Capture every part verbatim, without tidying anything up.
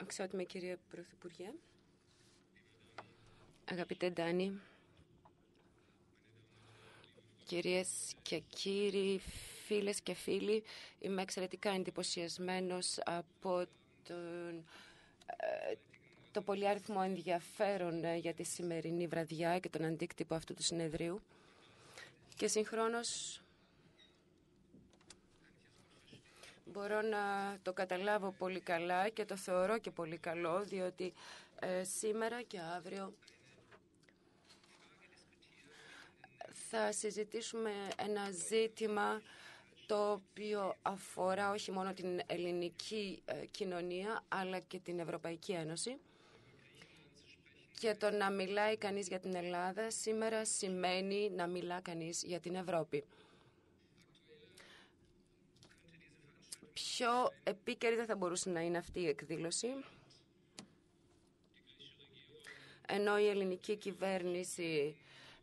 Αξιότιμη κύριε Πρωθυπουργέ, αγαπητέ Ντάνη, κυρίες και κύριοι, φίλες και φίλοι, είμαι εξαιρετικά εντυπωσιασμένος από τον, το πολυάριθμο ενδιαφέρον για τη σημερινή βραδιά και τον αντίκτυπο αυτού του συνεδρίου και συγχρόνως μπορώ να το καταλάβω πολύ καλά και το θεωρώ και πολύ καλό, διότι ε, σήμερα και αύριο θα συζητήσουμε ένα ζήτημα το οποίο αφορά όχι μόνο την ελληνική ε, κοινωνία αλλά και την Ευρωπαϊκή Ένωση. Και το να μιλάει κανείς για την Ελλάδα σήμερα σημαίνει να μιλά κανείς για την Ευρώπη. Πιο επίκαιρη δεν θα μπορούσε να είναι αυτή η εκδήλωση, ενώ η ελληνική κυβέρνηση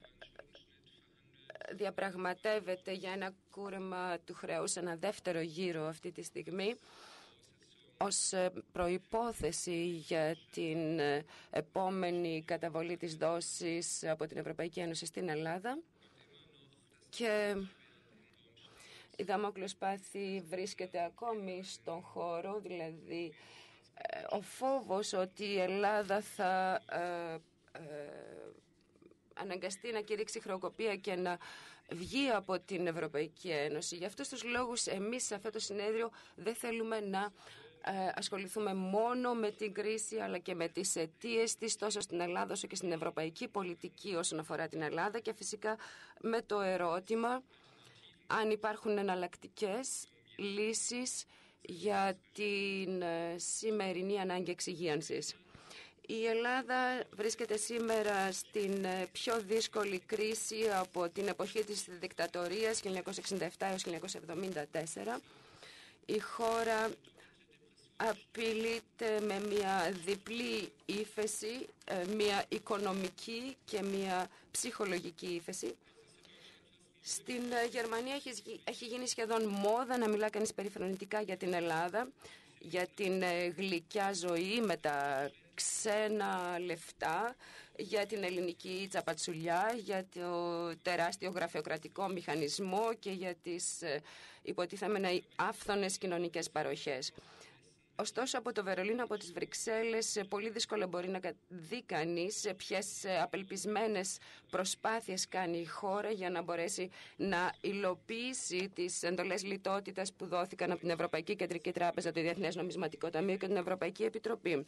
διαπραγματεύεται για ένα κούρεμα του χρέους, ένα δεύτερο γύρο αυτή τη στιγμή, ως προϋπόθεση για την επόμενη καταβολή της δόσης από την Ευρωπαϊκή Ένωση στην Ελλάδα. Και η Δαμόκλειος πάθη βρίσκεται ακόμη στον χώρο, δηλαδή ο φόβος ότι η Ελλάδα θα ε, ε, αναγκαστεί να κηρύξει χρεοκοπία και να βγει από την Ευρωπαϊκή Ένωση. Για αυτούς τους λόγους εμείς σε αυτό το συνέδριο δεν θέλουμε να ε, ασχοληθούμε μόνο με την κρίση αλλά και με τις αιτίες της τόσο στην Ελλάδα όσο και στην ευρωπαϊκή πολιτική όσον αφορά την Ελλάδα και φυσικά με το ερώτημα αν υπάρχουν εναλλακτικές λύσεις για την σημερινή ανάγκη εξυγίανσης. Η Ελλάδα βρίσκεται σήμερα στην πιο δύσκολη κρίση από την εποχή της δικτατορίας χίλια εννιακόσια εξήντα επτά έως χίλια εννιακόσια εβδομήντα τέσσερα. Η χώρα απειλείται με μια διπλή ύφεση, μια οικονομική και μια ψυχολογική ύφεση. Στην Γερμανία έχει γίνει σχεδόν μόδα να μιλά κανείς περιφρονητικά για την Ελλάδα, για την γλυκιά ζωή με τα ξένα λεφτά, για την ελληνική τσαπατσουλιά, για το τεράστιο γραφειοκρατικό μηχανισμό και για τις υποτίθεμενα άφθονες κοινωνικές παροχές. Ωστόσο, από το Βερολίνο, από τις Βρυξέλλες, πολύ δύσκολα μπορεί να δει κανείς ποιες απελπισμένες προσπάθειες κάνει η χώρα για να μπορέσει να υλοποιήσει τις εντολές λιτότητας που δόθηκαν από την Ευρωπαϊκή Κεντρική Τράπεζα, το Διεθνές Νομισματικό Ταμείο και την Ευρωπαϊκή Επιτροπή.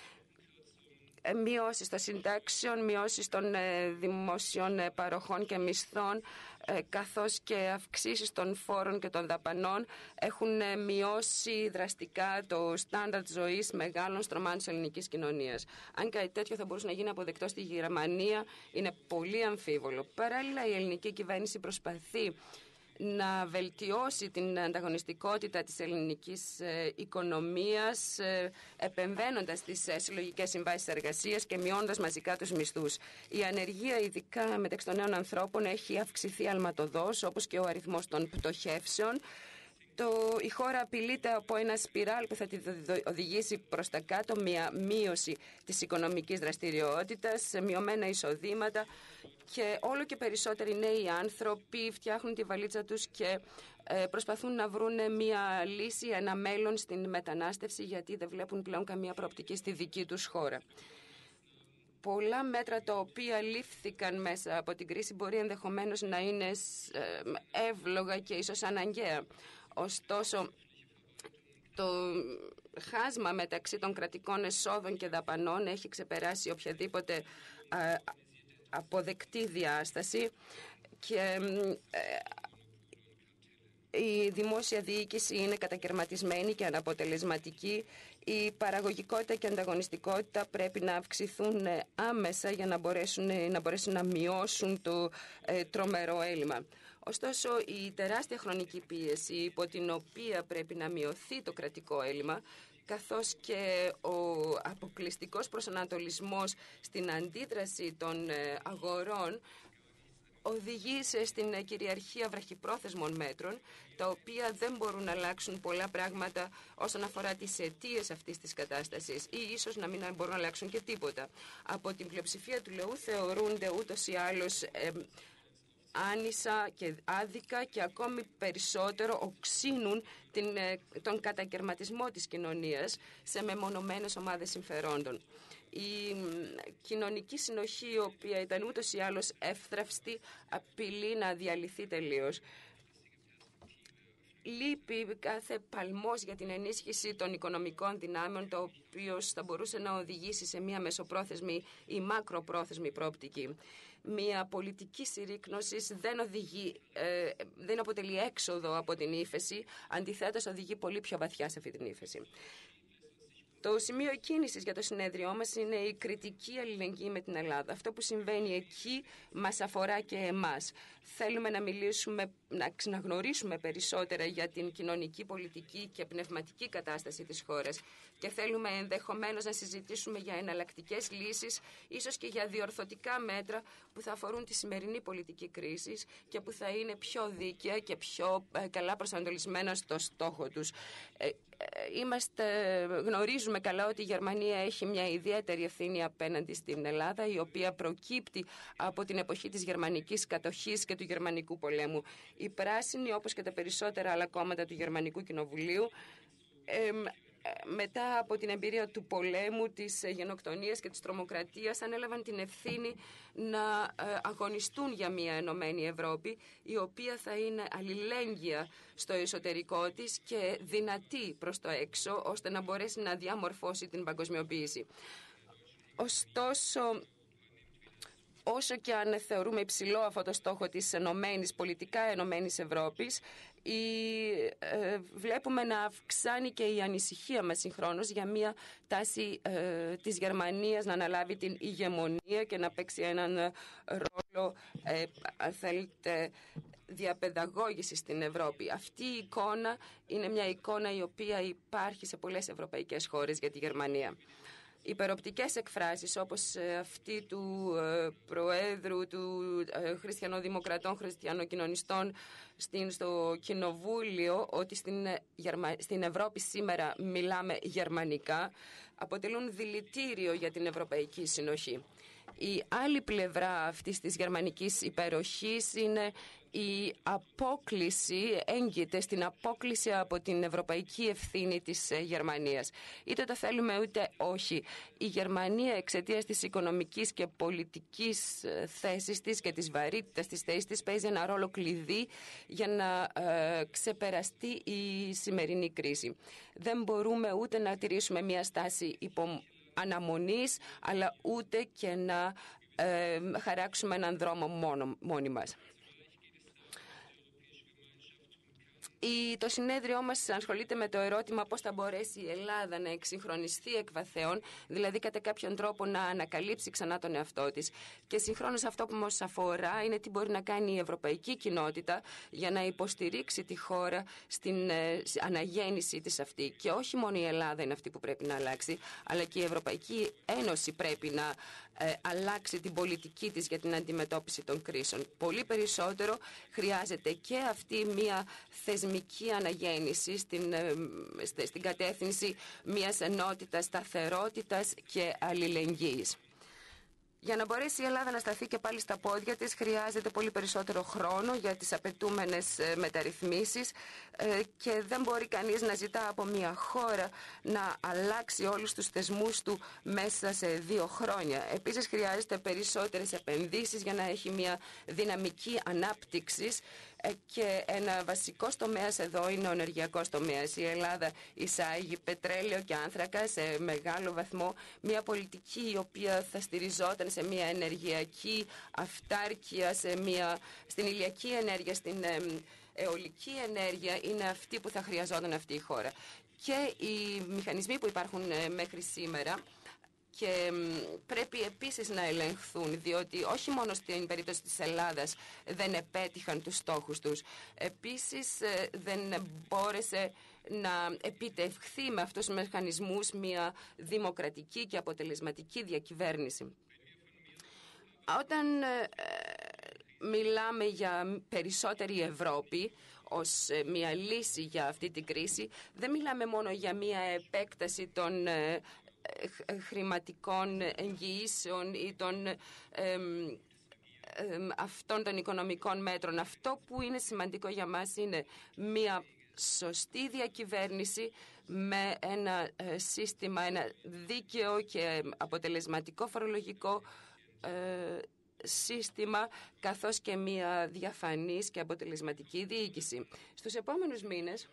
Μειώσεις των συντάξεων, μειώσεις των δημοσίων παροχών και μισθών, καθώς και αυξήσεις των φόρων και των δαπανών έχουν μειώσει δραστικά το στάνταρτ ζωής μεγάλων στρωμάτων της ελληνικής κοινωνίας. Αν κάτι τέτοιο θα μπορούσε να γίνει αποδεκτό στη Γερμανία, είναι πολύ αμφίβολο. Παράλληλα, η ελληνική κυβέρνηση προσπαθεί να βελτιώσει την ανταγωνιστικότητα της ελληνικής ε, οικονομίας ε, επεμβαίνοντας στις ε, συλλογικές συμβάσεις εργασίας και μειώντας μαζικά τους μισθούς. Η ανεργία, ειδικά μεταξύ των νέων ανθρώπων, έχει αυξηθεί αλματωδώς, όπως και ο αριθμός των πτωχεύσεων. Το, η χώρα απειλείται από ένα σπιράλ που θα τη οδηγήσει προς τα κάτω, μια μείωση της οικονομικής δραστηριότητας, μειωμένα εισοδήματα και όλο και περισσότεροι νέοι άνθρωποι φτιάχνουν τη βαλίτσα τους και ε, προσπαθούν να βρουν μια λύση, ένα μέλλον στην μετανάστευση, γιατί δεν βλέπουν πλέον καμία προοπτική στη δική τους χώρα. Πολλά μέτρα τα οποία λήφθηκαν μέσα από την κρίση μπορεί ενδεχομένως να είναι εύλογα και ίσως αναγκαία. Ωστόσο, το χάσμα μεταξύ των κρατικών εσόδων και δαπανών έχει ξεπεράσει οποιαδήποτε αποδεκτή διάσταση και η δημόσια διοίκηση είναι κατακαιρματισμένη και αναποτελεσματική. Η παραγωγικότητα και ανταγωνιστικότητα πρέπει να αυξηθούν άμεσα για να μπορέσουν να, μπορέσουν να μειώσουν το ε, τρομερό έλλειμμα. Ωστόσο, η τεράστια χρονική πίεση υπό την οποία πρέπει να μειωθεί το κρατικό έλλειμμα, καθώς και ο αποκλειστικός προσανατολισμός στην αντίδραση των αγορών οδηγεί στην κυριαρχία βραχυπρόθεσμων μέτρων, τα οποία δεν μπορούν να αλλάξουν πολλά πράγματα όσον αφορά τις αιτίες αυτής της κατάστασης ή ίσως να μην μπορούν να αλλάξουν και τίποτα. Από την πλειοψηφία του λαού θεωρούνται ούτως ή άλλως ε, άνισα και άδικα και ακόμη περισσότερο οξύνουν την, τον κατακερματισμό της κοινωνίας σε μεμονωμένες ομάδες συμφερόντων. Η κοινωνική συνοχή, η οποία ήταν ούτως ή άλλως εύθραυστη, απειλεί να διαλυθεί τελείως. Λείπει κάθε παλμός για την ενίσχυση των οικονομικών δυνάμεων, το οποίο θα μπορούσε να οδηγήσει σε μια μεσοπρόθεσμη ή μακροπρόθεσμη προοπτική. Μια πολιτική συρρίκνωση δεν, οδηγεί, ε, δεν αποτελεί έξοδο από την ύφεση, αντιθέτως οδηγεί πολύ πιο βαθιά σε αυτή την ύφεση. Το σημείο κίνησης για το συνέδριό μας είναι η κριτική αλληλεγγύη με την Ελλάδα. Αυτό που συμβαίνει εκεί μας αφορά και εμάς. Θέλουμε να μιλήσουμε, να ξαναγνωρίσουμε περισσότερα για την κοινωνική, πολιτική και πνευματική κατάσταση της χώρας και θέλουμε ενδεχομένως να συζητήσουμε για εναλλακτικές λύσεις, ίσως και για διορθωτικά μέτρα που θα αφορούν τη σημερινή πολιτική κρίση και που θα είναι πιο δίκαια και πιο καλά προσανατολισμένα στο στόχο τους. Είμαστε, γνωρίζουμε καλά ότι η Γερμανία έχει μια ιδιαίτερη ευθύνη απέναντι στην Ελλάδα, η οποία προκύπτει από την εποχή της γερμανικής κατοχής και του γερμανικού πολέμου. Οι πράσινοι, όπως και τα περισσότερα άλλα κόμματα του Γερμανικού Κοινοβουλίου, ε, μετά από την εμπειρία του πολέμου, της γενοκτονίας και της τρομοκρατίας, ανέλαβαν την ευθύνη να αγωνιστούν για μια ενωμένη Ευρώπη, η οποία θα είναι αλληλέγγυα στο εσωτερικό της και δυνατή προς το έξω, ώστε να μπορέσει να διαμορφώσει την παγκοσμιοποίηση. Ωστόσο, όσο και αν θεωρούμε υψηλό αυτό το στόχο της ενωμένης, πολιτικά ενωμένης Ευρώπης, η, ε, βλέπουμε να αυξάνει και η ανησυχία μας συγχρόνως για μια τάση ε, της Γερμανίας να αναλάβει την ηγεμονία και να παίξει έναν ρόλο, ε, αν θέλετε, διαπαιδαγώγηση στην Ευρώπη. Αυτή η εικόνα είναι μια εικόνα η οποία υπάρχει σε πολλές ευρωπαϊκές χώρες για τη Γερμανία. Υπεροπτικές εκφράσεις όπως αυτή του ε, Προέδρου του ε, Χριστιανοδημοκρατών, Χριστιανοκοινωνιστών στην, στο Κοινοβούλιο, ότι στην, Γερμα... στην Ευρώπη σήμερα μιλάμε γερμανικά, αποτελούν δηλητήριο για την ευρωπαϊκή συνοχή. Η άλλη πλευρά αυτής της γερμανικής υπεροχής είναι η απόκλιση, έγκυται στην απόκλιση από την ευρωπαϊκή ευθύνη της Γερμανίας. Είτε το θέλουμε είτε όχι. Η Γερμανία, εξαιτίας της οικονομικής και πολιτικής θέσης της και της βαρύτητας της θέσης της, παίζει ένα ρόλο κλειδί για να ε, ξεπεραστεί η σημερινή κρίση. Δεν μπορούμε ούτε να τηρήσουμε μια στάση υπο αναμονής, αλλά ούτε και να ε, χαράξουμε έναν δρόμο μόνο, μόνοι μας. Η, το συνέδριό μας ασχολείται με το ερώτημα πώς θα μπορέσει η Ελλάδα να εξυγχρονιστεί εκ βαθέων, δηλαδή κατά κάποιον τρόπο να ανακαλύψει ξανά τον εαυτό της. Και συγχρόνως αυτό που μας αφορά είναι τι μπορεί να κάνει η ευρωπαϊκή κοινότητα για να υποστηρίξει τη χώρα στην ε, αναγέννησή της αυτή. Και όχι μόνο η Ελλάδα είναι αυτή που πρέπει να αλλάξει, αλλά και η Ευρωπαϊκή Ένωση πρέπει να ε, αλλάξει την πολιτική της για την αντιμετώπιση των κρίσεων. Πολύ περισσότερο χρειάζεται και αυτή μια θεσμική αναγέννηση στην, στην κατεύθυνση μιας ενότητας, σταθερότητας και αλληλεγγύης. Για να μπορέσει η Ελλάδα να σταθεί και πάλι στα πόδια της, χρειάζεται πολύ περισσότερο χρόνο για τις απαιτούμενες μεταρρυθμίσεις και δεν μπορεί κανείς να ζητά από μια χώρα να αλλάξει όλους τους θεσμούς του μέσα σε δύο χρόνια. Επίσης, χρειάζεται περισσότερες επενδύσεις για να έχει μια δυναμική ανάπτυξη και ένα βασικό τομέα εδώ είναι ο ενεργειακός τομέας. Η Ελλάδα εισάγει πετρέλαιο και άνθρακα σε μεγάλο βαθμό, μια πολιτική η οποία θα στηριζόταν σε μια ενεργειακή αυτάρκεια, σε μια, στην ηλιακή ενέργεια, στην ε, αιωλική ενέργεια, είναι αυτή που θα χρειαζόταν αυτή η χώρα. Και οι μηχανισμοί που υπάρχουν ε, μέχρι σήμερα και πρέπει επίσης να ελεγχθούν, διότι όχι μόνο στην περίπτωση της Ελλάδας δεν επέτυχαν τους στόχους τους, επίσης δεν μπόρεσε να επιτευχθεί με αυτούς τους μηχανισμούς μια δημοκρατική και αποτελεσματική διακυβέρνηση. Όταν μιλάμε για περισσότερη Ευρώπη ως μια λύση για αυτή την κρίση. Δεν μιλάμε μόνο για μια επέκταση των χρηματικών εγγυήσεων ή των, ε, ε, αυτών των οικονομικών μέτρων. Αυτό που είναι σημαντικό για μας είναι μια σωστή διακυβέρνηση με ένα ε, σύστημα, ένα δίκαιο και αποτελεσματικό φορολογικό ε, σύστημα, καθώς και μια διαφανής και αποτελεσματική διοίκηση. Στους επόμενους μήνες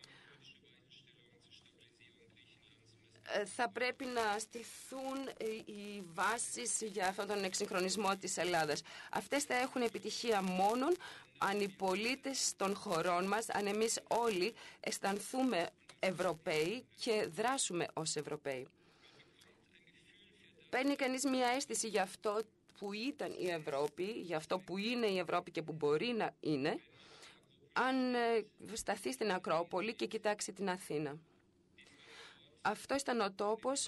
θα πρέπει να στηθούν οι βάσεις για αυτόν τον εξυγχρονισμό της Ελλάδας. Αυτές θα έχουν επιτυχία μόνον αν οι πολίτες των χωρών μας, αν εμείς όλοι αισθανθούμε Ευρωπαίοι και δράσουμε ως Ευρωπαίοι. Παίρνει κανείς μια αίσθηση για αυτό που ήταν η Ευρώπη, για αυτό που είναι η Ευρώπη και που μπορεί να είναι, αν σταθεί στην Ακρόπολη και κοιτάξει την Αθήνα. Αυτό ήταν ο τόπος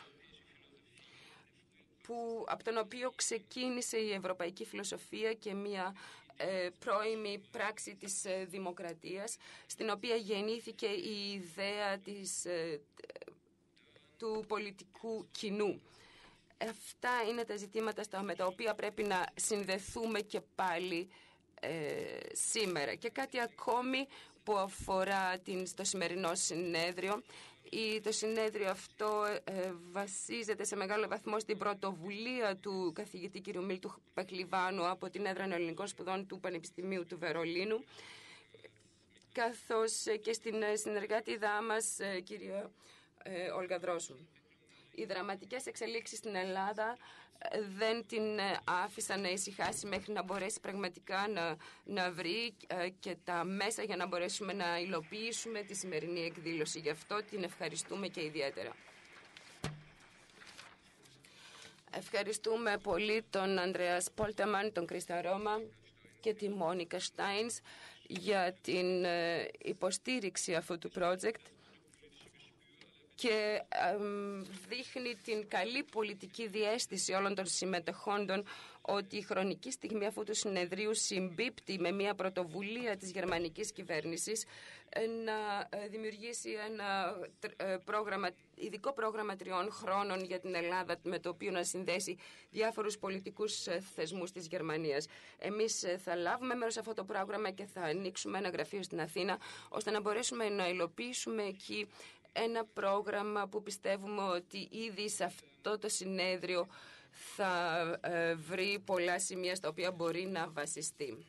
που, από τον οποίο ξεκίνησε η ευρωπαϊκή φιλοσοφία και μια ε, πρώιμη πράξη της ε, δημοκρατίας, στην οποία γεννήθηκε η ιδέα της, ε, του πολιτικού κοινού. Αυτά είναι τα ζητήματα στα, με τα οποία πρέπει να συνδεθούμε και πάλι ε, σήμερα. Και κάτι ακόμη που αφορά την, στο σημερινό συνέδριο. Η, το συνέδριο αυτό ε, βασίζεται σε μεγάλο βαθμό στην πρωτοβουλία του καθηγητή κ. Μίλτου Παχλιβάνου από την έδρα Νεοελληνικών Σπουδών του Πανεπιστημίου του Βερολίνου, καθώς και στην συνεργάτηδά μας ε, κυρία ε, Όλγα Δρόσου. Οι δραματικές εξελίξεις στην Ελλάδα δεν την άφησαν να ησυχάσει μέχρι να μπορέσει πραγματικά να, να βρει και τα μέσα για να μπορέσουμε να υλοποιήσουμε τη σημερινή εκδήλωση. Γι' αυτό την ευχαριστούμε και ιδιαίτερα. Ευχαριστούμε πολύ τον Ανδρέας Πόλτεμαν, τον Κρίστα Ρώμα και τη Μόνικα Στάινς για την υποστήριξη αυτού του project, και δείχνει την καλή πολιτική διαίσθηση όλων των συμμετεχόντων ότι η χρονική στιγμή αυτού του συνεδρίου συμπίπτει με μια πρωτοβουλία της γερμανικής κυβέρνησης να δημιουργήσει ένα πρόγραμμα, ειδικό πρόγραμμα τριών χρόνων για την Ελλάδα, με το οποίο να συνδέσει διάφορους πολιτικούς θεσμούς της Γερμανίας. Εμείς θα λάβουμε μέρος σε αυτό το πρόγραμμα και θα ανοίξουμε ένα γραφείο στην Αθήνα, ώστε να μπορέσουμε να υλοποιήσουμε εκεί ένα πρόγραμμα που πιστεύουμε ότι ήδη σε αυτό το συνέδριο θα ε, βρει πολλά σημεία στα οποία μπορεί να βασιστεί.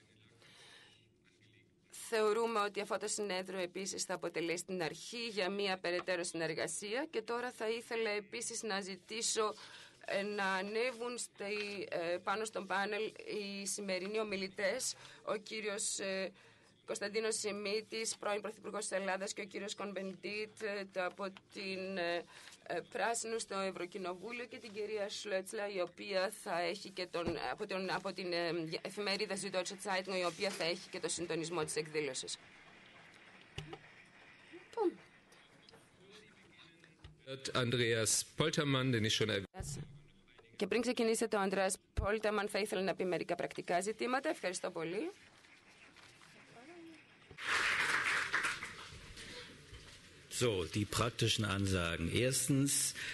Θεωρούμε ότι αυτό το συνέδριο επίσης θα αποτελέσει την αρχή για μια περαιτέρω συνεργασία, και τώρα θα ήθελα επίσης να ζητήσω ε, να ανέβουν στη, ε, πάνω στον πάνελ οι σημερινοί ομιλητές, ο κύριος ε, Κωνσταντίνος Σιμίτης, πρώην Πρωθυπουργός της Ελλάδας, και ο κύριος Κονμπεντίτ από την ε, Πράσινου στο Ευρωκοινοβούλιο, και την κυρία Σλέτσλα, η οποία θα έχει και τον, από, τον, από την ε, εφημερίδα Süddeutsche Zeitung, η οποία θα έχει και το συντονισμό της εκδήλωσης. Και πριν ξεκινήσετε, ο Ανδρέας Πόλτεμαν θα ήθελε να πει μερικά πρακτικά ζητήματα. Ευχαριστώ πολύ. So, die praktischen Ansagen. Erstens,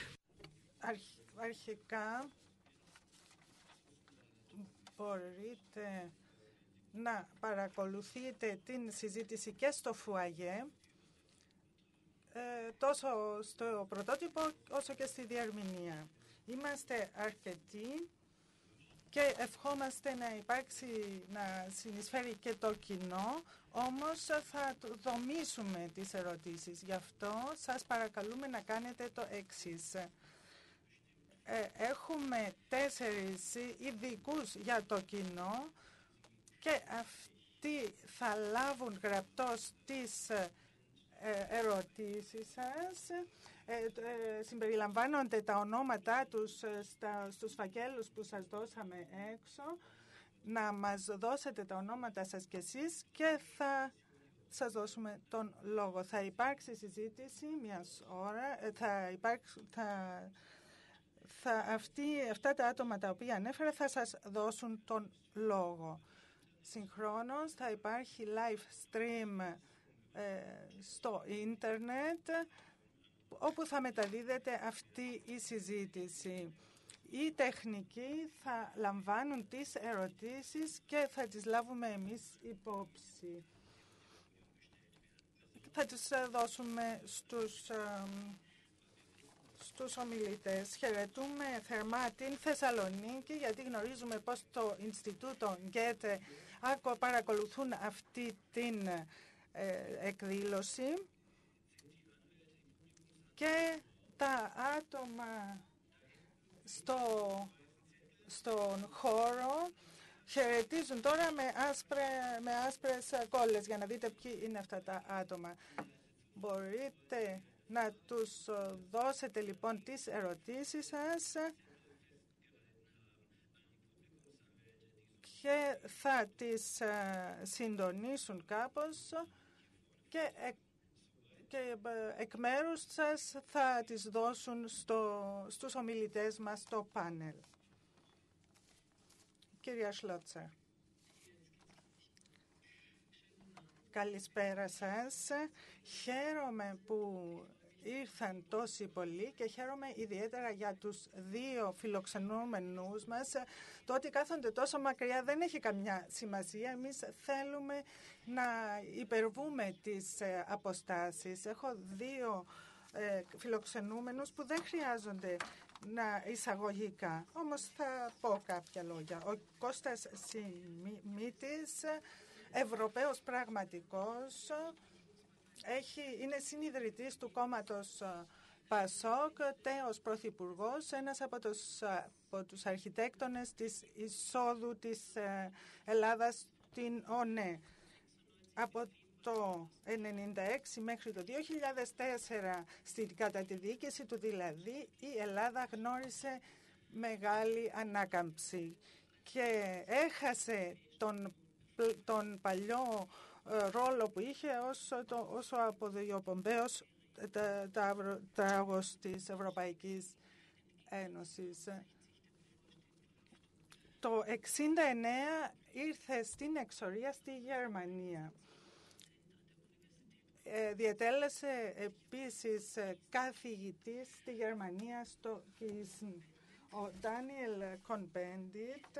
αρχικά μπορείτε να παρακολουθείτε την συζήτηση και στο φουαγέ, τόσο στο πρωτότυπο όσο και στη διαρμηνία. Είμαστε αρκετοί και ευχόμαστε να υπάρξει, να συνεισφέρει και το κοινό, όμως θα δομήσουμε τις ερωτήσεις. Γι' αυτό σας παρακαλούμε να κάνετε το εξής. Ε, έχουμε τέσσερις ειδικούς για το κοινό και αυτοί θα λάβουν γραπτός τις ερωτήσεις σας. Ε, ε, συμπεριλαμβάνονται τα ονόματά τους ε, στα, στους φακέλους που σας δώσαμε έξω. Να μας δώσετε τα ονόματα σας κι εσείς και θα σας δώσουμε τον λόγο. Θα υπάρξει συζήτηση μιας ώρα. Ε, θα υπάρξει, θα, θα, αυτοί, αυτά τα άτομα τα οποία ανέφερα θα σας δώσουν τον λόγο. Συγχρόνως θα υπάρχει live stream ε, στο ίντερνετ, όπου θα μεταδίδεται αυτή η συζήτηση. Οι τεχνικοί θα λαμβάνουν τις ερωτήσεις και θα τις λάβουμε εμείς υπόψη. Θα τις δώσουμε στους, στους ομιλητές. Χαιρετούμε θερμά την Θεσσαλονίκη, γιατί γνωρίζουμε πως το Ινστιτούτο Γκέτε παρακολουθούν αυτή την ε, εκδήλωση. Και τα άτομα στο, στον χώρο χαιρετίζουν τώρα με, άσπρε, με άσπρες κόλλες, για να δείτε ποιοι είναι αυτά τα άτομα. Μπορείτε να τους δώσετε λοιπόν τις ερωτήσεις σας και θα τις συντονίσουν κάπως και και εκ μέρους σας θα τις δώσουν στο, στους ομιλητές μας στο πάνελ. Κυρία Σλότσα. Καλησπέρα σας. Χαίρομαι που ήρθαν τόσοι πολλοί και χαίρομαι ιδιαίτερα για τους δύο φιλοξενούμενους μας. Το ότι κάθονται τόσο μακριά δεν έχει καμιά σημασία. Εμείς θέλουμε να υπερβούμε τις αποστάσεις. Έχω δύο ε, φιλοξενούμενους που δεν χρειάζονται να εισαγωγικά. Όμως θα πω κάποια λόγια. Ο Κώστας Σιμίτης, Ευρωπαίος πραγματικός, Έχει, είναι συνιδρυτής του κόμματος ΠΑΣΟΚ, τέος πρωθυπουργός, ένας από τους, από τους αρχιτέκτονες της εισόδου της Ελλάδας στην ΟΝΕ. Από το ενενήντα έξι μέχρι το δύο χιλιάδες τέσσερα, στην, κατά τη διοίκηση του δηλαδή, η Ελλάδα γνώρισε μεγάλη ανάκαμψη και έχασε τον, τον παλιό ρόλο που είχε όσο, το, όσο αποδιοπομπαίος τράγος της Ευρωπαϊκής Ένωσης. Το εξήντα εννέα ήρθε στην εξορία στη Γερμανία. Ε, διετέλεσε επίσης καθηγητής στη Γερμανία στο Κίσν. Ο Ντάνιελ Κονπέντιτ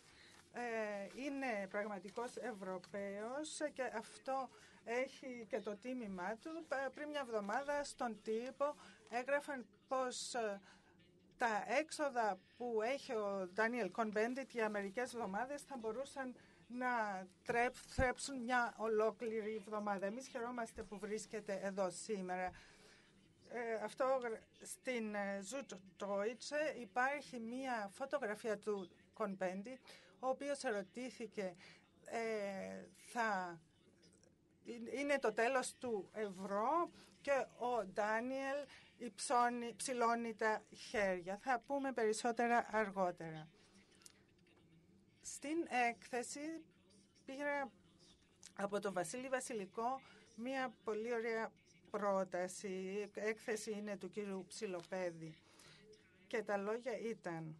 είναι πραγματικός Ευρωπαίος και αυτό έχει και το τίμημά του. Πριν μια εβδομάδα στον τύπο έγραφαν πως τα έξοδα που έχει ο Ντάνιελ Κονπέντιτ για μερικές εβδομάδες θα μπορούσαν να θρέψουν μια ολόκληρη εβδομάδα. Εμείς χαιρόμαστε που βρίσκεται εδώ σήμερα. Ε, αυτό στην Süddeutsche υπάρχει μια φωτογραφία του Κονπέντιτ, ο οποίος ερωτήθηκε ε, θα είναι το τέλος του ευρώ και ο Ντάνιελ υψώνει, ψηλώνει τα χέρια. Θα πούμε περισσότερα αργότερα. Στην έκθεση πήρα από τον Βασίλη Βασιλικό μία πολύ ωραία πρόταση. Η έκθεση είναι του κύριου Ψιλοπέδη και τα λόγια ήταν: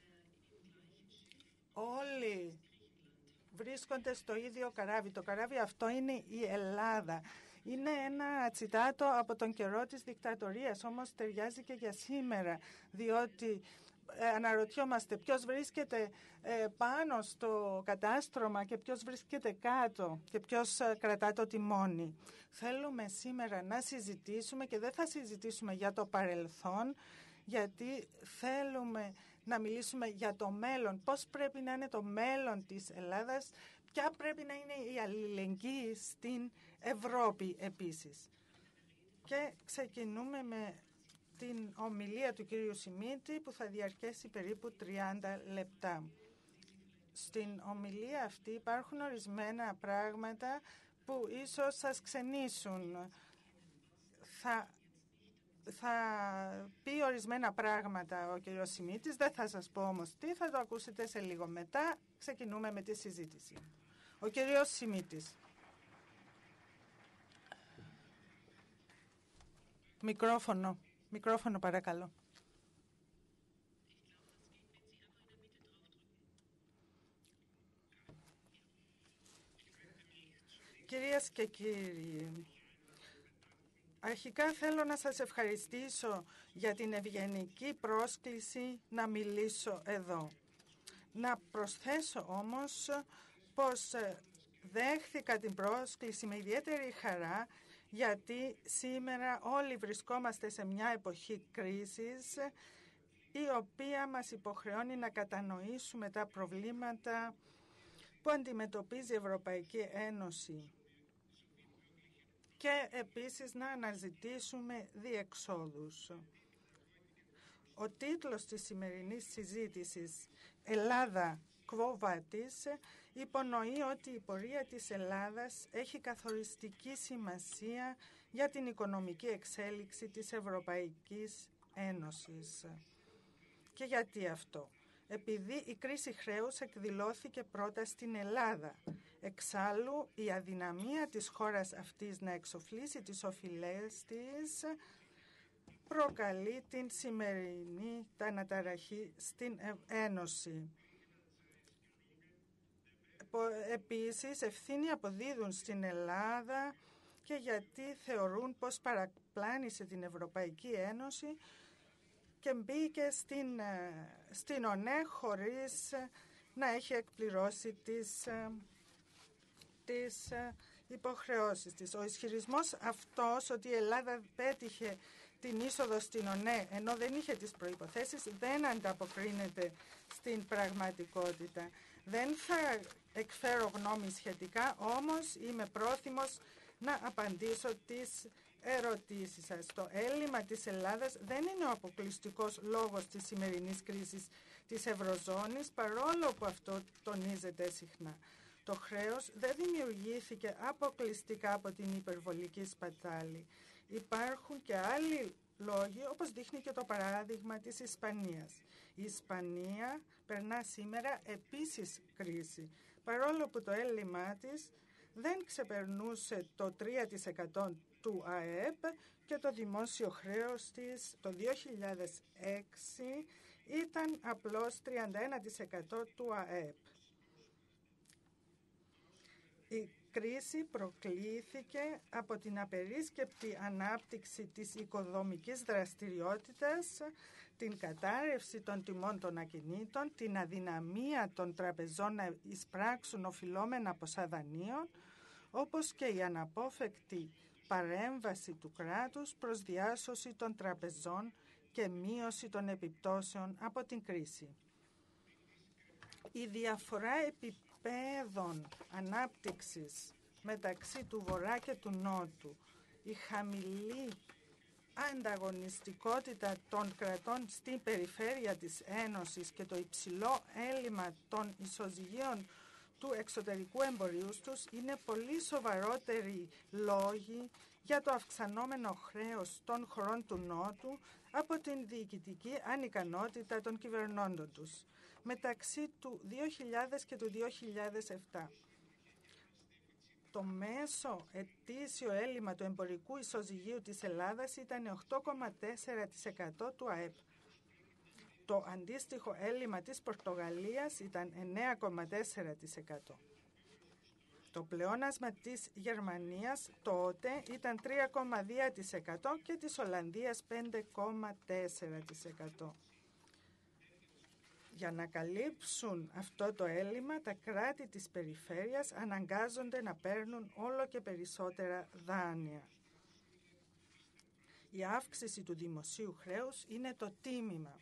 όλοι βρίσκονται στο ίδιο καράβι. Το καράβι αυτό είναι η Ελλάδα. Είναι ένα τσιτάτο από τον καιρό της δικτατορίας, όμως ταιριάζει και για σήμερα, διότι ε, αναρωτιόμαστε ποιος βρίσκεται ε, πάνω στο κατάστρωμα και ποιος βρίσκεται κάτω και ποιος ε, κρατά το τιμόνι. Θέλουμε σήμερα να συζητήσουμε και δεν θα συζητήσουμε για το παρελθόν, γιατί θέλουμε να μιλήσουμε για το μέλλον, πώς πρέπει να είναι το μέλλον της Ελλάδας, ποια πρέπει να είναι η αλληλεγγύη στην Ευρώπη επίσης. Και ξεκινούμε με την ομιλία του κυρίου Σιμίτη που θα διαρκέσει περίπου τριάντα λεπτά. Στην ομιλία αυτή υπάρχουν ορισμένα πράγματα που ίσως σας ξενήσουν. Θα Θα πει ορισμένα πράγματα ο κύριος Σιμίτης, δεν θα σας πω όμως τι, θα το ακούσετε σε λίγο μετά. Ξεκινούμε με τη συζήτηση. Ο κύριος Σιμίτης. Μικρόφωνο, μικρόφωνο παρακαλώ. Κυρίες και κύριοι, αρχικά θέλω να σας ευχαριστήσω για την ευγενική πρόσκληση να μιλήσω εδώ. Να προσθέσω όμως πως δέχθηκα την πρόσκληση με ιδιαίτερη χαρά, γιατί σήμερα όλοι βρισκόμαστε σε μια εποχή κρίσης η οποία μας υποχρεώνει να κατανοήσουμε τα προβλήματα που αντιμετωπίζει η Ευρωπαϊκή Ένωση και επίσης να αναζητήσουμε διεξόδους. Ο τίτλος της σημερινής συζήτησης «Ελλάδα Quo Vadis» υπονοεί ότι η πορεία της Ελλάδας έχει καθοριστική σημασία για την οικονομική εξέλιξη της Ευρωπαϊκής Ένωσης. Και γιατί αυτό? Επειδή η κρίση χρέους εκδηλώθηκε πρώτα στην Ελλάδα. Εξάλλου, η αδυναμία της χώρας αυτής να εξοφλήσει τις οφειλές της προκαλεί την σημερινή αναταραχή στην Ένωση. Επίσης, ευθύνη αποδίδουν στην Ελλάδα και γιατί θεωρούν πως παραπλάνησε την Ευρωπαϊκή Ένωση και μπήκε στην, στην ΟΝΕ χωρίς να έχει εκπληρώσει τις, τις υποχρεώσεις της. Ο ισχυρισμός αυτός ότι η Ελλάδα πέτυχε την είσοδο στην ΟΝΕ ενώ δεν είχε τις προϋποθέσεις δεν ανταποκρίνεται στην πραγματικότητα. Δεν θα εκφέρω γνώμη σχετικά, όμως είμαι πρόθυμος να απαντήσω τις ερωτήσεις σας. Το έλλειμμα της Ελλάδας δεν είναι ο αποκλειστικός λόγος της σημερινής κρίσης της Ευρωζώνης, παρόλο που αυτό τονίζεται συχνά. Το χρέος δεν δημιουργήθηκε αποκλειστικά από την υπερβολική σπατάλη. Υπάρχουν και άλλοι λόγοι, όπως δείχνει και το παράδειγμα της Ισπανίας. Η Ισπανία περνά σήμερα επίσης κρίση, παρόλο που το έλλειμμά της δεν ξεπερνούσε το τρία τοις εκατό του ΑΕΠ και το δημόσιο χρέος της το δύο χιλιάδες έξι ήταν απλώς τριάντα ένα τοις εκατό του ΑΕΠ. Η κρίση προκλήθηκε από την απερίσκεπτη ανάπτυξη της οικοδομικής δραστηριότητας, την κατάρρευση των τιμών των ακινήτων, την αδυναμία των τραπεζών να εισπράξουν οφειλόμενα ποσά δανείων, όπως και η αναπόφευκτη παρέμβαση του κράτους προς διάσωση των τραπεζών και μείωση των επιπτώσεων από την κρίση. Η διαφορά επιπέδων ανάπτυξης μεταξύ του Βορρά και του Νότου, η χαμηλή ανταγωνιστικότητα των κρατών στην περιφέρεια της Ένωσης και το υψηλό έλλειμμα των ισοζυγίων του εξωτερικού εμπορίου τους είναι πολύ σοβαρότεροι λόγοι για το αυξανόμενο χρέος των χωρών του Νότου από την διοικητική ανικανότητα των κυβερνώντων τους μεταξύ του δύο χιλιάδες και του δύο χιλιάδες επτά. Το μέσο ετήσιο έλλειμμα του εμπορικού ισοζυγίου της Ελλάδας ήταν οκτώ κόμμα τέσσερα τοις εκατό του ΑΕΠ. Το αντίστοιχο έλλειμμα της Πορτογαλίας ήταν εννέα κόμμα τέσσερα τοις εκατό. Το πλεόνασμα της Γερμανίας τότε ήταν τρία κόμμα δύο τοις εκατό και της Ολλανδίας πέντε κόμμα τέσσερα τοις εκατό. Για να καλύψουν αυτό το έλλειμμα, τα κράτη της περιφέρειας αναγκάζονται να παίρνουν όλο και περισσότερα δάνεια. Η αύξηση του δημοσίου χρέους είναι το τίμημα.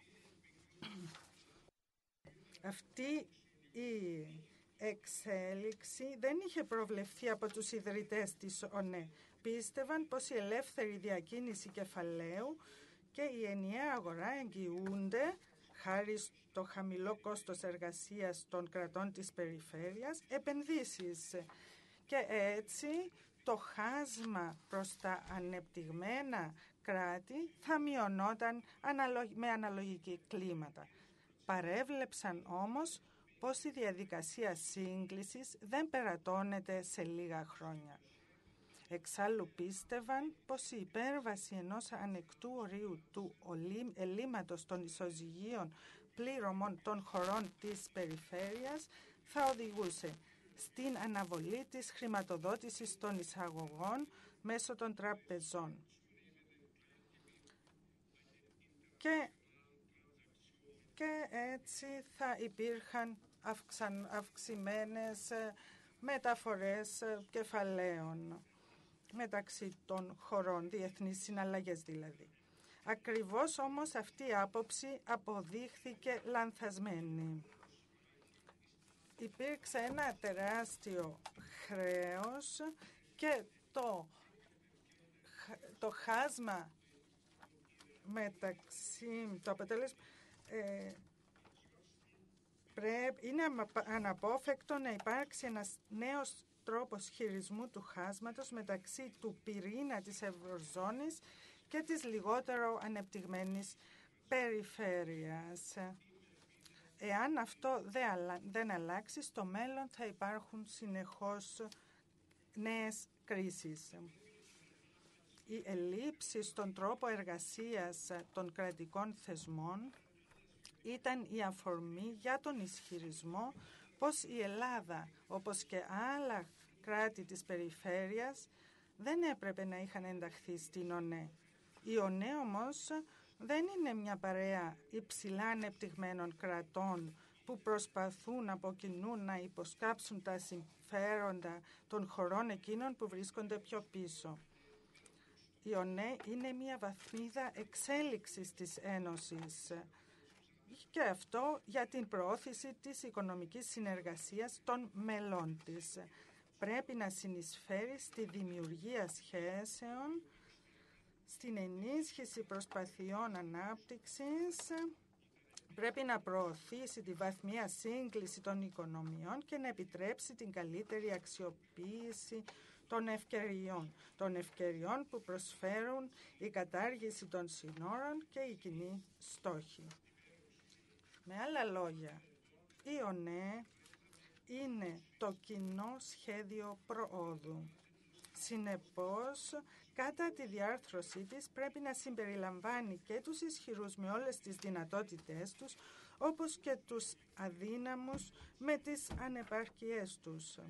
Αυτή η εξέλιξη δεν είχε προβλεφθεί από τους ιδρυτές της ΟΝΕ. Πίστευαν πως η ελεύθερη διακίνηση κεφαλαίου και η ενιαία αγορά εγγυούνται, χάρη στο χαμηλό κόστος εργασίας των κρατών της περιφέρειας, επενδύσεις. Και έτσι το χάσμα προς τα ανεπτυγμένα κράτη θα μειωνόταν με αναλογική κλίματα. Παρέβλεψαν όμως πως η διαδικασία σύγκλησης δεν περατώνεται σε λίγα χρόνια. Εξάλλου πίστευαν πως η υπέρβαση ενός ανεκτού ορίου του ελλείμματος των ισοζυγίων πληρωμών των χωρών της περιφέρειας θα οδηγούσε στην αναβολή της χρηματοδότησης των εισαγωγών μέσω των τραπεζών. Και, και έτσι θα υπήρχαν αυξαν, αυξημένες μεταφορές κεφαλαίων μεταξύ των χωρών, διεθνείς συναλλαγές δηλαδή. Ακριβώς όμως αυτή η άποψη αποδείχθηκε λανθασμένη. Υπήρξε ένα τεράστιο χρέος και το, το χάσμα μεταξύ, το αποτέλεσμα ε, πρέπει, είναι αναπόφευκτο να υπάρξει ένας νέος τρόπος χειρισμού του χάσματος μεταξύ του πυρήνα της Ευρωζώνης και της λιγότερο ανεπτυγμένης περιφέρειας. Εάν αυτό δεν αλλάξει, στο μέλλον θα υπάρχουν συνεχώς νέες κρίσεις. Οι ελλείψεις στον τρόπο εργασίας των κρατικών θεσμών ήταν η αφορμή για τον ισχυρισμό πως η Ελλάδα, όπως και άλλα κράτη της περιφέρειας, δεν έπρεπε να είχαν ενταχθεί στην ΟΝΕ. Η ΟΝΕ όμως δεν είναι μια παρέα υψηλά ανεπτυγμένων κρατών που προσπαθούν από κοινού να υποσκάψουν τα συμφέροντα των χωρών εκείνων που βρίσκονται πιο πίσω. Η ΟΝΕ είναι μια βαθμίδα εξέλιξης της Ένωσης και αυτό για την προώθηση της οικονομικής συνεργασίας των μελών της. Πρέπει να συνεισφέρει στη δημιουργία σχέσεων, στην ενίσχυση προσπαθειών ανάπτυξης, πρέπει να προωθήσει τη βαθμία σύγκληση των οικονομιών και να επιτρέψει την καλύτερη αξιοποίηση των ευκαιριών, των ευκαιριών που προσφέρουν η κατάργηση των συνόρων και οι κοινοί στόχοι. Με άλλα λόγια, η ΟΝΕ είναι το κοινό σχέδιο προόδου. Συνεπώς, κατά τη διάρθρωσή της πρέπει να συμπεριλαμβάνει και τους ισχυρούς με όλες τις δυνατότητές τους, όπως και τους αδύναμους με τις ανεπάρκειές τους.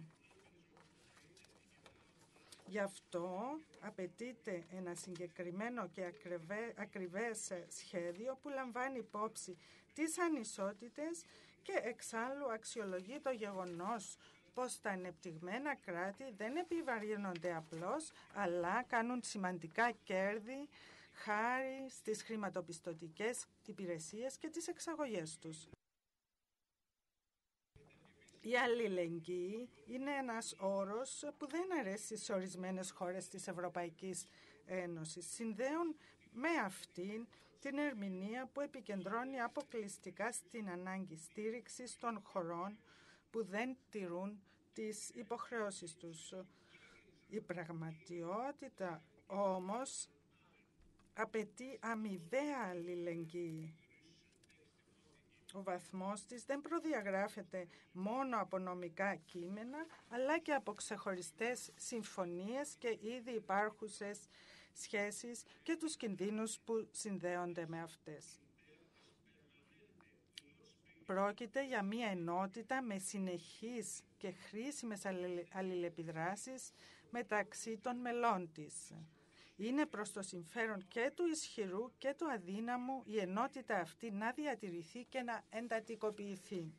Γι' αυτό απαιτείται ένα συγκεκριμένο και ακριβές σχέδιο που λαμβάνει υπόψη τις ανισότητες και εξάλλου αξιολογεί το γεγονός πως τα ανεπτυγμένα κράτη δεν επιβαρύνονται απλώς, αλλά κάνουν σημαντικά κέρδη χάρη στις χρηματοπιστωτικές υπηρεσίες και τις εξαγωγές τους. Η αλληλεγγύη είναι ένας όρος που δεν αρέσει σε ορισμένες χώρες της Ευρωπαϊκής Ένωσης. Συνδέουν με αυτήν την ερμηνεία που επικεντρώνει αποκλειστικά στην ανάγκη στήριξης των χωρών που δεν τηρούν τις υποχρεώσεις τους. Η πραγματικότητα όμως απαιτεί αμοιβαία αλληλεγγύη. Ο βαθμός της δεν προδιαγράφεται μόνο από νομικά κείμενα, αλλά και από ξεχωριστές συμφωνίες και ήδη υπάρχουσες σχέσεις και τους κινδύνους που συνδέονται με αυτές. Πρόκειται για μια ενότητα με συνεχείς και χρήσιμες αλληλεπιδράσεις μεταξύ των μελών της. Είναι προς το συμφέρον και του ισχυρού και του αδύναμου η ενότητα αυτή να διατηρηθεί και να εντατικοποιηθεί.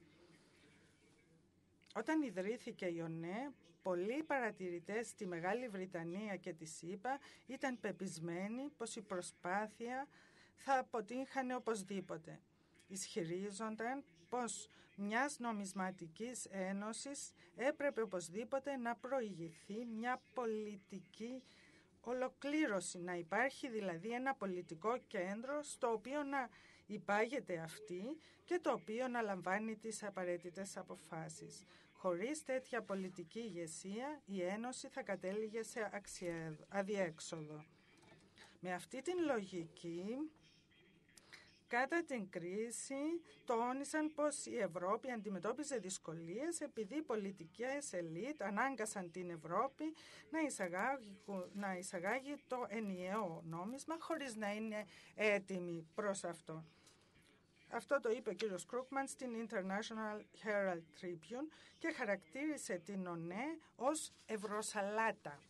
Όταν ιδρύθηκε η ΟΝΕ, πολλοί παρατηρητές στη Μεγάλη Βρυτανία και τη ΣΥΠΑ ήταν πεπισμένοι πως η προσπάθεια θα αποτύχανε οπωσδήποτε. Ισχυρίζονταν πως μιας νομισματικής ένωσης έπρεπε οπωσδήποτε να προηγηθεί μια πολιτική ολοκλήρωση, να υπάρχει δηλαδή ένα πολιτικό κέντρο στο οποίο να υπάγεται αυτή και το οποίο να λαμβάνει τις απαραίτητες αποφάσεις. Χωρίς τέτοια πολιτική ηγεσία, η Ένωση θα κατέληγε σε αδιέξοδο. Με αυτή την λογική, κατά την κρίση, τόνισαν πως η Ευρώπη αντιμετώπιζε δυσκολίες επειδή οι πολιτικές ελίτ ανάγκασαν την Ευρώπη να εισαγάγει, να εισαγάγει το ενιαίο νόμισμα χωρίς να είναι έτοιμη προς αυτό. Αυτό το είπε ο κύριος Κρούκμαν στην International Herald Tribune και χαρακτήρισε την ΟΝΕ ως ευρωσαλάτα.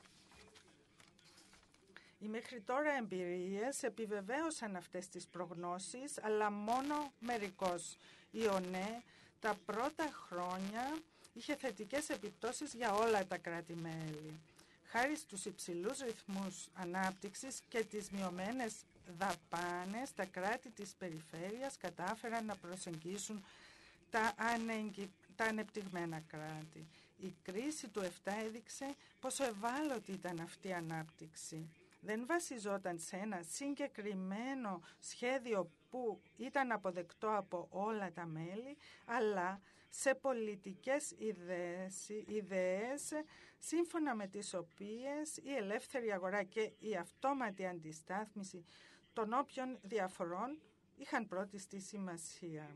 Οι μέχρι τώρα εμπειρίες επιβεβαίωσαν αυτές τις προγνώσεις, αλλά μόνο μερικώς. Η ΟΝΕ τα πρώτα χρόνια είχε θετικές επιπτώσεις για όλα τα κράτη-μέλη. Χάρη στους υψηλούς ρυθμούς ανάπτυξης και τις μειωμένες δαπάνες, τα κράτη της περιφέρειας κατάφεραν να προσεγγίσουν τα, ανεγγι... τα ανεπτυγμένα κράτη. Η κρίση του επτά έδειξε πόσο ευάλωτη ήταν αυτή η ανάπτυξη. Δεν βασιζόταν σε ένα συγκεκριμένο σχέδιο που ήταν αποδεκτό από όλα τα μέλη, αλλά σε πολιτικές ιδέες, ιδέες σύμφωνα με τις οποίες η ελεύθερη αγορά και η αυτόματη αντιστάθμιση των όποιων διαφορών είχαν πρώτη στη σημασία.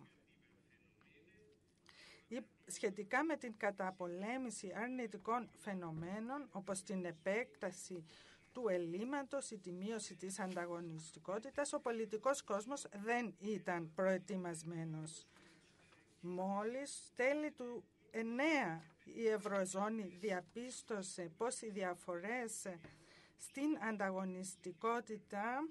Σχετικά με την καταπολέμηση αρνητικών φαινομένων, όπως την επέκταση του ελλείμματος ή τη μείωση της ανταγωνιστικότητας, ο πολιτικός κόσμος δεν ήταν προετοιμασμένος. Μόλις τέλη του εννέα η Ευρωζώνη διαπίστωσε πως οι διαφορές στην ανταγωνιστικότητα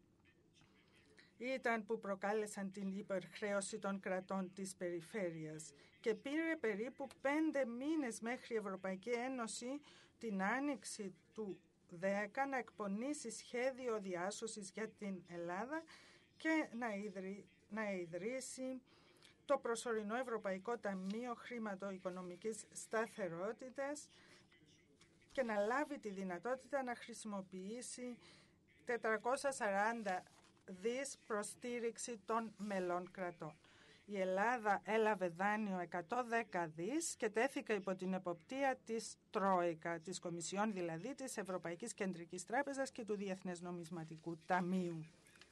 ήταν που προκάλεσαν την υπερχρέωση των κρατών της περιφέρειας και πήρε περίπου πέντε μήνες μέχρι η Ευρωπαϊκή Ένωση την άνοιξη του δέκα να εκπονήσει σχέδιο διάσωσης για την Ελλάδα και να, ιδρυ... να ιδρύσει το προσωρινό Ευρωπαϊκό Ταμείο Χρηματοοικονομικής Σταθερότητας και να λάβει τη δυνατότητα να χρησιμοποιήσει τετρακόσια σαράντα δις προστήριξη των μελών κρατών. Η Ελλάδα έλαβε δάνειο εκατόν δέκα δις και τέθηκε υπό την εποπτεία της Τρόικα, της Κομισιόν δηλαδή, της Ευρωπαϊκής Κεντρικής Τράπεζας και του Διεθνές Νομισματικού Ταμείου.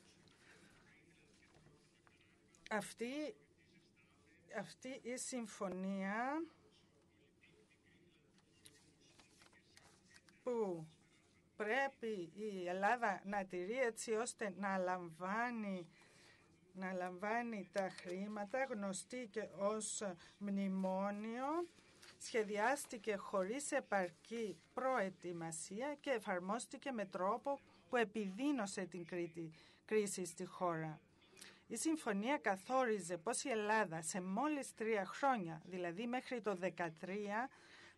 Αυτή, αυτή η συμφωνία που πρέπει η Ελλάδα να τηρεί έτσι ώστε να λαμβάνει, να λαμβάνει τα χρήματα, γνωστή και ως μνημόνιο, σχεδιάστηκε χωρίς επαρκή προετοιμασία και εφαρμόστηκε με τρόπο που επιδίνωσε την κρίση στη χώρα. Η συμφωνία καθόριζε πως η Ελλάδα σε μόλις τρία χρόνια, δηλαδή μέχρι το δύο χιλιάδες δεκατρία,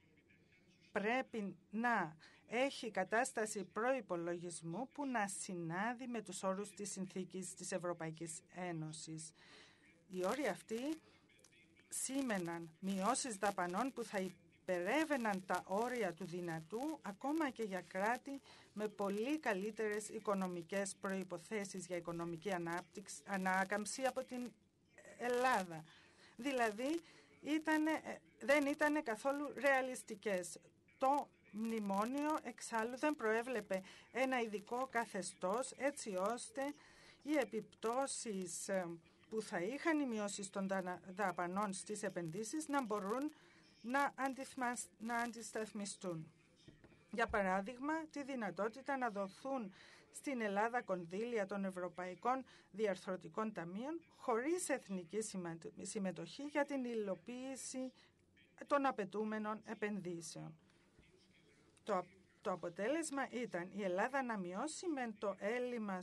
πρέπει να έχει κατάσταση προϋπολογισμού που να συνάδει με τους όρους της συνθήκης της Ευρωπαϊκής Ένωσης. Οι όροι αυτοί σήμαιναν μειώσεις δαπανών που θα υπερεύαιναν τα όρια του δυνατού, ακόμα και για κράτη με πολύ καλύτερες οικονομικές προϋποθέσεις για οικονομική ανάπτυξη, ανάκαμψη από την Ελλάδα. Δηλαδή, ήτανε, δεν ήταν καθόλου ρεαλιστικές. Το μνημόνιο εξάλλου δεν προέβλεπε ένα ειδικό καθεστώς έτσι ώστε οι επιπτώσεις που θα είχαν οι μειώσεις των δαπανών στις επενδύσεις να μπορούν να, να αντισταθμιστούν. Για παράδειγμα, τη δυνατότητα να δοθούν στην Ελλάδα κονδύλια των Ευρωπαϊκών Διαρθρωτικών Ταμείων χωρίς εθνική συμμετοχή για την υλοποίηση των απαιτούμενων επενδύσεων. Το, το αποτέλεσμα ήταν η Ελλάδα να μειώσει με το έλλειμμα,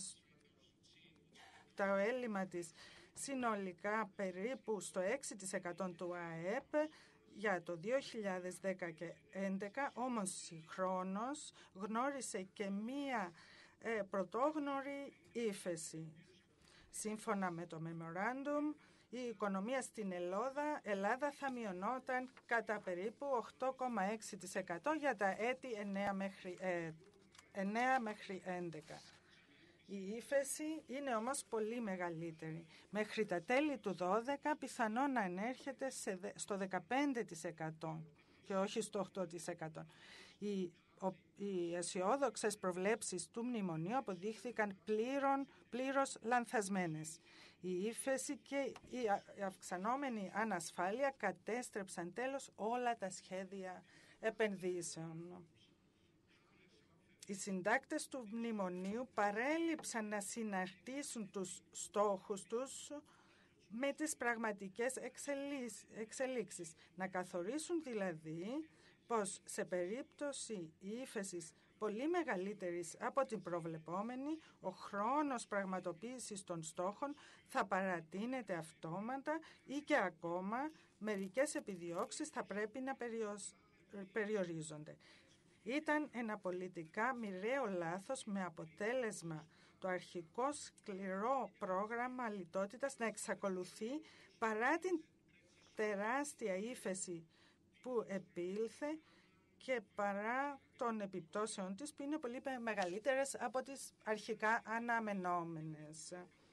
το έλλειμμα της συνολικά περίπου στο έξι τοις εκατό του ΑΕΠ για το δύο χιλιάδες δέκα και δύο χιλιάδες έντεκα, όμως συγχρόνως γνώρισε και μία ε, πρωτόγνωρη ύφεση. Σύμφωνα με το Memorandum, η οικονομία στην Ελλάδα, Ελλάδα θα μειωνόταν κατά περίπου οκτώ κόμμα έξι τοις εκατό για τα έτη εννέα μέχρι έντεκα. Η ύφεση είναι όμως πολύ μεγαλύτερη. Μέχρι τα τέλη του δώδεκα πιθανόν να ενέρχεται σε, στο δεκαπέντε τοις εκατό και όχι στο οκτώ τοις εκατό. Οι, ο, οι αισιόδοξες προβλέψεις του μνημονίου αποδείχθηκαν πλήρων, πλήρως λανθασμένες. Η ύφεση και η αυξανόμενη ανασφάλεια κατέστρεψαν τέλος όλα τα σχέδια επενδύσεων. Οι συντάκτες του μνημονίου παρέλειψαν να συναρτήσουν τους στόχους τους με τις πραγματικές εξελίξεις. Να καθορίσουν δηλαδή πως σε περίπτωση ύφεσης πολύ μεγαλύτερης από την προβλεπόμενη, ο χρόνος πραγματοποίησης των στόχων θα παρατείνεται αυτόματα ή και ακόμα μερικές επιδιώξεις θα πρέπει να περιορίζονται. Ήταν ένα πολιτικά μοιραίο λάθος με αποτέλεσμα το αρχικό σκληρό πρόγραμμα λιτότητας να εξακολουθεί παρά την τεράστια ύφεση που επήλθε και παρά των επιπτώσεων της που είναι πολύ μεγαλύτερες από τις αρχικά αναμενόμενες.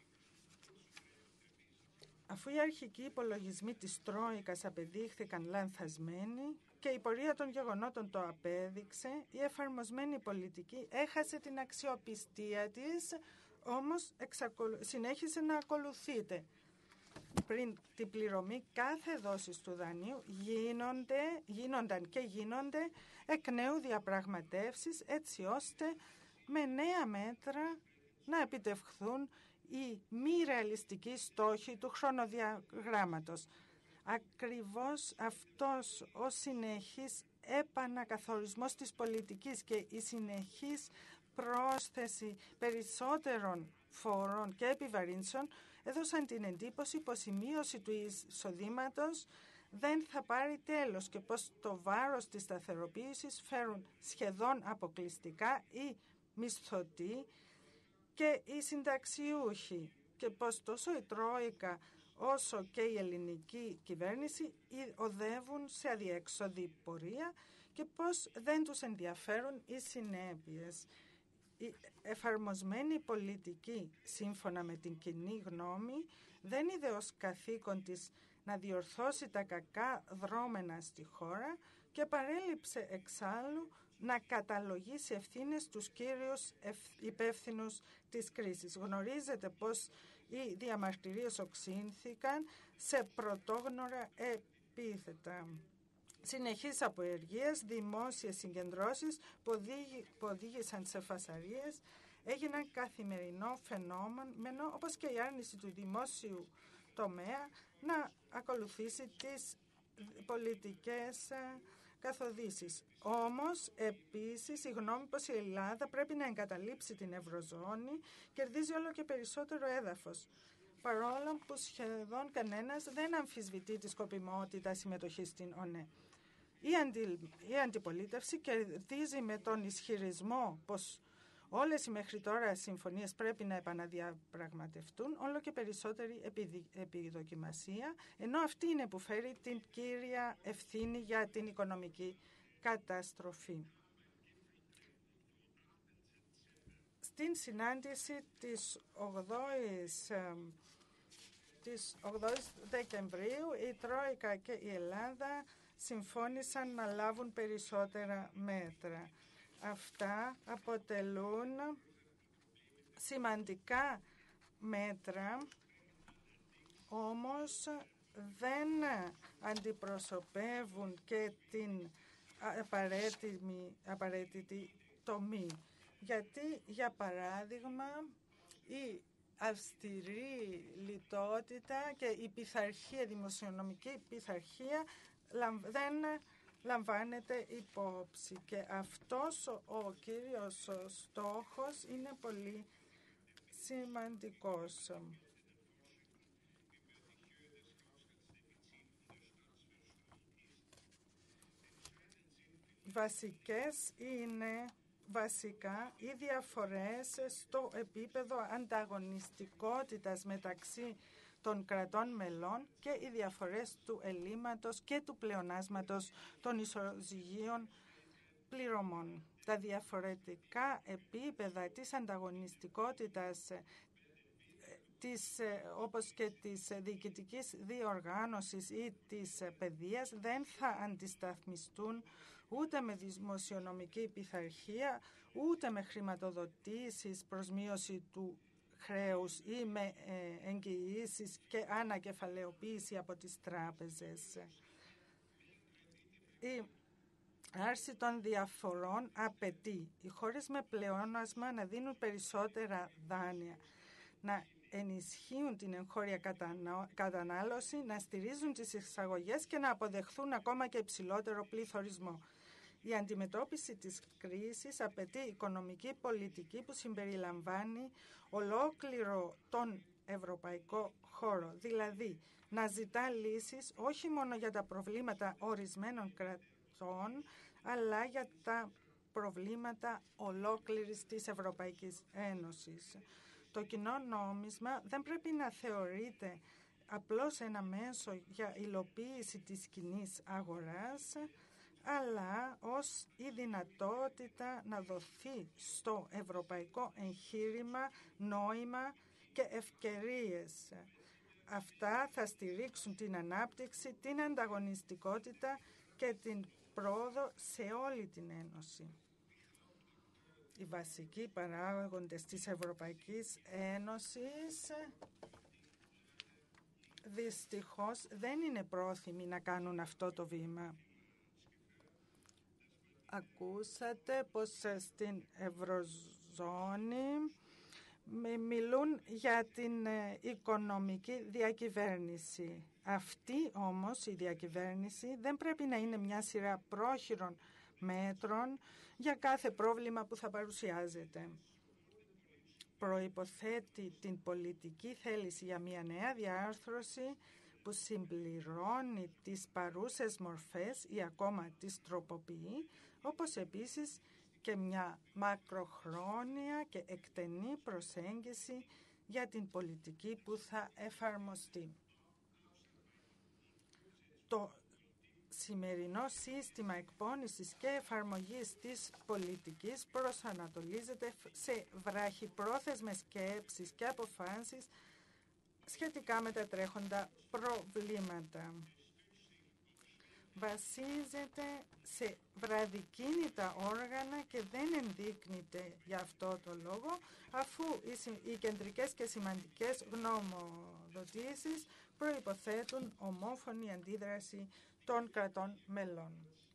Αφού οι αρχικοί υπολογισμοί της Τρόικας απεδείχθηκαν λανθασμένοι και η πορεία των γεγονότων το απέδειξε, η εφαρμοσμένη πολιτική έχασε την αξιοπιστία της, όμως εξακολου... συνέχισε να ακολουθείται. Πριν την πληρωμή κάθε δόσης του δανείου γίνονται, γίνονταν και γίνονται εκ νέου διαπραγματεύσεις έτσι ώστε με νέα μέτρα να επιτευχθούν οι μη ρεαλιστικοί στόχοι του χρονοδιαγράμματος. Ακριβώς αυτός ο συνεχής επανακαθορισμός της πολιτικής και η συνεχής πρόσθεση περισσότερων φόρων και επιβαρύνσεων έδωσαν την εντύπωση πως η μείωση του εισοδήματος δεν θα πάρει τέλος και πως το βάρος της σταθεροποίησης φέρουν σχεδόν αποκλειστικά οι μισθωτοί και οι συνταξιούχοι και πως τόσο η Τρόικα όσο και η ελληνική κυβέρνηση οδεύουν σε αδιέξοδη πορεία και πως δεν τους ενδιαφέρουν οι συνέπειες. Η εφαρμοσμένη πολιτική, σύμφωνα με την κοινή γνώμη, δεν είδε ως καθήκον της να διορθώσει τα κακά δρόμενα στη χώρα και παρέλειψε εξάλλου να καταλογίσει ευθύνες τους κύριους υπεύθυνους της κρίσης. Γνωρίζετε πως οι διαμαρτυρίες οξύνθηκαν σε πρωτόγνωρα επίθετα. Συνεχείς απεργίες, δημόσιες συγκεντρώσεις που οδήγησαν σε φασαρίες έγιναν καθημερινό φαινόμενο, όπως και η άρνηση του δημόσιου τομέα να ακολουθήσει τις πολιτικές καθοδήσεις. Όμως, επίσης, η γνώμη πως η Ελλάδα πρέπει να εγκαταλείψει την Ευρωζώνη κερδίζει όλο και περισσότερο έδαφος, παρόλο που σχεδόν κανένας δεν αμφισβητεί τη σκοπιμότητα συμμετοχής στην ΟΝΕ. Η, αντι, η αντιπολίτευση κερδίζει με τον ισχυρισμό πως όλες οι μέχρι τώρα συμφωνίες πρέπει να επαναδιαπραγματευτούν όλο και περισσότερη επιδοκιμασία, ενώ αυτή είναι που φέρει την κύρια ευθύνη για την οικονομική καταστροφή. Στην συνάντηση της ογδόης Δεκεμβρίου, η Τρόικα και η Ελλάδα συμφώνησαν να λάβουν περισσότερα μέτρα. Αυτά αποτελούν σημαντικά μέτρα, όμως δεν αντιπροσωπεύουν και την απαραίτητη, απαραίτητη τομή. Γιατί, για παράδειγμα, η αυστηρή λιτότητα και η πειθαρχία, δημοσιονομική πειθαρχία δεν λαμβάνεται υπόψη και αυτός ο κύριος στόχος είναι πολύ σημαντικός. Βασικές είναι βασικά οι διαφορές στο επίπεδο ανταγωνιστικότητας μεταξύ των κρατών μελών και οι διαφορές του ελλείμματος και του πλεονάσματος των ισοζυγίων πληρωμών. Τα διαφορετικά επίπεδα της ανταγωνιστικότητας της, όπως και της διοικητικής διοργάνωσης ή της παιδείας δεν θα αντισταθμιστούν ούτε με δημοσιονομική πειθαρχία, ούτε με χρηματοδοτήσεις προς μείωση του χρέους ή με εγγυήσεις και ανακεφαλαιοποίηση από τις τράπεζες. Η άρση των διαφορών απαιτεί οι χώρες με πλεόνασμα να δίνουν περισσότερα δάνεια, να ενισχύουν την εγχώρια κατανάλωση, να στηρίζουν τις εισαγωγές και να αποδεχθούν ακόμα και υψηλότερο πληθωρισμό. Η αντιμετώπιση της κρίσης απαιτεί οικονομική πολιτική που συμπεριλαμβάνει ολόκληρο τον ευρωπαϊκό χώρο, δηλαδή να ζητά λύσεις όχι μόνο για τα προβλήματα ορισμένων κρατών, αλλά για τα προβλήματα ολόκληρης της Ευρωπαϊκής Ένωσης. Το κοινό νόμισμα δεν πρέπει να θεωρείται απλώς ένα μέσο για υλοποίηση της κοινής αγοράς, αλλά ως η δυνατότητα να δοθεί στο ευρωπαϊκό εγχείρημα νόημα και ευκαιρίες. Αυτά θα στηρίξουν την ανάπτυξη, την ανταγωνιστικότητα και την πρόοδο σε όλη την Ένωση. Οι βασικοί παράγοντες της Ευρωπαϊκής Ένωσης δυστυχώς δεν είναι πρόθυμοι να κάνουν αυτό το βήμα. Ακούσατε πως στην Ευρωζώνη μιλούν για την οικονομική διακυβέρνηση. Αυτή όμως η διακυβέρνηση δεν πρέπει να είναι μια σειρά πρόχειρων μέτρων για κάθε πρόβλημα που θα παρουσιάζεται. Προϋποθέτει την πολιτική θέληση για μια νέα διάρθρωση που συμπληρώνει τις παρούσες μορφές ή ακόμα τις τροποποιεί, όπως επίσης και μια μακροχρόνια και εκτενή προσέγγιση για την πολιτική που θα εφαρμοστεί. Το σημερινό σύστημα εκπόνησης και εφαρμογής της πολιτικής προσανατολίζεται σε βραχυπρόθεσμες σκέψεις και αποφάσεις σχετικά με τα τρέχοντα προβλήματα. Βασίζεται σε βραδικίνητα όργανα και δεν ενδείκνυται για αυτό το λόγο, αφού οι κεντρικές και σημαντικές γνωμοδοτήσεις προϋποθέτουν ομόφωνη αντίδραση των κρατών μελών.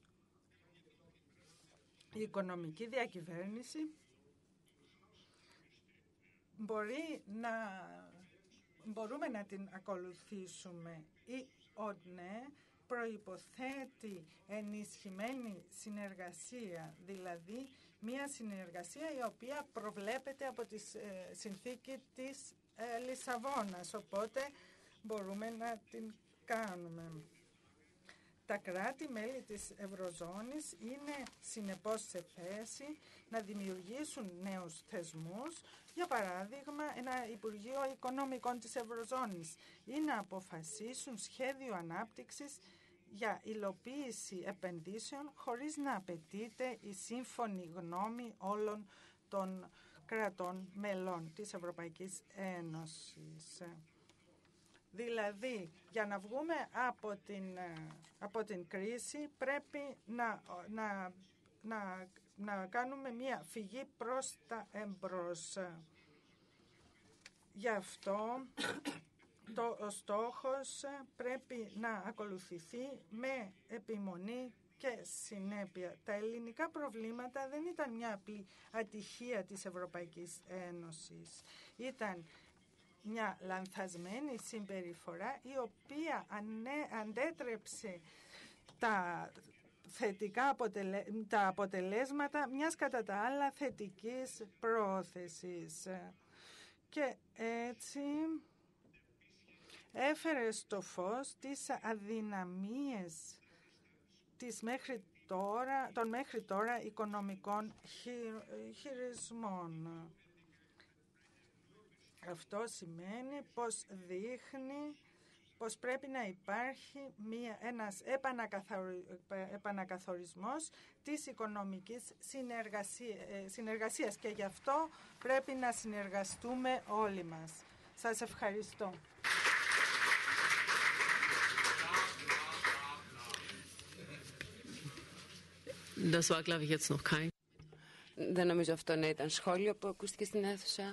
Η οικονομική διακυβέρνηση μπορεί να, μπορούμε να την ακολουθήσουμε ή ναι, προϋποθέτει ενισχυμένη συνεργασία, δηλαδή μια συνεργασία η οποία προβλέπεται από τη ε, συνθήκη της ε, Λισαβόνας, οπότε μπορούμε να την κάνουμε. Τα κράτη-μέλη της Ευρωζώνης είναι συνεπώς σε θέση να δημιουργήσουν νέους θεσμούς, για παράδειγμα ένα Υπουργείο Οικονομικών της Ευρωζώνης, ή να αποφασίσουν σχέδιο ανάπτυξης για υλοποίηση επενδύσεων χωρίς να απαιτείται η σύμφωνη γνώμη όλων των κρατών μελών της Ευρωπαϊκής Ένωσης. Δηλαδή, για να βγούμε από την, από την κρίση πρέπει να, να, να, να κάνουμε μία φυγή προς τα εμπρός. Γι' αυτό το, ο στόχος πρέπει να ακολουθηθεί με επιμονή και συνέπεια. Τα ελληνικά προβλήματα δεν ήταν μια απλή ατυχία της Ευρωπαϊκής Ένωσης. Ήταν μια λανθασμένη συμπεριφορά η οποία ανέ, αντέτρεψε τα θετικά αποτελε, τα αποτελέσματα μιας κατά τα άλλα θετικής πρόθεσης. Και έτσι έφερε στο φως τις αδυναμίες της μέχρι τώρα, των μέχρι τώρα οικονομικών χειρισμών. Αυτό σημαίνει πως δείχνει πως πρέπει να υπάρχει μία, ένας επανακαθορισμός της οικονομικής συνεργασίας και γι' αυτό πρέπει να συνεργαστούμε όλοι μας. Σας ευχαριστώ. Das war, glaube ich, jetzt noch kein. Δεν νομίζω αυτό να ήταν σχόλιο που ακούστηκε στην αίθουσα.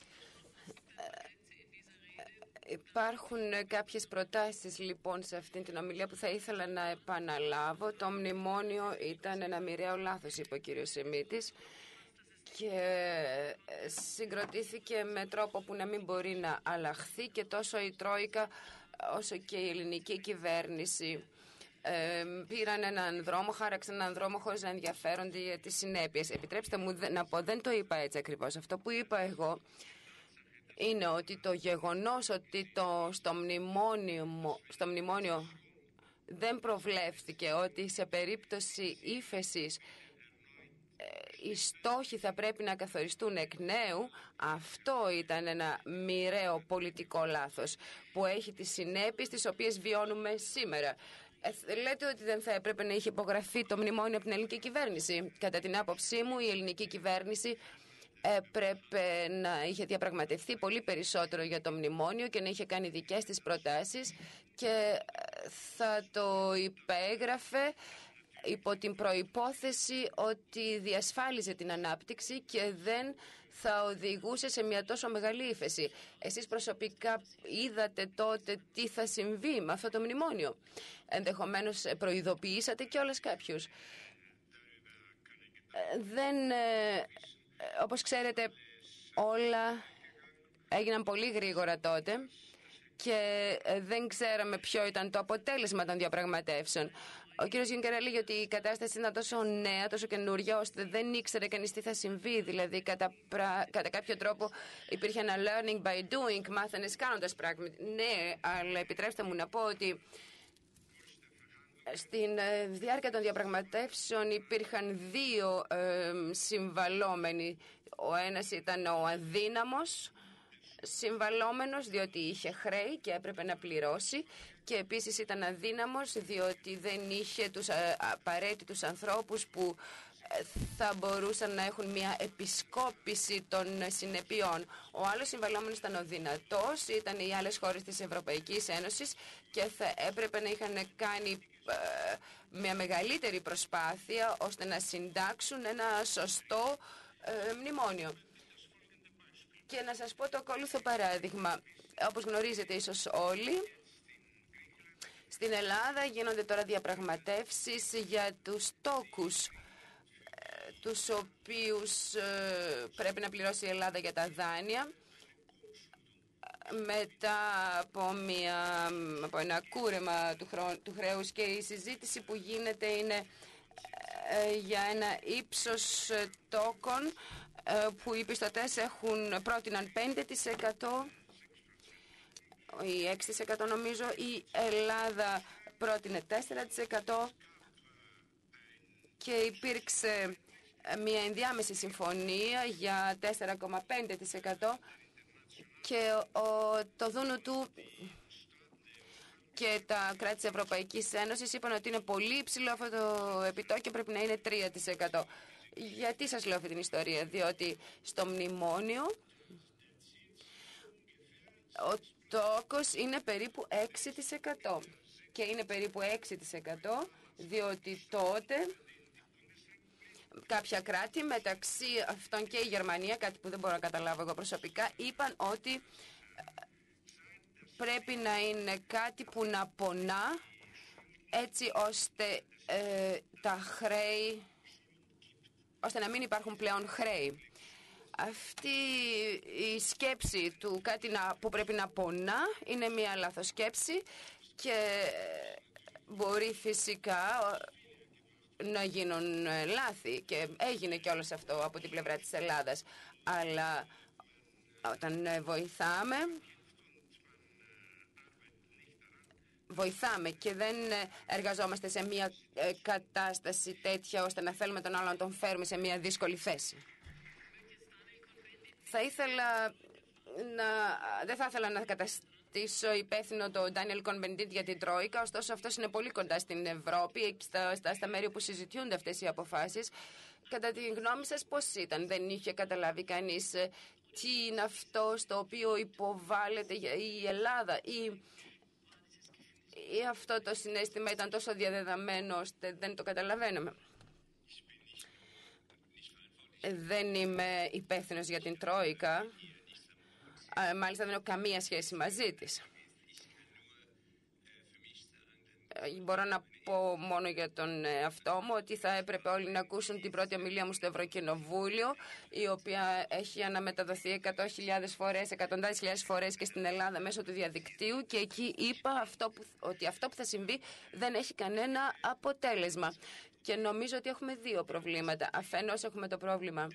Υπάρχουν κάποιες προτάσεις λοιπόν σε αυτήν την ομιλία που θα ήθελα να επαναλάβω. Το μνημόνιο ήταν ένα μοιραίο λάθος, είπε ο κύριος Σεμίτης, και συγκροτήθηκε με τρόπο που να μην μπορεί να αλλάχθει και τόσο η Τρόικα όσο και η ελληνική κυβέρνηση ε, πήραν έναν δρόμο, χάραξαν έναν δρόμο χωρίς να ενδιαφέρονται για τις συνέπειες. Επιτρέψτε μου να πω, δεν το είπα έτσι ακριβώς. Αυτό που είπα εγώ είναι ότι το γεγονός ότι το, στο, μνημόνιο, στο μνημόνιο δεν προβλέφθηκε ότι σε περίπτωση ύφεσης οι στόχοι θα πρέπει να καθοριστούν εκ νέου, αυτό ήταν ένα μοιραίο πολιτικό λάθος που έχει τις συνέπειες τις οποίες βιώνουμε σήμερα. Ε, λέτε ότι δεν θα έπρεπε να είχε υπογραφεί το μνημόνιο από την ελληνική κυβέρνηση. Κατά την άποψή μου, η ελληνική κυβέρνηση έπρεπε να είχε διαπραγματευτεί πολύ περισσότερο για το μνημόνιο και να είχε κάνει δικές της προτάσεις και θα το υπέγραφε υπό την προϋπόθεση ότι διασφάλιζε την ανάπτυξη και δεν θα οδηγούσε σε μια τόσο μεγάλη ύφεση. Εσείς προσωπικά είδατε τότε τι θα συμβεί με αυτό το μνημόνιο. Ενδεχομένως προειδοποιήσατε κιόλας κάποιους. Δεν, όπως ξέρετε, όλα έγιναν πολύ γρήγορα τότε και δεν ξέραμε ποιο ήταν το αποτέλεσμα των διαπραγματεύσεων. Ο κύριος Γιούνκερ έλεγε ότι η κατάσταση ήταν τόσο νέα, τόσο καινούργια, ώστε δεν ήξερε κανείς τι θα συμβεί. Δηλαδή, κατά, πρα... κατά κάποιο τρόπο υπήρχε ένα learning by doing, μάθαινες κάνοντας πράγματα. Ναι, αλλά επιτρέψτε μου να πω ότι στην διάρκεια των διαπραγματεύσεων υπήρχαν δύο ε, συμβαλόμενοι. Ο ένας ήταν ο αδύναμος συμβαλόμενος, διότι είχε χρέη και έπρεπε να πληρώσει, και επίσης ήταν αδύναμος διότι δεν είχε τους απαραίτητους ανθρώπους που θα μπορούσαν να έχουν μια επισκόπηση των συνεπειών. Ο άλλος συμβαλόμενος ήταν ο δυνατός, ήταν οι άλλες χώρες της Ευρωπαϊκής Ένωσης και θα έπρεπε να είχαν κάνει μια μεγαλύτερη προσπάθεια ώστε να συντάξουν ένα σωστό ε, μνημόνιο. Και να σας πω το ακόλουθο παράδειγμα. Όπως γνωρίζετε ίσως όλοι, στην Ελλάδα γίνονται τώρα διαπραγματεύσεις για τους τόκους, τους οποίους πρέπει να πληρώσει η Ελλάδα για τα δάνεια μετά από, μια, από ένα κούρεμα του, χρό, του χρέους, και η συζήτηση που γίνεται είναι για ένα ύψος τόκων που οι πιστωτές έχουν πρότειναν πέντε τοις εκατό ή έξι τοις εκατό νομίζω, η Ελλάδα πρότεινε τέσσερα τοις εκατό και υπήρξε μια ενδιάμεση συμφωνία για τέσσερα κόμμα πέντε τοις εκατό και ο, το δούνου του και τα κράτη της Ευρωπαϊκής Ένωσης είπαν ότι είναι πολύ υψηλό αυτό το επιτόκιο, πρέπει να είναι τρία τοις εκατό. Γιατί σας λέω αυτή την ιστορία? Διότι στο μνημόνιο ο τόκος είναι περίπου έξι τοις εκατό και είναι περίπου έξι τοις εκατό διότι τότε κάποια κράτη, μεταξύ αυτών και η Γερμανία, κάτι που δεν μπορώ να καταλάβω εγώ προσωπικά, είπαν ότι πρέπει να είναι κάτι που να πονά έτσι ώστε ε, τα χρέη, ώστε να μην υπάρχουν πλέον χρέη. Αυτή η σκέψη του κάτι να, που πρέπει να πονά είναι μια λάθος σκέψη και μπορεί φυσικά να γίνουν λάθη και έγινε και όλο αυτό από την πλευρά της Ελλάδας. Αλλά όταν βοηθάμε, βοηθάμε και δεν εργαζόμαστε σε μια κατάσταση τέτοια ώστε να θέλουμε τον άλλον να τον φέρουμε σε μια δύσκολη θέση. Θα ήθελα να, δεν θα ήθελα να καταστήσω υπεύθυνο τον Ντάνιελ Κον-Μπεντίτ για την Τρόικα, ωστόσο αυτός είναι πολύ κοντά στην Ευρώπη, στα, στα, στα μέρη που συζητιούνται αυτές οι αποφάσεις. Κατά τη γνώμη σας πώς ήταν? Δεν είχε καταλάβει κανείς τι είναι αυτό στο οποίο υποβάλλεται η Ελλάδα, ή, ή αυτό το συναίσθημα ήταν τόσο διαδεδομένο ώστε δεν το καταλαβαίνουμε? Δεν είμαι υπεύθυνος για την Τρόικα, μάλιστα δεν έχω καμία σχέση μαζί της. μπορώ να πω μόνο για τον εαυτό μου ότι θα έπρεπε όλοι να ακούσουν την πρώτη ομιλία μου στο Ευρωκοινοβούλιο, η οποία έχει αναμεταδοθεί εκατό χιλιάδες φορές, εκατοντάδες χιλιάδες φορές και στην Ελλάδα μέσω του διαδικτύου, και εκεί είπα αυτό που, ότι αυτό που θα συμβεί δεν έχει κανένα αποτέλεσμα. Και νομίζω ότι έχουμε δύο προβλήματα. Αφενός έχουμε το πρόβλημα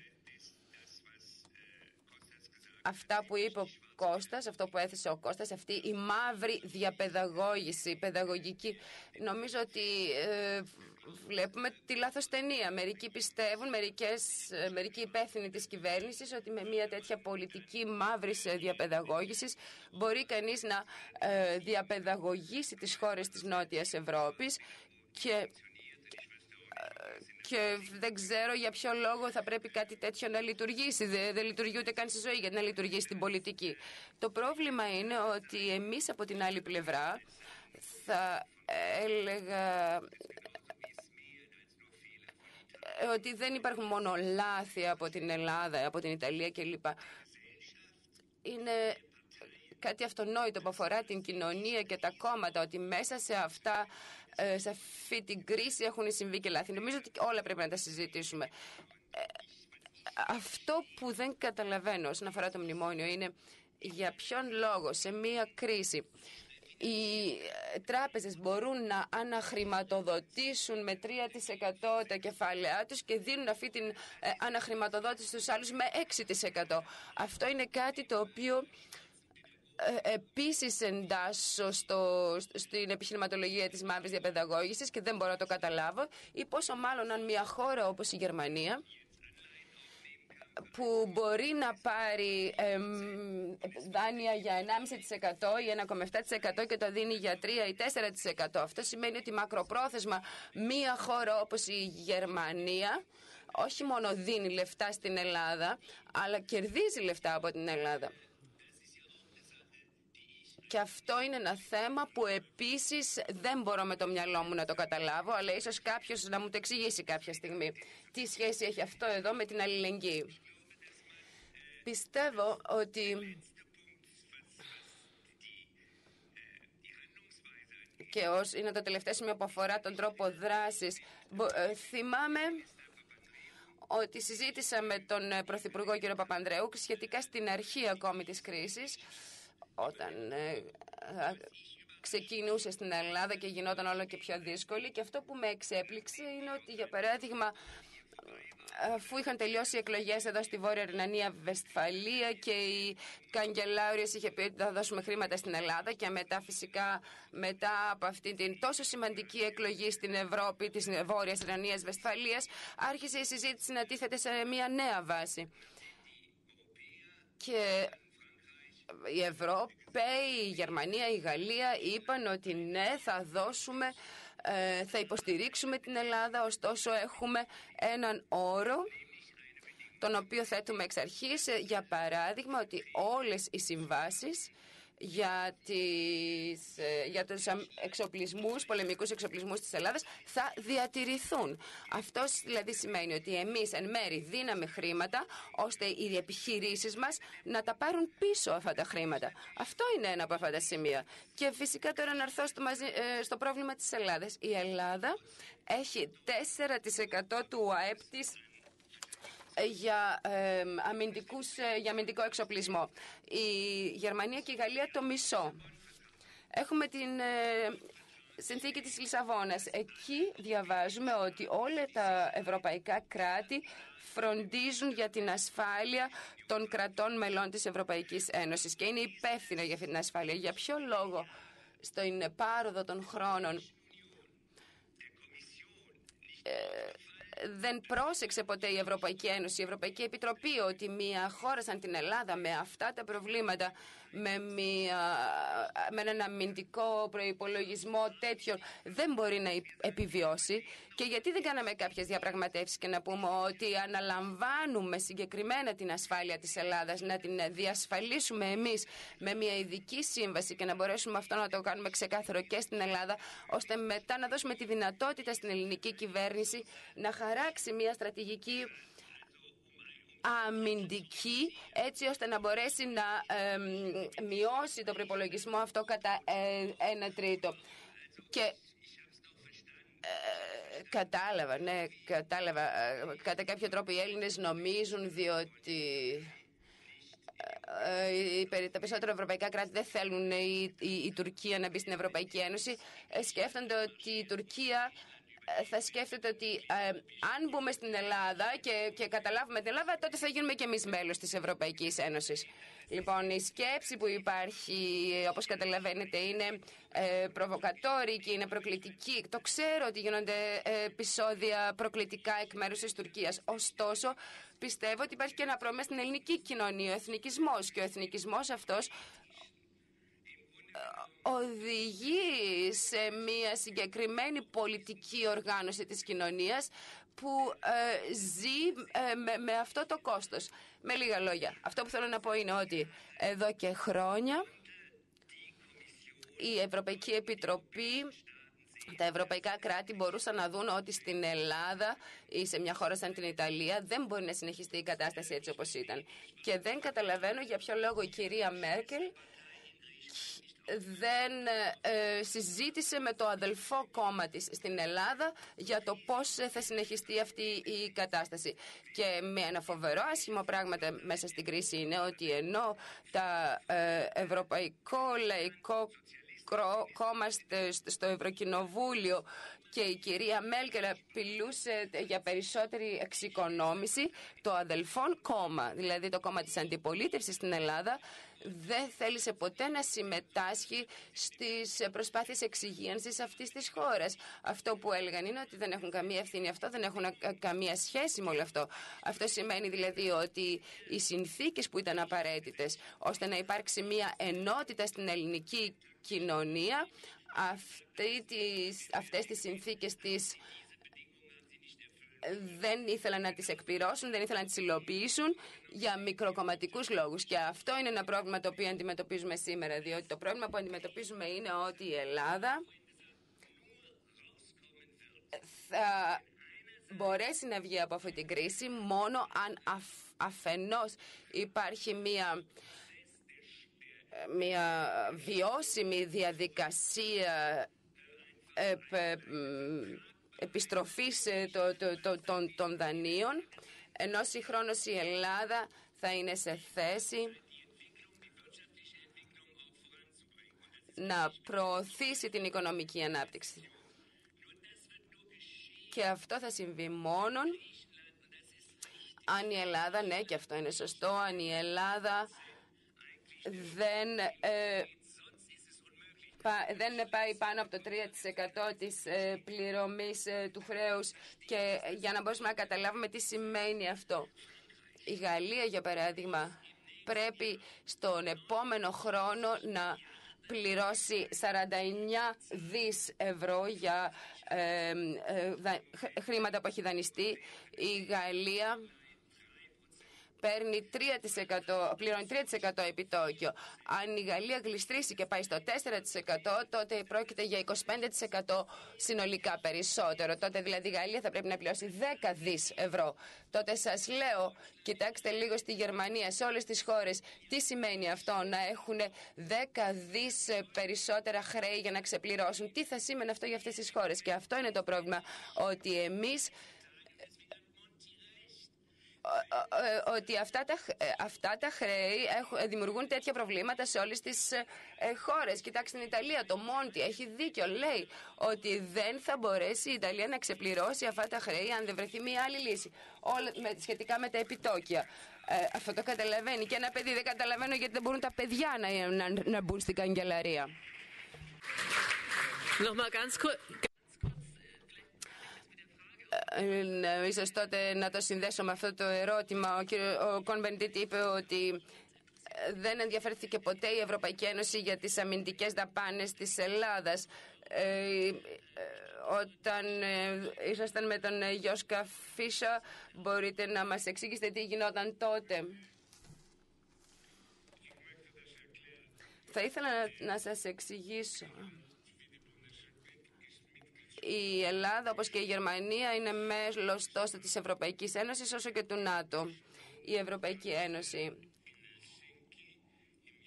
αυτά που είπε ο Κώστας, αυτό που έθεσε ο Κώστας, αυτή η μαύρη διαπαιδαγώγηση, παιδαγωγική. Νομίζω ότι ε, βλέπουμε τη λάθος ταινία. Μερικοί πιστεύουν, μερικές, μερικοί υπεύθυνοι της κυβέρνησης, ότι με μια τέτοια πολιτική μαύρης διαπαιδαγώγησης μπορεί κανείς να ε, διαπαιδαγωγήσει τις χώρες της Νότιας Ευρώπης, και και δεν ξέρω για ποιο λόγο θα πρέπει κάτι τέτοιο να λειτουργήσει. Δεν, δεν λειτουργεί ούτε καν στη ζωή για να λειτουργήσει στην πολιτική. Το πρόβλημα είναι ότι εμείς από την άλλη πλευρά θα έλεγα ότι δεν υπάρχουν μόνο λάθη από την Ελλάδα, από την Ιταλία κλπ. Είναι κάτι αυτονόητο που αφορά την κοινωνία και τα κόμματα, ότι μέσα σε αυτά, σε αυτή την κρίση έχουν συμβεί και λάθη. Νομίζω ότι όλα πρέπει να τα συζητήσουμε. Αυτό που δεν καταλαβαίνω όσον αφορά το μνημόνιο είναι για ποιον λόγο σε μία κρίση οι τράπεζες μπορούν να αναχρηματοδοτήσουν με τρία τοις εκατό τα κεφάλαιά τους και δίνουν αυτή την αναχρηματοδότηση στους άλλους με έξι τοις εκατό. Αυτό είναι κάτι το οποίο επίσης εντάσσω στο, στην επιχειρηματολογία της μαύρης διαπαιδαγώγησης και δεν μπορώ να το καταλάβω, ή πόσο μάλλον αν μια χώρα όπως η Γερμανία, που μπορεί να πάρει εμ, δάνεια για ενάμιση τοις εκατό ή ένα κόμμα επτά τοις εκατό και το δίνει για τρία ή τέσσερα τοις εκατό. Αυτό σημαίνει ότι μακροπρόθεσμα μια χώρα όπως η Γερμανία όχι μόνο δίνει λεφτά στην Ελλάδα, αλλά κερδίζει λεφτά από την Ελλάδα. Και αυτό είναι ένα θέμα που επίσης δεν μπορώ με το μυαλό μου να το καταλάβω, αλλά ίσως κάποιος να μου το εξηγήσει κάποια στιγμή. Τι σχέση έχει αυτό εδώ με την αλληλεγγύη. Πιστεύω ότι και ως είναι το τελευταίο σημείο που αφορά τον τρόπο δράσης, θυμάμαι ότι συζήτησα με τον Πρωθυπουργό κ. Παπανδρέου σχετικά στην αρχή ακόμη της κρίσης, όταν ε, ξεκινούσε στην Ελλάδα και γινόταν όλο και πιο δύσκολη, και αυτό που με εξέπληξε είναι ότι, για παράδειγμα, αφού είχαν τελειώσει οι εκλογές εδώ στη Βόρεια Ρινανία Βεσφαλία και η καγκελάριος είχε πει ότι θα δώσουμε χρήματα στην Ελλάδα, και μετά φυσικά μετά από αυτή την τόσο σημαντική εκλογή στην Ευρώπη της Βόρειας Ρινανίας Βεσφαλίας άρχισε η συζήτηση να τίθεται σε μια νέα βάση. Και οι Ευρωπαίοι, η Γερμανία, η Γαλλία είπαν ότι ναι, θα δώσουμε, ε, θα υποστηρίξουμε την Ελλάδα, ωστόσο έχουμε έναν όρο τον οποίο θέτουμε εξ αρχής, για παράδειγμα ότι όλες οι συμβάσεις για, τις, για τους εξοπλισμούς, πολεμικούς εξοπλισμούς της Ελλάδας θα διατηρηθούν. Αυτό δηλαδή σημαίνει ότι εμείς εν μέρη δίναμε χρήματα ώστε οι επιχειρήσεις μας να τα πάρουν πίσω αυτά τα χρήματα. Αυτό είναι ένα από αυτά τα σημεία. Και φυσικά τώρα να έρθω στο, μαζί, στο πρόβλημα της Ελλάδας. Η Ελλάδα έχει τέσσερα τοις εκατό του ΑΕΠ της για, ε, αμυντικούς, για αμυντικό εξοπλισμό. Η Γερμανία και η Γαλλία το μισό. Έχουμε την ε, συνθήκη της Λισαβόνας. Εκεί διαβάζουμε ότι όλα τα ευρωπαϊκά κράτη φροντίζουν για την ασφάλεια των κρατών μελών της Ευρωπαϊκής Ένωσης και είναι υπεύθυνα για αυτή την ασφάλεια. Για ποιο λόγο στην πάροδο των χρόνων ε, δεν πρόσεξε ποτέ η Ευρωπαϊκή Ένωση, η Ευρωπαϊκή Επιτροπή, ότι μια χώρα σαν την Ελλάδα με αυτά τα προβλήματα, με, μια, με έναν αμυντικό προϋπολογισμό τέτοιο, δεν μπορεί να επιβιώσει. Και γιατί δεν κάναμε κάποιες διαπραγματεύσεις και να πούμε ότι αναλαμβάνουμε συγκεκριμένα την ασφάλεια της Ελλάδας, να την διασφαλίσουμε εμείς με μια ειδική σύμβαση και να μπορέσουμε αυτό να το κάνουμε ξεκάθαρο και στην Ελλάδα, ώστε μετά να δώσουμε τη δυνατότητα στην ελληνική κυβέρνηση να χαράξει μια στρατηγική αμυντική, έτσι ώστε να μπορέσει να ε, μειώσει το προϋπολογισμό αυτό κατά ε, ένα τρίτο. Και Κατάλαβα, ναι, κατάλαβα. Κατά κάποιο τρόπο οι Έλληνες νομίζουν διότι τα περισσότερα ευρωπαϊκά κράτη δεν θέλουν η, η, η Τουρκία να μπει στην Ευρωπαϊκή Ένωση. Σκέφτονται ότι η Τουρκία θα σκέφτεται ότι ε, αν μπούμε στην Ελλάδα και, και καταλάβουμε την Ελλάδα, τότε θα γίνουμε και εμείς μέλος της Ευρωπαϊκής Ένωσης. Λοιπόν, η σκέψη που υπάρχει, όπως καταλαβαίνετε, είναι ε, προβοκατόρικη, είναι προκλητική. Το ξέρω ότι γίνονται ε, επεισόδια προκλητικά εκ μέρους της Τουρκίας. Ωστόσο, πιστεύω ότι υπάρχει και ένα πρόβλημα στην ελληνική κοινωνία, ο εθνικισμός. Και ο εθνικισμός αυτός οδηγεί σε μια συγκεκριμένη πολιτική οργάνωση της κοινωνίας που ε, ζει ε, με, με αυτό το κόστος. Με λίγα λόγια, αυτό που θέλω να πω είναι ότι εδώ και χρόνια η Ευρωπαϊκή Επιτροπή, τα ευρωπαϊκά κράτη μπορούσαν να δουν ότι στην Ελλάδα ή σε μια χώρα σαν την Ιταλία δεν μπορεί να συνεχιστεί η κατάσταση έτσι όπως ήταν. Και δεν καταλαβαίνω για ποιο λόγο η κυρία Μέρκελ δεν ε, συζήτησε με το αδελφό κόμμα της στην Ελλάδα για το πώς θα συνεχιστεί αυτή η κατάσταση. Και με ένα φοβερό άσχημο πράγμα μέσα στην κρίση είναι ότι ενώ τα ε, Ευρωπαϊκό Λαϊκό Κόμμα στο Ευρωκοινοβούλιο και η κυρία Μέρκελ απειλούσε για περισσότερη εξοικονόμηση, το αδελφόν κόμμα, δηλαδή το κόμμα της αντιπολίτευσης στην Ελλάδα, δεν θέλησε ποτέ να συμμετάσχει στις προσπάθειες εξυγίανσης αυτής της χώρας. Αυτό που έλεγαν είναι ότι δεν έχουν καμία ευθύνη αυτό, δεν έχουν καμία σχέση με όλο αυτό. Αυτό σημαίνει δηλαδή ότι οι συνθήκες που ήταν απαραίτητες ώστε να υπάρξει μια ενότητα στην ελληνική κοινωνία, αυτή τις, αυτές τις συνθήκες τις δεν ήθελαν να τις εκπληρώσουν, δεν ήθελαν να τις υλοποιήσουν για μικροκομματικούς λόγους. Και αυτό είναι ένα πρόβλημα το οποίο αντιμετωπίζουμε σήμερα, διότι το πρόβλημα που αντιμετωπίζουμε είναι ότι η Ελλάδα θα μπορέσει να βγει από αυτή την κρίση μόνο αν αφ, αφενός υπάρχει μία μια βιώσιμη διαδικασία επ, επιστροφής το, το, το, των, των δανείων, ενώ συγχρόνως η Ελλάδα θα είναι σε θέση να προωθήσει την οικονομική ανάπτυξη. Και αυτό θα συμβεί μόνον αν η Ελλάδα, ναι και αυτό είναι σωστό, αν η Ελλάδα δεν, ε, πα, δεν πάει πάνω από το τρία τοις εκατό της ε, πληρωμής ε, του χρέους, και για να μπορούμε να καταλάβουμε τι σημαίνει αυτό. Η Γαλλία, για παράδειγμα, πρέπει στον επόμενο χρόνο να πληρώσει σαράντα εννιά δισεκατομμύρια ευρώ για ε, ε, δα, χρήματα που έχει δανειστεί. Η Γαλλία παίρνει τρία τοις εκατό, πληρώνει τρία τοις εκατό επιτόκιο. Αν η Γαλλία γλιστρήσει και πάει στο τέσσερα τοις εκατό, τότε πρόκειται για είκοσι πέντε τοις εκατό συνολικά περισσότερο. Τότε δηλαδή η Γαλλία θα πρέπει να πληρώσει δέκα δισεκατομμύρια ευρώ. Τότε σας λέω, κοιτάξτε λίγο στη Γερμανία, σε όλες τις χώρες, τι σημαίνει αυτό να έχουν δέκα δισεκατομμύρια περισσότερα χρέη για να ξεπληρώσουν. Τι θα σήμαινε αυτό για αυτές τις χώρες. Και αυτό είναι το πρόβλημα, ότι εμείς ότι αυτά τα, αυτά τα χρέη έχουν, δημιουργούν τέτοια προβλήματα σε όλες τις ε, χώρες. Κοιτάξτε την Ιταλία, το Μόντι έχει δίκιο, λέει ότι δεν θα μπορέσει η Ιταλία να ξεπληρώσει αυτά τα χρέη αν δεν βρεθεί μια άλλη λύση. Όλα, με, σχετικά με τα επιτόκια. Ε, αυτό το καταλαβαίνει και ένα παιδί. Δεν καταλαβαίνω γιατί δεν μπορούν τα παιδιά να, να, να μπουν στην καγκελαρία. Ίσως τότε να το συνδέσω με αυτό το ερώτημα. Ο κύριο Κον-Μπεντίτ είπε ότι δεν ενδιαφέρθηκε ποτέ η Ευρωπαϊκή Ένωση για τις αμυντικές δαπάνες της Ελλάδας. Ε, όταν ε, ήσασταν με τον Γιώσκα Φίσα, μπορείτε να μας εξηγήσετε τι γινόταν τότε? Θα ήθελα να, να σας εξηγήσω. Η Ελλάδα, όπως και η Γερμανία, είναι μέλος τόσο της Ευρωπαϊκής Ένωσης όσο και του ΝΑΤΟ. Η Ευρωπαϊκή Ένωση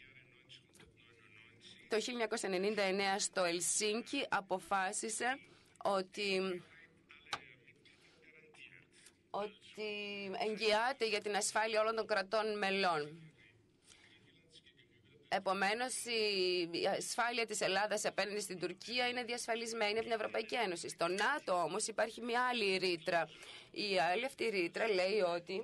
το χίλια εννιακόσια ενενήντα εννέα στο Ελσίνκι αποφάσισε ότι, ότι εγγυάται για την ασφάλεια όλων των κρατών μελών. Επομένως, η ασφάλεια της Ελλάδας απέναντι στην Τουρκία είναι διασφαλισμένη από την Ευρωπαϊκή Ένωση. Στο ΝΑΤΟ όμως υπάρχει μια άλλη ρήτρα. Η άλλη αυτή ρήτρα λέει ότι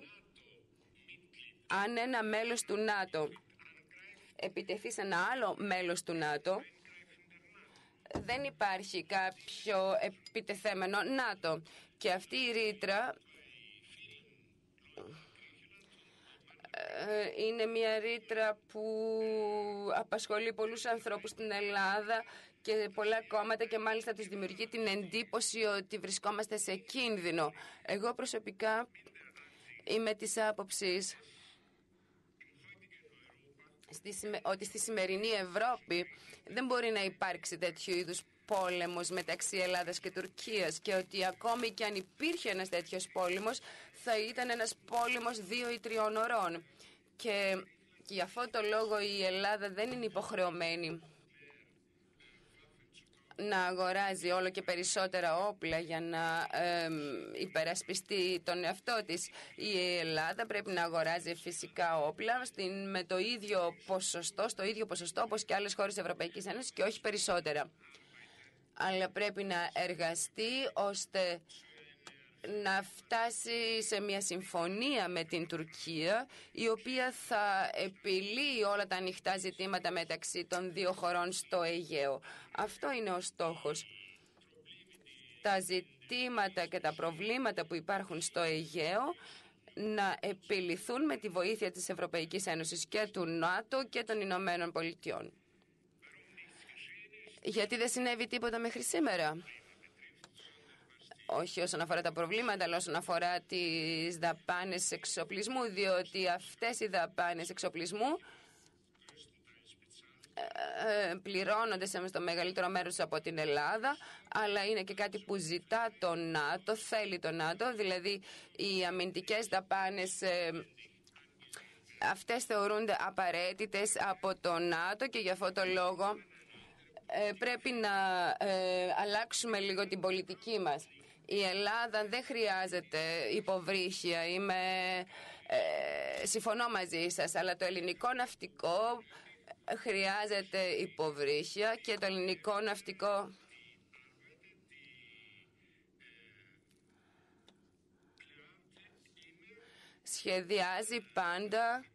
αν ένα μέλος του ΝΑΤΟ επιτεθεί σε ένα άλλο μέλος του ΝΑΤΟ, δεν υπάρχει κάποιο επιτεθέμενο ΝΑΤΟ. Και αυτή η ρήτρα είναι μια ρήτρα που απασχολεί πολλούς ανθρώπους στην Ελλάδα και πολλά κόμματα και μάλιστα τους δημιουργεί την εντύπωση ότι βρισκόμαστε σε κίνδυνο. Εγώ προσωπικά είμαι της άποψης ότι στη σημερινή Ευρώπη δεν μπορεί να υπάρξει τέτοιου είδους πόλεμος μεταξύ Ελλάδας και Τουρκίας και ότι ακόμη και αν υπήρχε ένας τέτοιος πόλεμος θα ήταν ένας πόλεμος δύο ή τριών ωρών. Και, και για αυτό το λόγο η Ελλάδα δεν είναι υποχρεωμένη να αγοράζει όλο και περισσότερα όπλα για να ε, υπερασπιστεί τον εαυτό της. Η Ελλάδα πρέπει να αγοράζει φυσικά όπλα στην, με το ίδιο ποσοστό, στο ίδιο ποσοστό όπως και άλλες χώρες της Ευρωπαϊκής Ένωσης και όχι περισσότερα. Αλλά πρέπει να εργαστεί ώστε να φτάσει σε μια συμφωνία με την Τουρκία η οποία θα επιλύει όλα τα ανοιχτά ζητήματα μεταξύ των δύο χωρών στο Αιγαίο. Αυτό είναι ο στόχος. Τα ζητήματα και τα προβλήματα που υπάρχουν στο Αιγαίο να επιληθούν με τη βοήθεια της Ευρωπαϊκής Ένωσης και του ΝΑΤΟ και των Ηνωμένων Πολιτειών. Γιατί δεν συνέβη τίποτα μέχρι σήμερα? Όχι όσον αφορά τα προβλήματα, αλλά όσον αφορά τις δαπάνες εξοπλισμού, διότι αυτές οι δαπάνες εξοπλισμού ε, πληρώνονται σε το μεγαλύτερο μέρος από την Ελλάδα, αλλά είναι και κάτι που ζητά το ΝΑΤΟ, θέλει το ΝΑΤΟ, δηλαδή οι αμυντικές δαπάνες ε, αυτές θεωρούνται απαραίτητες από το ΝΑΤΟ και γι' αυτό το λόγο ε, πρέπει να ε, αλλάξουμε λίγο την πολιτική μας. Η Ελλάδα δεν χρειάζεται υποβρύχια, είμαι, ε, συμφωνώ μαζί σας, αλλά το ελληνικό ναυτικό χρειάζεται υποβρύχια και το ελληνικό ναυτικό σχεδιάζει πάντα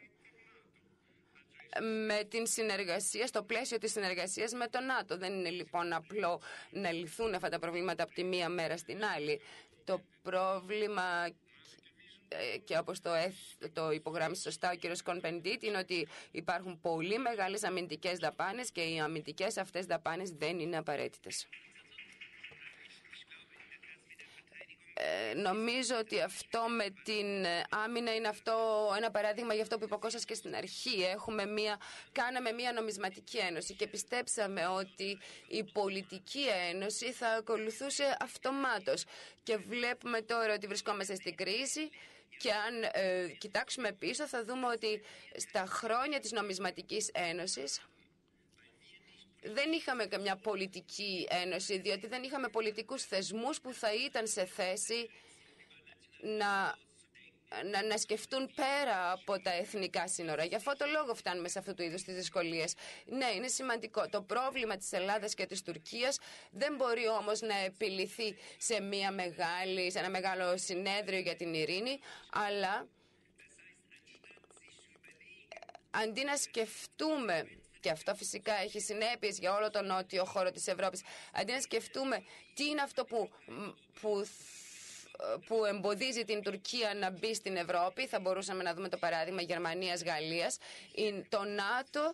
με την συνεργασία, στο πλαίσιο της συνεργασίας με το ΝΑΤΟ. Δεν είναι λοιπόν απλό να λυθούν αυτά τα προβλήματα από τη μία μέρα στην άλλη. Το πρόβλημα, και όπως το, το υπογράμμισε σωστά ο κ. Κον-Πεντίτ, είναι ότι υπάρχουν πολύ μεγάλες αμυντικές δαπάνες και οι αμυντικές αυτές δαπάνες δεν είναι απαραίτητες. Ε, νομίζω ότι αυτό με την άμυνα είναι αυτό ένα παράδειγμα για αυτό που είπε ο Κώστας και στην αρχή. Έχουμε μία, κάναμε μία νομισματική ένωση και πιστέψαμε ότι η πολιτική ένωση θα ακολουθούσε αυτομάτως. Και βλέπουμε τώρα ότι βρισκόμαστε στην κρίση και αν ε, κοιτάξουμε πίσω θα δούμε ότι στα χρόνια της νομισματικής ένωσης δεν είχαμε καμιά πολιτική ένωση, διότι δεν είχαμε πολιτικούς θεσμούς που θα ήταν σε θέση να, να, να σκεφτούν πέρα από τα εθνικά σύνορα. Γι' αυτό το λόγο φτάνουμε σε αυτού του είδους τις δυσκολίες. Ναι, είναι σημαντικό. Το πρόβλημα της Ελλάδας και της Τουρκίας δεν μπορεί όμως να επιληθεί σε, μια μεγάλη, σε ένα μεγάλο συνέδριο για την ειρήνη, αλλά αντί να σκεφτούμε, και αυτό φυσικά έχει συνέπειες για όλο τον νότιο χώρο της Ευρώπης, αντί να σκεφτούμε τι είναι αυτό που, που, που εμποδίζει την Τουρκία να μπει στην Ευρώπη, θα μπορούσαμε να δούμε το παράδειγμα Γερμανίας-Γαλλίας. Το ΝΑΤΟ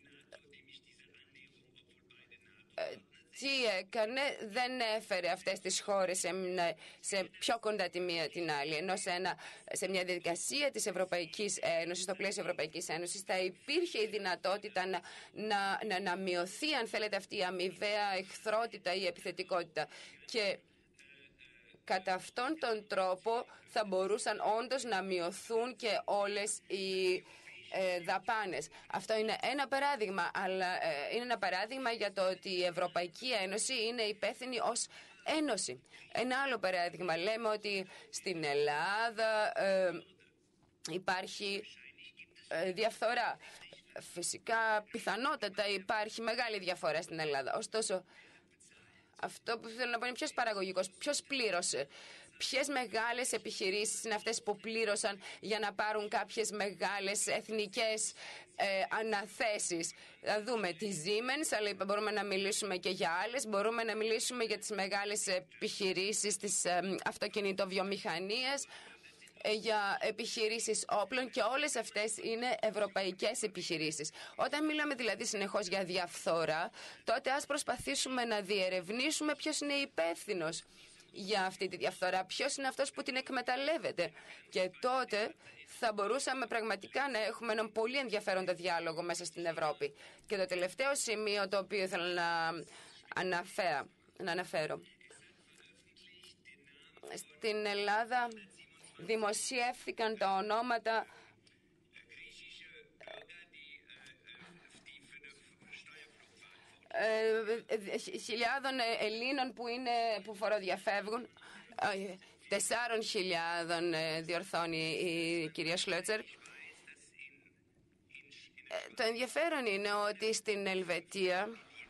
τι έκανε? Δεν έφερε αυτές τις χώρες σε, σε πιο κοντά τη μία την άλλη, ενώ σε, ένα, σε μια διαδικασία της Ευρωπαϊκής Ένωσης, στο πλαίσιο Ευρωπαϊκής Ένωσης, θα υπήρχε η δυνατότητα να, να, να, να μειωθεί, αν θέλετε, αυτή η αμοιβαία εχθρότητα ή επιθετικότητα. Και κατά αυτόν τον τρόπο θα μπορούσαν όντως να μειωθούν και όλες οι δαπάνες. Αυτό είναι ένα παράδειγμα, αλλά είναι ένα παράδειγμα για το ότι η Ευρωπαϊκή Ένωση είναι υπεύθυνη ως Ένωση. Ένα άλλο παράδειγμα, λέμε ότι στην Ελλάδα ε, υπάρχει ε, διαφθορά. Φυσικά, πιθανότατα υπάρχει μεγάλη διαφορά στην Ελλάδα. Ωστόσο, αυτό που θέλω να πω είναι ποιος παραγωγικός, ποιος πλήρωσε. Ποιες μεγάλες επιχειρήσεις είναι αυτές που πλήρωσαν για να πάρουν κάποιες μεγάλες εθνικές ε, αναθέσεις. Θα δούμε τη Siemens, αλλά μπορούμε να μιλήσουμε και για άλλες. Μπορούμε να μιλήσουμε για τις μεγάλες επιχειρήσεις της ε, αυτοκινητοβιομηχανίας, για επιχειρήσεις όπλων, και όλες αυτές είναι ευρωπαϊκές επιχειρήσεις. Όταν μιλάμε δηλαδή συνεχώς για διαφθορά, τότε ας προσπαθήσουμε να διερευνήσουμε ποιος είναι υπεύθυνος για αυτή τη διαφθορά, ποιος είναι αυτός που την εκμεταλλεύεται. Και τότε θα μπορούσαμε πραγματικά να έχουμε έναν πολύ ενδιαφέροντα διάλογο μέσα στην Ευρώπη. Και το τελευταίο σημείο το οποίο ήθελα να, αναφέρα, να αναφέρω. Στην Ελλάδα δημοσιεύθηκαν τα ονόματα ε, χιλιάδων Ελλήνων που, είναι, που φοροδιαφεύγουν. Τεσσάρων χιλιάδων διορθώνει η κυρία Σλότσερ. Το ενδιαφέρον είναι ότι στην Ελβετία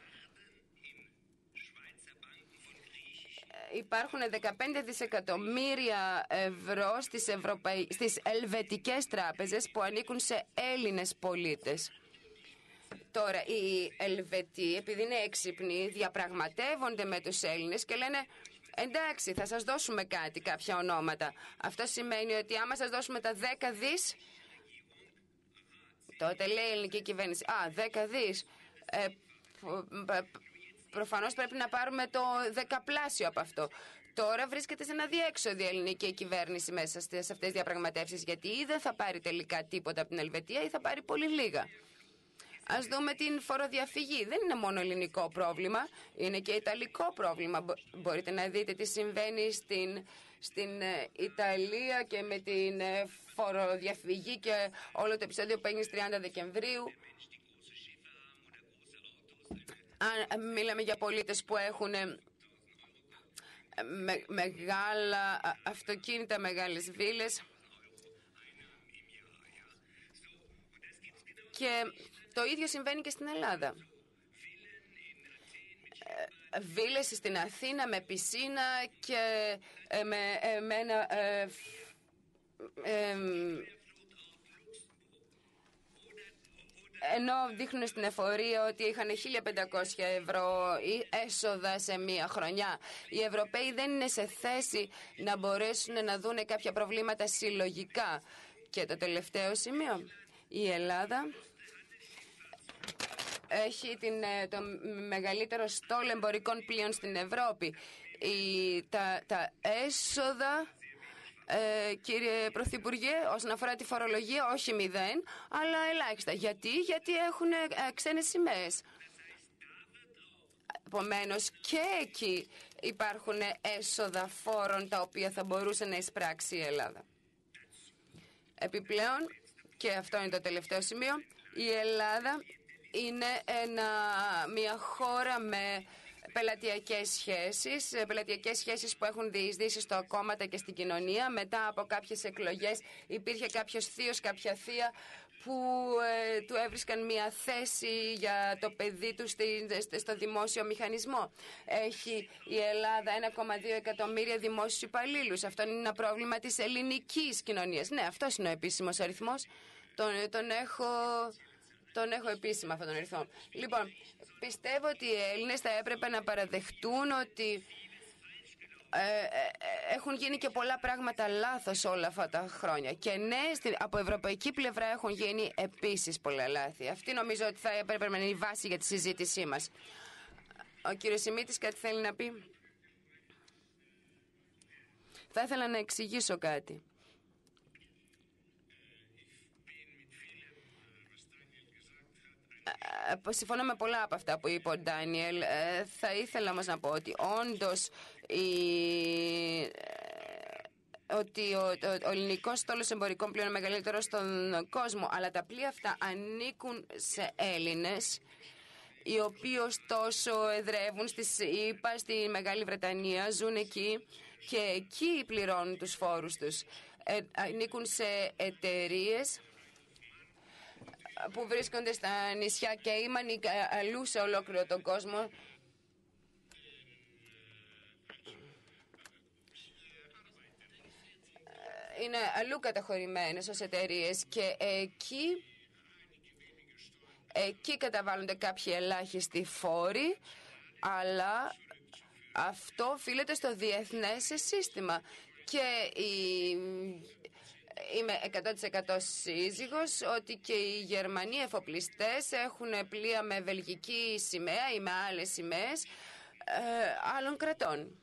υπάρχουν δεκαπέντε δισεκατομμύρια ευρώ στις, Ευρωπαϊ... στις ελβετικές τράπεζες που ανήκουν σε Έλληνες πολίτες. Τώρα, οι Ελβετοί, επειδή είναι έξυπνοι, διαπραγματεύονται με τους Έλληνες και λένε εντάξει, θα σας δώσουμε κάτι, κάποια ονόματα. Αυτό σημαίνει ότι άμα σας δώσουμε τα δέκα δις, τότε λέει η ελληνική κυβέρνηση, α, δέκα δις, ε, προφανώς πρέπει να πάρουμε το δεκαπλάσιο από αυτό. Τώρα βρίσκεται σε ένα διέξοδο η ελληνική κυβέρνηση μέσα σε αυτές τις διαπραγματεύσεις, γιατί ή δεν θα πάρει τελικά τίποτα από την Ελβετία ή θα πάρει πολύ λίγα. Ας δούμε την φοροδιαφυγή. Δεν είναι μόνο ελληνικό πρόβλημα, είναι και ιταλικό πρόβλημα. Μπορείτε να δείτε τι συμβαίνει στην, στην Ιταλία και με την φοροδιαφυγή και όλο το επεισόδιο που έγινε στις τριάντα Δεκεμβρίου. Αν μιλάμε για πολίτες που έχουν με, μεγάλα αυτοκίνητα, μεγάλες βίλες, και το ίδιο συμβαίνει και στην Ελλάδα. Βίλες στην Αθήνα με πισίνα και με, με ένα ε, ε, ενώ δείχνουν στην εφορία ότι είχαν χίλια πεντακόσια ευρώ έσοδα σε μία χρονιά. Οι Ευρωπαίοι δεν είναι σε θέση να μπορέσουν να δούνε κάποια προβλήματα συλλογικά. Και το τελευταίο σημείο, η Ελλάδα έχει την, το μεγαλύτερο στόλο εμπορικών πλοίων στην Ευρώπη. Η, τα, τα έσοδα, ε, κύριε Πρωθυπουργέ, όσον αφορά τη φορολογία, όχι μηδέν, αλλά ελάχιστα. Γιατί, Γιατί έχουν ε, ξένες σημαίες. Επομένως, και εκεί υπάρχουν έσοδα φόρων τα οποία θα μπορούσε να εισπράξει η Ελλάδα. Επιπλέον, και αυτό είναι το τελευταίο σημείο, η Ελλάδα είναι ένα, μια χώρα με πελατειακές σχέσεις, πελατειακές σχέσεις που έχουν διεισδύσει στο κόμματα και στην κοινωνία. Μετά από κάποιες εκλογές υπήρχε κάποιος θείος, κάποια θεία που ε, του έβρισκαν μια θέση για το παιδί του στη, στο δημόσιο μηχανισμό. Έχει η Ελλάδα ένα κόμμα δύο εκατομμύρια δημόσιους υπαλλήλους. Αυτό είναι ένα πρόβλημα της ελληνικής κοινωνίας. Ναι, αυτός είναι ο επίσημος αριθμός. Τον, τον έχω... Τον έχω επίσημα αυτόν τον αριθμό. Λοιπόν, πιστεύω ότι οι Έλληνες θα έπρεπε να παραδεχτούν ότι ε, ε, έχουν γίνει και πολλά πράγματα λάθος όλα αυτά τα χρόνια. Και ναι, από ευρωπαϊκή πλευρά έχουν γίνει επίσης πολλά λάθη. Αυτή νομίζω ότι θα έπρεπε να είναι η βάση για τη συζήτησή μας. Ο κύριος Σιμίτης κάτι θέλει να πει? Θα ήθελα να εξηγήσω κάτι. Συμφωνώ με πολλά από αυτά που είπε ο Ντάνιελ. Ε, θα ήθελα όμως να πω ότι όντως η, ότι ο, ο, ο ελληνικός στόλος εμπορικών πλοίων είναι μεγαλύτερο στον κόσμο, αλλά τα πλοία αυτά ανήκουν σε Έλληνες οι οποίοι ωστόσο εδρεύουν στις ΗΠΑ, στη Μεγάλη Βρετανία, ζουν εκεί και εκεί πληρώνουν τους φόρους τους. Ε, ανήκουν σε εταιρείες που βρίσκονται στα νησιά Κέιμαν ή αλλού σε ολόκληρο τον κόσμο. Είναι αλλού καταχωρημένες ως εταιρείες και εκεί, εκεί καταβάλλονται κάποιοι ελάχιστοι φόροι, αλλά αυτό οφείλεται στο διεθνές σύστημα. Και η, είμαι εκατό τοις εκατό σύζυγος ότι και οι Γερμανοί εφοπλιστές έχουν πλοία με βελγική σημαία ή με άλλες σημαίες ε, άλλων κρατών.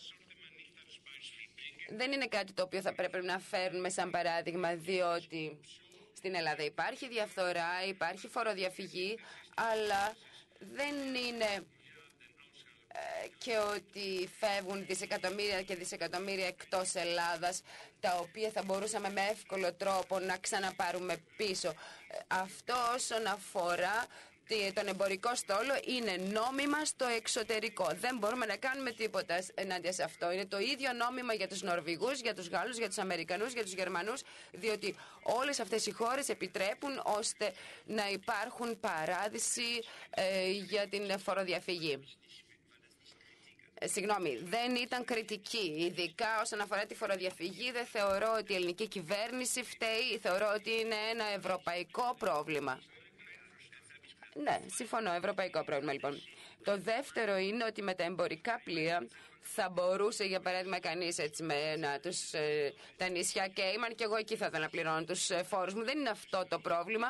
Δεν είναι κάτι το οποίο θα πρέπει να φέρνουμε σαν παράδειγμα, διότι στην Ελλάδα υπάρχει διαφθορά, υπάρχει φοροδιαφυγή, αλλά δεν είναι και ότι φεύγουν δισεκατομμύρια και δισεκατομμύρια εκτός Ελλάδας, τα οποία θα μπορούσαμε με εύκολο τρόπο να ξαναπάρουμε πίσω. Αυτό όσον αφορά τον εμπορικό στόλο είναι νόμιμα στο εξωτερικό. Δεν μπορούμε να κάνουμε τίποτα ενάντια σε αυτό. Είναι το ίδιο νόμιμα για τους Νορβηγούς, για τους Γάλλους, για τους Αμερικανούς, για τους Γερμανούς, διότι όλες αυτές οι χώρες επιτρέπουν ώστε να υπάρχουν παράδεισοι ε, για την φοροδιαφυγή. Συγγνώμη, δεν ήταν κριτική, ειδικά όσον αφορά τη φοροδιαφυγή. Δεν θεωρώ ότι η ελληνική κυβέρνηση φταίει, θεωρώ ότι είναι ένα ευρωπαϊκό πρόβλημα. Ναι, συμφωνώ, ευρωπαϊκό πρόβλημα λοιπόν. Το δεύτερο είναι ότι με τα εμπορικά πλοία θα μπορούσε, για παράδειγμα, κανείς έτσι με να, τους, ε, τα νησιά Κέιμαν, και εγώ εκεί θα ήθελα να πληρώνω τους ε, φόρους μου. Δεν είναι αυτό το πρόβλημα.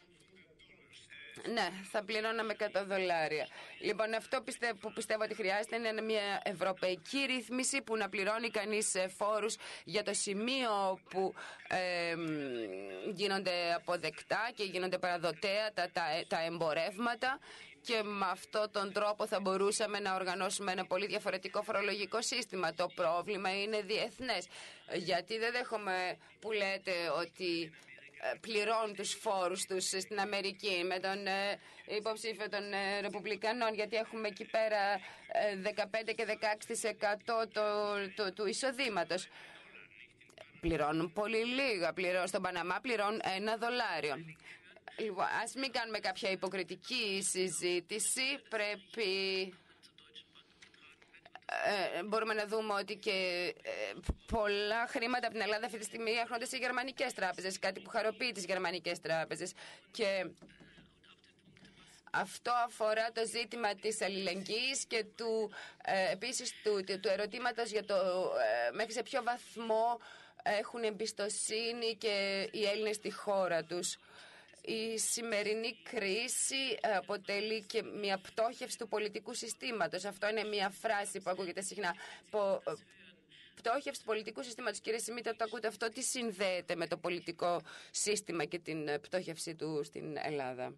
Ναι, θα πληρώναμε εκατό δολάρια. Λοιπόν, αυτό πιστεύω, που πιστεύω ότι χρειάζεται είναι μια ευρωπαϊκή ρύθμιση που να πληρώνει κανείς φόρους για το σημείο που ε, γίνονται αποδεκτά και γίνονται παραδοτέα τα, τα, τα εμπορεύματα, και με αυτόν τον τρόπο θα μπορούσαμε να οργανώσουμε ένα πολύ διαφορετικό φορολογικό σύστημα. Το πρόβλημα είναι διεθνές. Γιατί δεν δέχομαι που λέτε ότι πληρώνουν τους φόρους τους στην Αμερική με τον ε, υποψήφιο των ε, Ρεπουμπλικανών, γιατί έχουμε εκεί πέρα ε, δεκαπέντε και δεκαέξι τοις εκατό το, το, του εισοδήματος. Πληρώνουν πολύ λίγα. Πληρώνουν, στον Παναμά πληρώνουν ένα δολάριο. Λοιπόν, ας μην κάνουμε κάποια υποκριτική συζήτηση. Πρέπει... Ε, μπορούμε να δούμε ότι και ε, πολλά χρήματα από την Ελλάδα αυτή τη στιγμή έρχονται σε γερμανικές τράπεζες, κάτι που χαροποιεί τις γερμανικές τράπεζες. Και αυτό αφορά το ζήτημα της αλληλεγγύης και του, ε, επίσης του, του, του ερωτήματος για το ε, μέχρι σε ποιο βαθμό έχουν εμπιστοσύνη και οι Έλληνες στη χώρα τους. Η σημερινή κρίση αποτελεί και μια πτώχευση του πολιτικού συστήματος. Αυτό είναι μια φράση που ακούγεται συχνά. Πτώχευση του πολιτικού συστήματος. Κύριε Σιμίτα, το ακούτε αυτό? Τι συνδέεται με το πολιτικό σύστημα και την πτώχευση του στην Ελλάδα?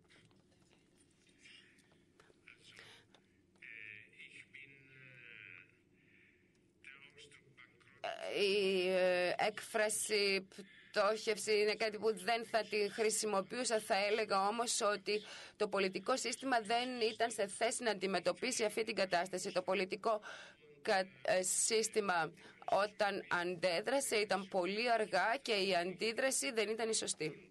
Η έκφραση πτώχευση είναι κάτι που δεν θα τη χρησιμοποιούσα. Θα έλεγα όμως ότι το πολιτικό σύστημα δεν ήταν σε θέση να αντιμετωπίσει αυτή την κατάσταση. Το πολιτικό σύστημα όταν αντέδρασε ήταν πολύ αργά και η αντίδραση δεν ήταν η σωστή.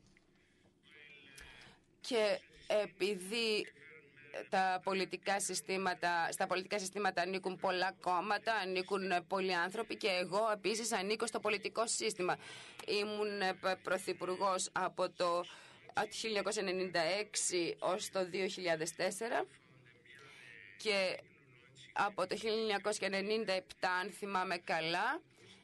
Και επειδή τα πολιτικά συστήματα, στα πολιτικά συστήματα ανήκουν πολλά κόμματα, ανήκουν πολλοί άνθρωποι, και εγώ επίσης ανήκω στο πολιτικό σύστημα. Ήμουν πρωθυπουργός από το χίλια εννιακόσια ενενήντα έξι ως το δύο χιλιάδες τέσσερα και από το χίλια εννιακόσια ενενήντα επτά, αν θυμάμαι καλά,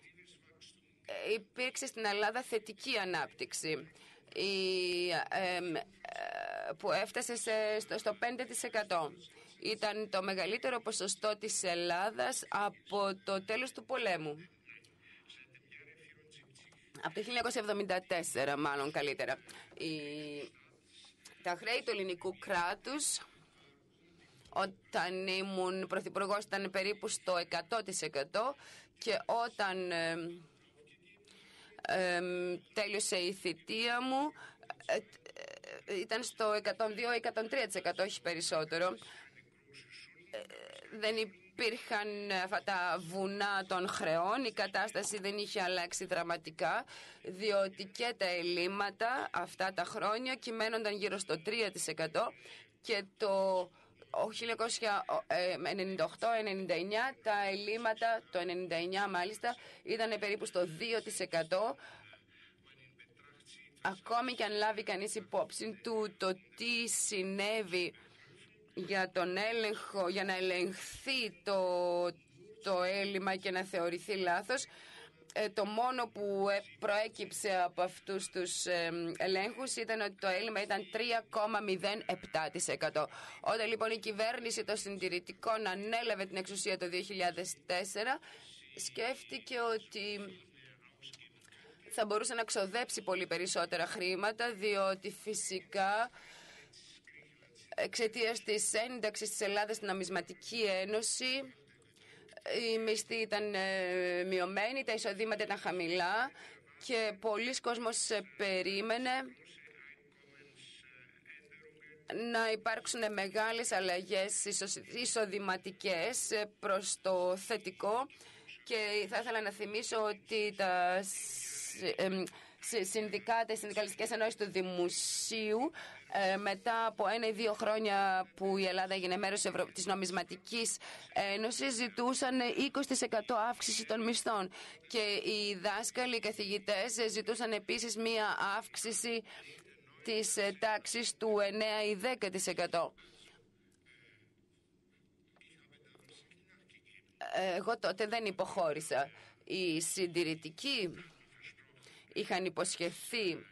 υπήρξε στην Ελλάδα θετική ανάπτυξη. Η, ε, που έφτασε σε, στο, στο πέντε τοις εκατό. Ήταν το μεγαλύτερο ποσοστό της Ελλάδας από το τέλος του πολέμου. Από το χίλια εννιακόσια εβδομήντα τέσσερα, μάλλον καλύτερα. Η, τα χρέη του ελληνικού κράτους, όταν ήμουν πρωθυπουργός, ήταν περίπου στο εκατό τοις εκατό, και όταν ε, ε, τέλειωσε η θητεία μου, ε, ήταν στο εκατόν δύο με εκατόν τρία τοις εκατό, όχι περισσότερο. Δεν υπήρχαν αυτά τα βουνά των χρεών, η κατάσταση δεν είχε αλλάξει δραματικά, διότι και τα ελλείμματα αυτά τα χρόνια κυμαίνονταν γύρω στο τρία τοις εκατό και το χίλια εννιακόσια ενενήντα οκτώ ενενήντα εννιά τα ελλείμματα, το ενενήντα εννιά μάλιστα, ήταν περίπου στο δύο τοις εκατό. Ακόμη και αν λάβει κανείς υπόψη του το τι συνέβη για τον έλεγχο, για να ελεγχθεί το, το έλλειμμα και να θεωρηθεί λάθος, το μόνο που προέκυψε από αυτούς τους ελέγχους ήταν ότι το έλλειμμα ήταν τρία κόμμα μηδέν επτά τοις εκατό. Όταν λοιπόν η κυβέρνηση των συντηρητικών ανέλαβε την εξουσία το δύο χιλιάδες τέσσερα, σκέφτηκε ότι θα μπορούσε να ξοδέψει πολύ περισσότερα χρήματα, διότι φυσικά εξαιτίας της ένταξης της Ελλάδας στην Νομισματική Ένωση οι μισθοί ήταν ε, μειωμένοι, τα εισοδήματα ήταν χαμηλά και πολλοί κόσμος ε, περίμενε να υπάρξουν μεγάλες αλλαγές εισοδηματικές ε, προς το θετικό, και θα ήθελα να θυμίσω ότι τα ε, συνδικάτα, οι συνδικαλιστικές ενώσεις του Δημοσίου, ε, μετά από ένα ή δύο χρόνια που η Ελλάδα έγινε μέρος της Νομισματικής Ένωσης, ζητούσαν είκοσι τοις εκατό αύξηση των μισθών, και οι δάσκαλοι, οι καθηγητές ζητούσαν επίσης μία αύξηση της τάξης του εννέα ή δέκα τοις εκατό. Εγώ τότε δεν υποχώρησα. Οι συντηρητικοί είχαν υποσχεθεί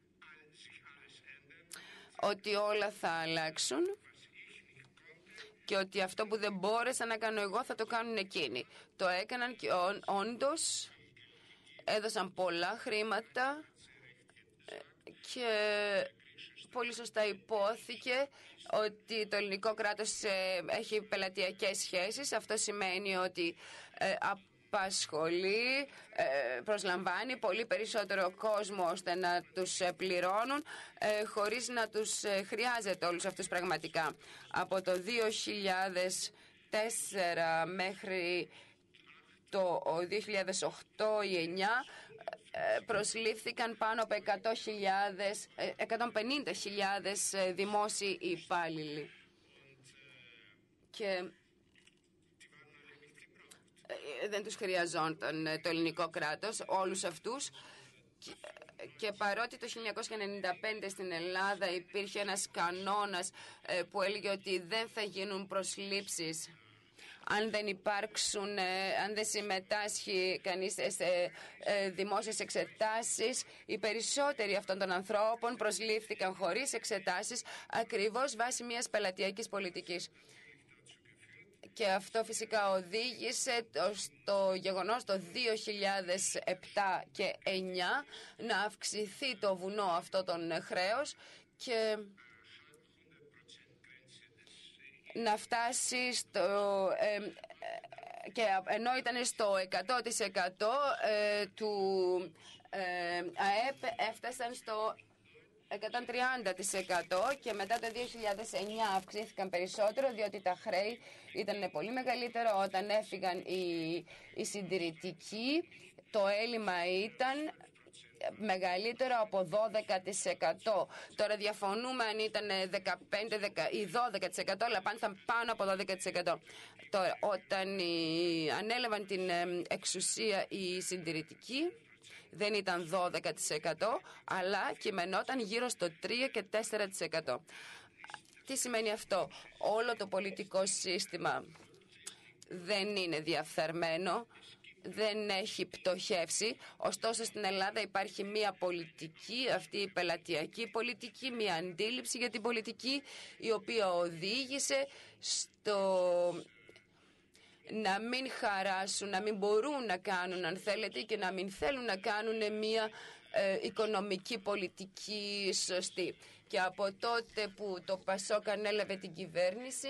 ότι όλα θα αλλάξουν και ότι αυτό που δεν μπόρεσα να κάνω εγώ θα το κάνουν εκείνοι. Το έκαναν και όντως έδωσαν πολλά χρήματα και πολύ σωστά υπόθηκε ότι το ελληνικό κράτος έχει πελατειακές σχέσεις. Αυτό σημαίνει ότι απασχολεί, προσλαμβάνει πολύ περισσότερο κόσμο ώστε να τους πληρώνουν χωρίς να τους χρειάζεται όλους αυτούς πραγματικά. Από το δύο χιλιάδες τέσσερα μέχρι το δύο χιλιάδες οκτώ ή εννιά προσλήφθηκαν πάνω από εκατό χιλιάδες, εκατόν πενήντα χιλιάδες δημόσιοι υπάλληλοι. Και δεν τους χρειαζόταν το ελληνικό κράτος, όλους αυτούς. Και, και παρότι το χίλια εννιακόσια ενενήντα πέντε στην Ελλάδα υπήρχε ένας κανόνας που έλεγε ότι δεν θα γίνουν προσλήψεις αν δεν υπάρξουν, αν δεν συμμετάσχει κανείς σε δημόσιες εξετάσεις, οι περισσότεροι αυτών των ανθρώπων προσλήφθηκαν χωρίς εξετάσεις, ακριβώς βάσει μιας πελατειακής πολιτικής. Και αυτό φυσικά οδήγησε στο γεγονός το δύο χιλιάδες επτά και εννιά να αυξηθεί το βουνό αυτό των χρέος και να φτάσει στο... Ε, και ενώ ήταν στο εκατό τοις εκατό ε, του ε, ΑΕΠ, έφτασαν στο εκατόν τριάντα τοις εκατό και μετά το δύο χιλιάδες εννιά αυξήθηκαν περισσότερο, διότι τα χρέη ήταν πολύ μεγαλύτερο. Όταν έφυγαν οι, οι συντηρητικοί, το έλλειμμα ήταν μεγαλύτερο από δώδεκα τοις εκατό. Τώρα διαφωνούμε αν ήταν δεκαπέντε ή δώδεκα τοις εκατό, αλλά πάντα ήταν πάνω από δώδεκα τοις εκατό. Τώρα, όταν οι, ανέλαβαν την εξουσία οι συντηρητικοί, δεν ήταν δώδεκα τοις εκατό, αλλά κειμενόταν γύρω στο τρία και τέσσερα τοις εκατό. Τι σημαίνει αυτό? Όλο το πολιτικό σύστημα δεν είναι διαφθαρμένο, δεν έχει πτωχεύσει. Ωστόσο στην Ελλάδα υπάρχει μια πολιτική, αυτή η πελατειακή πολιτική, μια αντίληψη για την πολιτική, η οποία οδήγησε στο να μην χαράσουν, να μην μπορούν να κάνουν, αν θέλετε, και να μην θέλουν να κάνουν μια ε, οικονομική πολιτική σωστή. Και από τότε που το Πασόκ ανέλαβε την κυβέρνηση,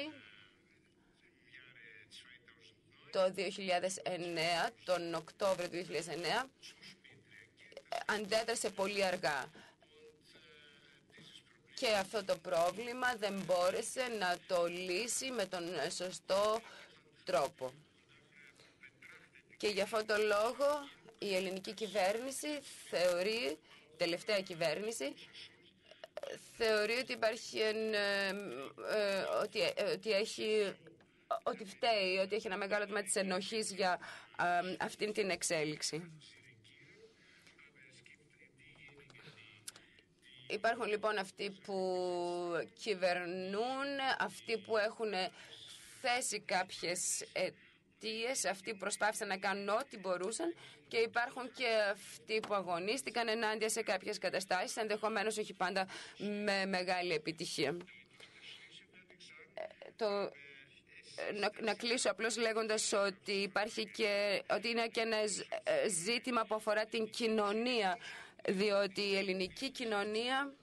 το δύο χιλιάδες εννέα, τον Οκτώβριο του δύο χιλιάδες εννέα, αντέδρασε πολύ αργά. και αυτό το πρόβλημα δεν μπόρεσε να το λύσει με τον σωστό τρόπο. Και για αυτό το λόγο η ελληνική κυβέρνηση θεωρεί, η τελευταία κυβέρνηση, θεωρεί ότι υπάρχει, ε, ε, ότι, ε, ότι έχει, ότι φταίει, ότι έχει ένα μεγάλο τμήμα της ενοχής για ε, αυτήν την εξέλιξη. Υπάρχουν λοιπόν αυτοί που κυβερνούν, αυτοί που έχουν θέσει κάποιες αιτίες, αυτοί που προσπάθησαν να κάνουν ό,τι μπορούσαν και υπάρχουν και αυτοί που αγωνίστηκαν ενάντια σε κάποιες καταστάσεις, ενδεχομένως όχι πάντα με μεγάλη επιτυχία. Το, να, να κλείσω απλώς λέγοντας ότι υπάρχει και, ότι είναι και ένα ζήτημα που αφορά την κοινωνία, διότι η ελληνική κοινωνία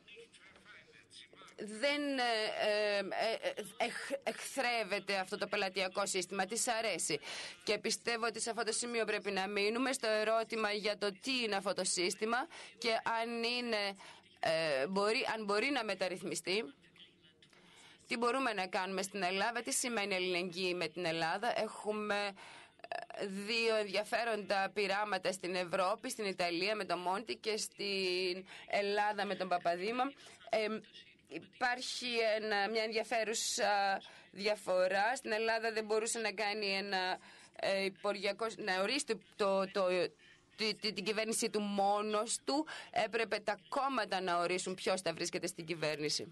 δεν ε, ε, εχ, εχθρεύεται αυτό το πελατειακό σύστημα, της αρέσει. Και πιστεύω ότι σε αυτό το σημείο πρέπει να μείνουμε στο ερώτημα για το τι είναι αυτό το σύστημα και αν, είναι, ε, μπορεί, αν μπορεί να μεταρρυθμιστεί. Τι μπορούμε να κάνουμε στην Ελλάδα, τι σημαίνει αλληλεγγύη με την Ελλάδα. Έχουμε δύο ενδιαφέροντα πειράματα στην Ευρώπη, στην Ιταλία με τον Μόντι και στην Ελλάδα με τον Παπαδήμα. Ε, υπάρχει ένα, μια ενδιαφέρουσα διαφορά. Στην Ελλάδα δεν μπορούσε να κάνει ένα ε, υπουργιακό, να ορίσει το, το, το, τη, την κυβέρνηση του μόνος του. Έπρεπε τα κόμματα να ορίσουν ποιος θα βρίσκεται στην κυβέρνηση.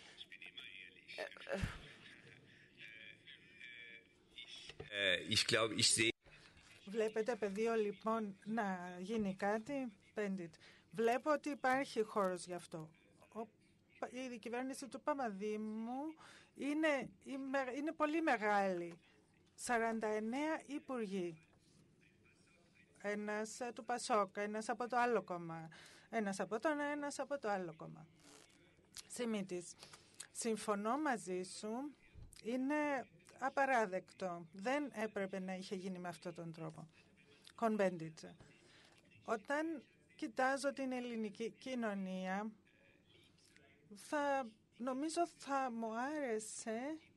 Ich glaube, ich sehe... Βλέπετε πεδίο λοιπόν να γίνει κάτι, Πέντιτ. Βλέπω ότι υπάρχει χώρος γι' αυτό. Ο, η κυβέρνηση του Παπαδήμου είναι, είναι πολύ μεγάλη. σαράντα εννέα υπουργοί. Ένας του Πασόκ, ένας από το άλλο κόμμα. Ένας από το ένα, ένας από το άλλο κόμμα. Σιμίτης, συμφωνώ μαζί σου, είναι απαράδεκτο. Δεν έπρεπε να είχε γίνει με αυτόν τον τρόπο. Κονμπέντιτσα. Όταν κοιτάζω την ελληνική κοινωνία, θα, νομίζω θα μου άρεσε.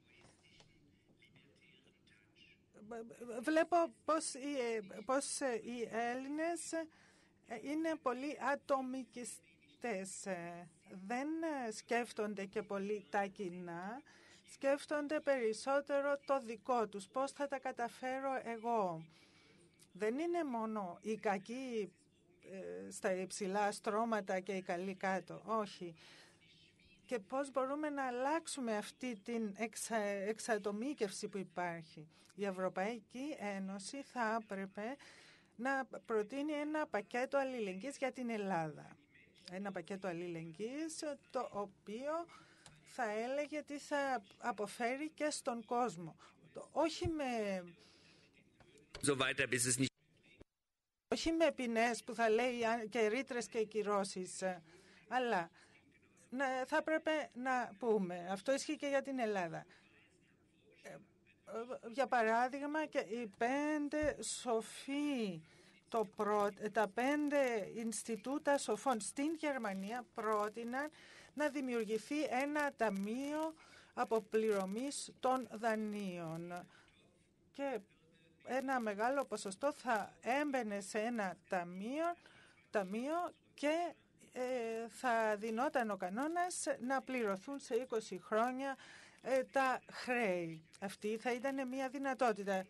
Βλέπω πως οι, πως οι Έλληνες είναι πολύ ατομικιστές. Δεν σκέφτονται και πολύ τα κοινά. Σκέφτονται περισσότερο το δικό τους, πώς θα τα καταφέρω εγώ. Δεν είναι μόνο οι κακοί ε, στα υψηλά στρώματα και οι καλοί κάτω, όχι. Και πώς μπορούμε να αλλάξουμε αυτή την εξα, εξατομίκευση που υπάρχει. Η Ευρωπαϊκή Ένωση θα έπρεπε να προτείνει ένα πακέτο αλληλεγγύης για την Ελλάδα. Ένα πακέτο αλληλεγγύης το οποίο θα έλεγε τι θα αποφέρει και στον κόσμο. Όχι με, so weiter, bis es nicht... όχι με ποινές που θα λέει και ρήτρες και κυρώσεις, αλλά να, θα έπρεπε να πούμε, αυτό ισχύει και για την Ελλάδα. Για παράδειγμα, και οι πέντε σοφοί, το πρό, τα πέντε Ινστιτούτα Σοφών στην Γερμανία πρότειναν να δημιουργηθεί ένα ταμείο αποπληρωμής των δανείων. Και ένα μεγάλο ποσοστό θα έμπαινε σε ένα ταμείο, ταμείο και ε, θα δινόταν ο κανόνας να πληρωθούν σε είκοσι χρόνια ε, τα χρέη. Αυτή θα ήταν μια δυνατότητα.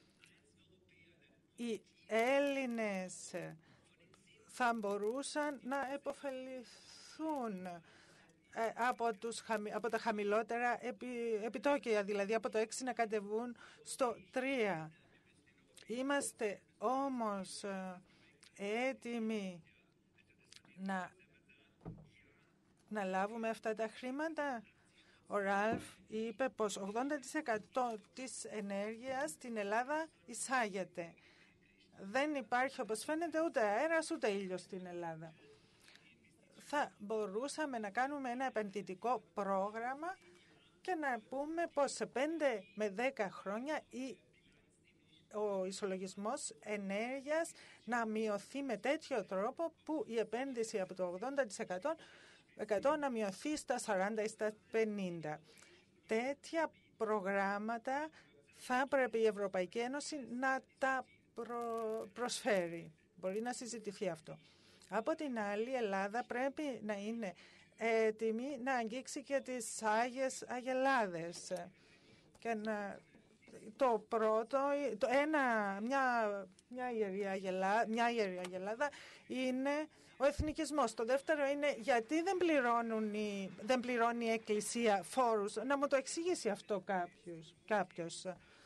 Οι Έλληνες θα μπορούσαν να επωφεληθούν από, τους, από τα χαμηλότερα επι, επιτόκια, δηλαδή από το έξι να κατεβούν στο τρία. Είμαστε όμως έτοιμοι να, να λάβουμε αυτά τα χρήματα. Ο Ραλφ είπε πως ογδόντα τοις εκατό της ενέργειας στην Ελλάδα εισάγεται. Δεν υπάρχει, όπως φαίνεται, ούτε αέρας ούτε ήλιος στην Ελλάδα. Θα μπορούσαμε να κάνουμε ένα επενδυτικό πρόγραμμα και να πούμε πως σε πέντε με δέκα χρόνια η, ο ισολογισμός ενέργειας να μειωθεί με τέτοιο τρόπο που η επένδυση από το ογδόντα τοις εκατό τοις εκατό να μειωθεί στα σαράντα ή στα πενήντα. Τέτοια προγράμματα θα πρέπει η Ευρωπαϊκή Ένωση να τα προ... προσφέρει. Μπορεί να συζητηθεί αυτό. Από την άλλη, η Ελλάδα πρέπει να είναι έτοιμη να αγγίξει και τις Άγιες Αγελάδες. Και να... Το πρώτο, το ένα, μια, μια, ιερή Αγελά, μια ιερή Αγελάδα είναι ο εθνικισμός. Το δεύτερο είναι γιατί δεν, πληρώνουν οι, δεν πληρώνει η Εκκλησία φόρους. Να μου το εξηγήσει αυτό κάποιος. κάποιος.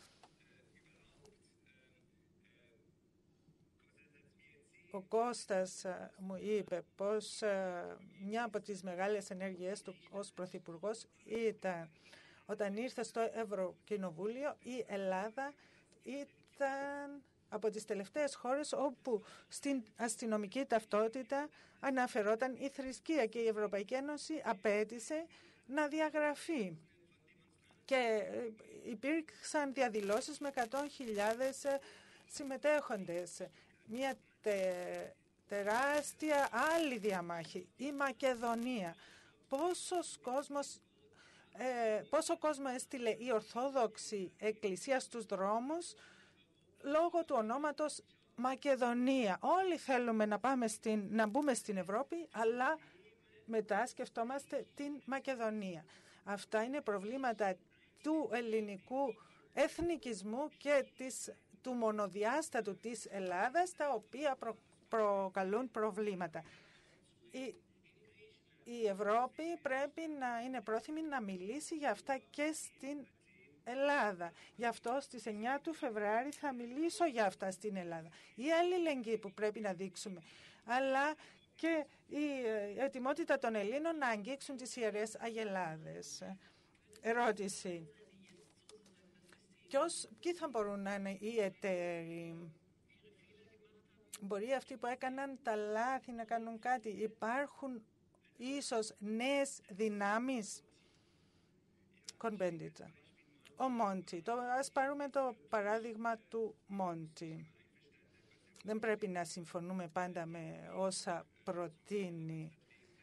Ο Κώστας μου είπε πως μια από τις μεγάλες ενέργειές του ως Πρωθυπουργός ήταν όταν ήρθε στο Ευρωκοινοβούλιο, η Ελλάδα ήταν από τις τελευταίες χώρες όπου στην αστυνομική ταυτότητα αναφερόταν η θρησκεία και η Ευρωπαϊκή Ένωση απέτησε να διαγραφεί. Και υπήρξαν διαδηλώσεις με εκατό χιλιάδες συμμετέχοντες. Μια τε, τεράστια άλλη διαμάχη, η Μακεδονία. Πόσος κόσμος, ε, πόσο κόσμο έστειλε η Ορθόδοξη Εκκλησία στους δρόμους λόγω του ονόματος Μακεδονία. Όλοι θέλουμε να, πάμε στην, να μπούμε στην Ευρώπη, αλλά μετά σκεφτόμαστε την Μακεδονία. Αυτά είναι προβλήματα του ελληνικού εθνικισμού και της, του μονοδιάστατου της Ελλάδας, τα οποία προ, προκαλούν προβλήματα. Η, η Ευρώπη πρέπει να είναι πρόθυμη να μιλήσει για αυτά και στην Ελλάδα. Γι' αυτό στις εννιά του Φεβρουαρίου θα μιλήσω για αυτά στην Ελλάδα. Η αλληλεγγύη που πρέπει να δείξουμε, αλλά και η ετοιμότητα των Ελλήνων να αγγίξουν τις Ιερές Αγελάδες. Ερώτηση. Ποιος, ποιοι θα μπορούν να είναι οι εταίροι? Μπορεί αυτοί που έκαναν τα λάθη να κάνουν κάτι? Υπάρχουν ίσως νέες δυνάμεις? Κονπέντιτσα. Ο Μόντι. Το, ας πάρουμε το παράδειγμα του Μόντι. Δεν πρέπει να συμφωνούμε πάντα με όσα προτείνει,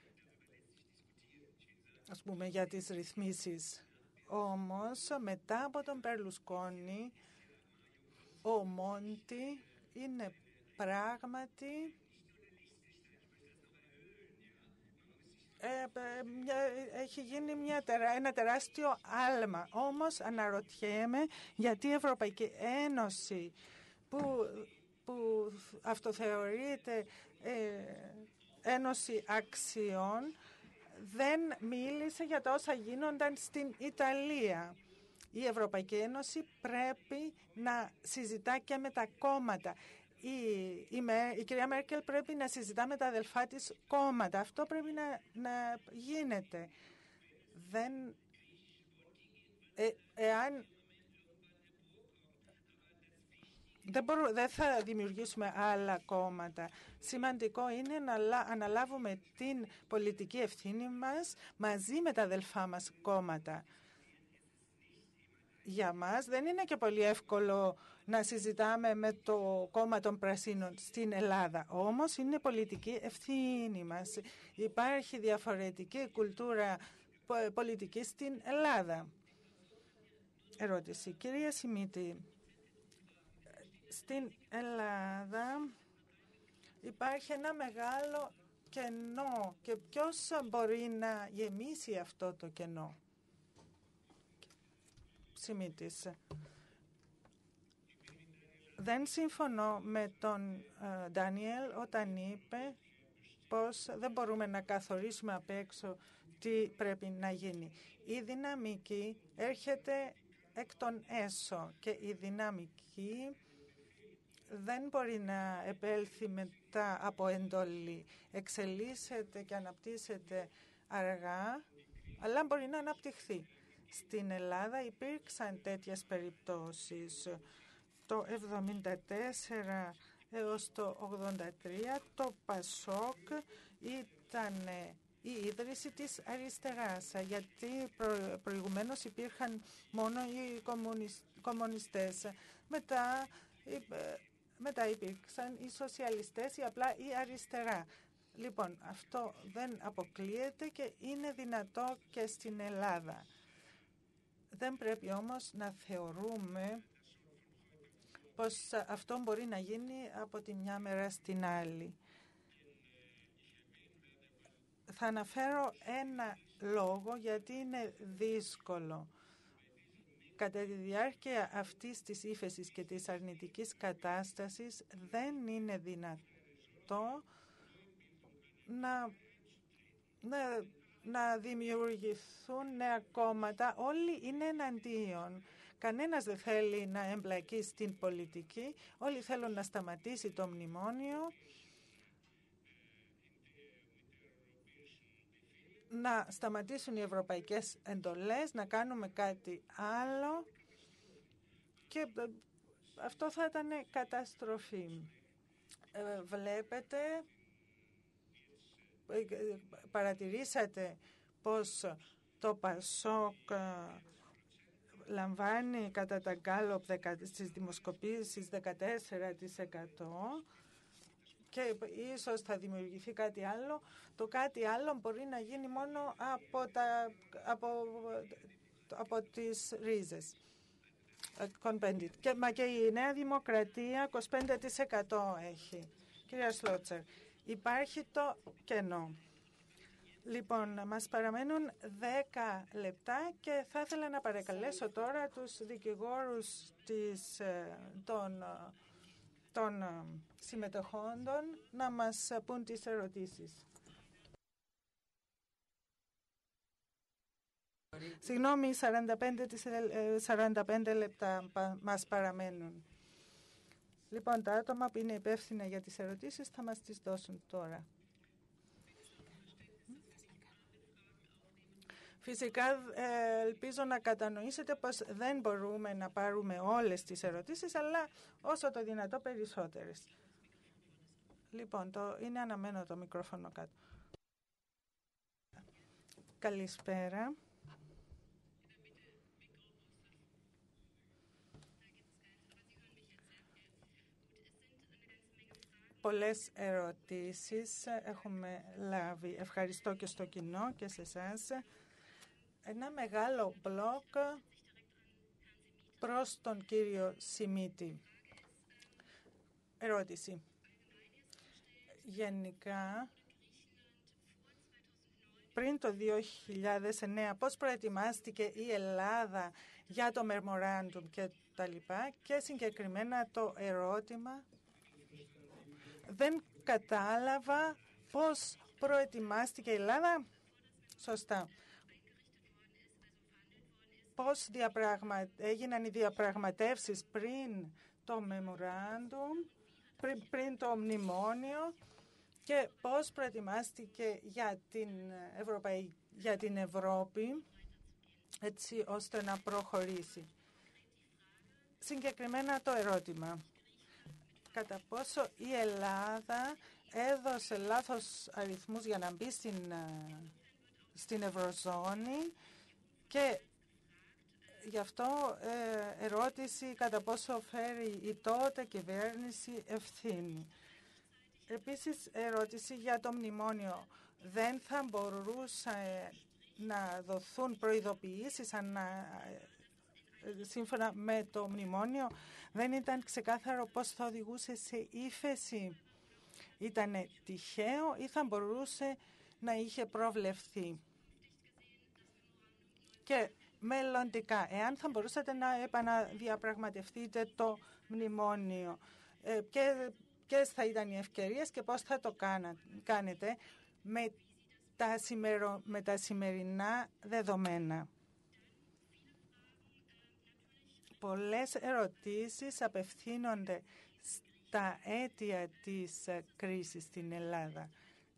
ας πούμε, για τις ρυθμίσεις. Όμως, μετά από τον Μπερλουσκόνη, ο Μόντι είναι πράγματι ε, μια, έχει γίνει μια, ένα τεράστιο άλμα. Όμως, αναρωτιέμαι γιατί η Ευρωπαϊκή Ένωση που, που αυτοθεωρείται ε, Ένωση Αξιών δεν μίλησε για τα όσα γίνονταν στην Ιταλία. Η Ευρωπαϊκή Ένωση πρέπει να συζητά και με τα κόμματα. Η, η, η κυρία Μέρκελ πρέπει να συζητά με τα αδελφά της κόμματα. Αυτό πρέπει να, να γίνεται. Δεν, ε, εάν δεν, μπορούμε, δεν θα δημιουργήσουμε άλλα κόμματα. Σημαντικό είναι να αναλάβουμε την πολιτική ευθύνη μας μαζί με τα αδελφά μας κόμματα. Για μας δεν είναι και πολύ εύκολο να συζητάμε με το κόμμα των Πρασίνων στην Ελλάδα. Όμως είναι πολιτική ευθύνη μας. Υπάρχει διαφορετική κουλτούρα πολιτική στην Ελλάδα. Ερώτηση. Κυρία Σιμίτη, στην Ελλάδα υπάρχει ένα μεγάλο κενό και ποιος μπορεί να γεμίσει αυτό το κενό? Σιμίτης. Δεν συμφωνώ με τον Ντάνιελ όταν είπε πως δεν μπορούμε να καθορίσουμε απ' έξω τι πρέπει να γίνει. Η δυναμική έρχεται εκ των έσω και η δυναμική δεν μπορεί να επέλθει μετά από εντολή. Εξελίσσεται και αναπτύσσεται αργά, αλλά μπορεί να αναπτυχθεί. Στην Ελλάδα υπήρξαν τέτοιες περιπτώσεις. Το εβδομήντα τέσσερα έως το ογδόντα τρία το ΠΑΣΟΚ ήταν η ίδρυση της αριστεράς, γιατί προ, προηγουμένως υπήρχαν μόνο οι κομμουνιστές. Μετά, μετά υπήρξαν οι σοσιαλιστές ή απλά η αριστερά. Λοιπόν, αυτό δεν αποκλείεται και είναι δυνατό και στην Ελλάδα. Δεν πρέπει όμως να θεωρούμε πως αυτό μπορεί να γίνει από τη μια μέρα στην άλλη. Θα αναφέρω ένα λόγο γιατί είναι δύσκολο. Κατά τη διάρκεια αυτής της ύφεσης και της αρνητικής κατάστασης δεν είναι δυνατό να, να, να δημιουργηθούν νέα κόμματα. Όλοι είναι εναντίον. Κανένας δεν θέλει να εμπλακεί στην πολιτική. Όλοι θέλουν να σταματήσει το μνημόνιο, να σταματήσουν οι ευρωπαϊκές εντολές, να κάνουμε κάτι άλλο και αυτό θα ήταν καταστροφή. Ε, βλέπετε, παρατηρήσατε πως το Πασόκ λαμβάνει κατά τα Γκάλοπ στις δημοσκοπήσεις δεκατέσσερα τοις εκατό και ίσως θα δημιουργηθεί κάτι άλλο. Το κάτι άλλο μπορεί να γίνει μόνο από, τα, από, από τις ρίζες. Και, μα και η Νέα Δημοκρατία είκοσι πέντε τοις εκατό έχει. Κυρία Σλότσερ, υπάρχει το κενό. Λοιπόν, μας παραμένουν δέκα λεπτά και θα ήθελα να παρακαλέσω τώρα τους δικηγόρους της, των, των συμμετεχόντων να μας πούν τις ερωτήσεις. Συγγνώμη, σαράντα πέντε λεπτά μας παραμένουν. Λοιπόν, τα άτομα που είναι υπεύθυνα για τις ερωτήσεις θα μας τις δώσουν τώρα. Φυσικά, ελπίζω να κατανοήσετε πως δεν μπορούμε να πάρουμε όλες τις ερωτήσεις, αλλά όσο το δυνατό περισσότερες. Λοιπόν, το, είναι αναμένο το μικρόφωνο κάτω. Καλησπέρα. Πολλές ερωτήσεις έχουμε λάβει. Ευχαριστώ και στο κοινό και σε εσάς. Ένα μεγάλο μπλοκ προς τον κύριο Σιμίτη. Ερώτηση. Γενικά, πριν το δύο χιλιάδες εννέα, πώς προετοιμάστηκε η Ελλάδα για το Memorandum και τα λοιπά, και συγκεκριμένα το ερώτημα, δεν κατάλαβα πώς προετοιμάστηκε η Ελλάδα. Σωστά. Πώς διαπραγμα... έγιναν οι διαπραγματεύσεις πριν το Memorandum, πριν, πριν το Μνημόνιο και πώς προετοιμάστηκε για την, Ευρωπαϊ... για την Ευρώπη έτσι ώστε να προχωρήσει. Συγκεκριμένα το ερώτημα. Κατά πόσο η Ελλάδα έδωσε λάθος αριθμούς για να μπει στην, στην Ευρωζώνη και γι' αυτό ε, ερώτηση κατά πόσο φέρει η τότε κυβέρνηση ευθύνη. Επίσης ερώτηση για το μνημόνιο. Δεν θα μπορούσε να δοθούν προειδοποιήσεις ανα, σύμφωνα με το μνημόνιο? Δεν ήταν ξεκάθαρο πώς θα οδηγούσε σε ύφεση? Ήτανε τυχαίο ή θα μπορούσε να είχε προβλεφθεί? Και μελλοντικά, εάν θα μπορούσατε να επαναδιαπραγματευτείτε το μνημόνιο, ε, και, ποιες θα ήταν οι ευκαιρίες και πώς θα το κάνετε με τα, σημερο, με τα σημερινά δεδομένα? Πολλές ερωτήσεις απευθύνονται στα αίτια της κρίσης στην Ελλάδα.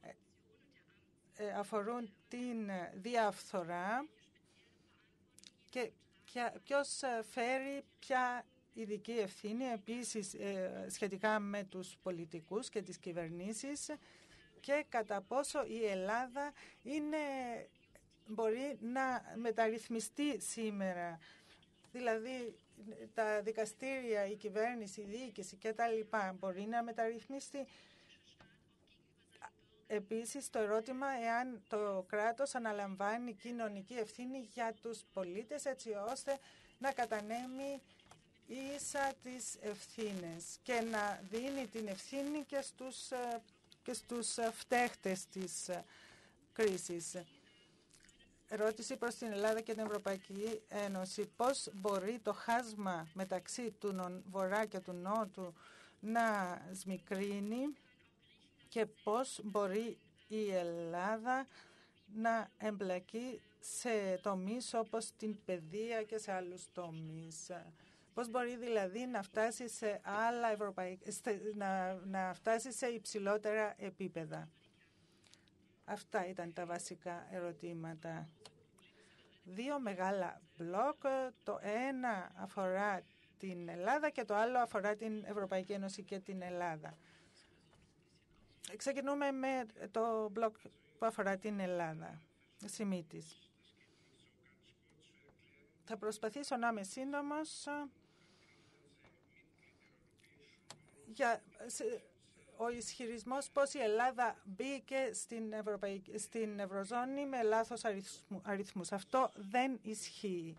Ε, αφορούν την διαφθορά και ποιος φέρει ποια ειδική ευθύνη, επίσης σχετικά με τους πολιτικούς και τις κυβερνήσεις, και κατά πόσο η Ελλάδα είναι, μπορεί να μεταρρυθμιστεί σήμερα. Δηλαδή τα δικαστήρια, η κυβέρνηση, η διοίκηση και τα λοιπά μπορεί να μεταρρυθμιστεί. επίσης το ερώτημα εάν το κράτος αναλαμβάνει κοινωνική ευθύνη για τους πολίτες έτσι ώστε να κατανέμει ίσα τις ευθύνες και να δίνει την ευθύνη και στους, και στους φταίχτες της κρίσης. Ερώτηση προς την Ελλάδα και την Ευρωπαϊκή Ένωση. Πώς μπορεί το χάσμα μεταξύ του Βορρά και του Νότου να σμικρύνει και πώς μπορεί η Ελλάδα να εμπλακεί σε τομείς όπως την παιδεία και σε άλλους τομείς. Πώς μπορεί δηλαδή να φτάσει σε άλλα ευρωπαϊκά, να, να φτάσει σε υψηλότερα επίπεδα. Αυτά ήταν τα βασικά ερωτήματα. Δύο μεγάλα μπλοκ, το ένα αφορά την Ελλάδα και το άλλο αφορά την Ευρωπαϊκή Ένωση και την Ελλάδα. Ξεκινούμε με το μπλοκ που αφορά την Ελλάδα, Σιμίτης. Θα προσπαθήσω να είμαι σύντομος. Για, ο ισχυρισμός πως η Ελλάδα μπήκε στην, Ευρωπαϊκή, στην Ευρωζώνη με λάθος αριθμούς. Αυτό δεν ισχύει.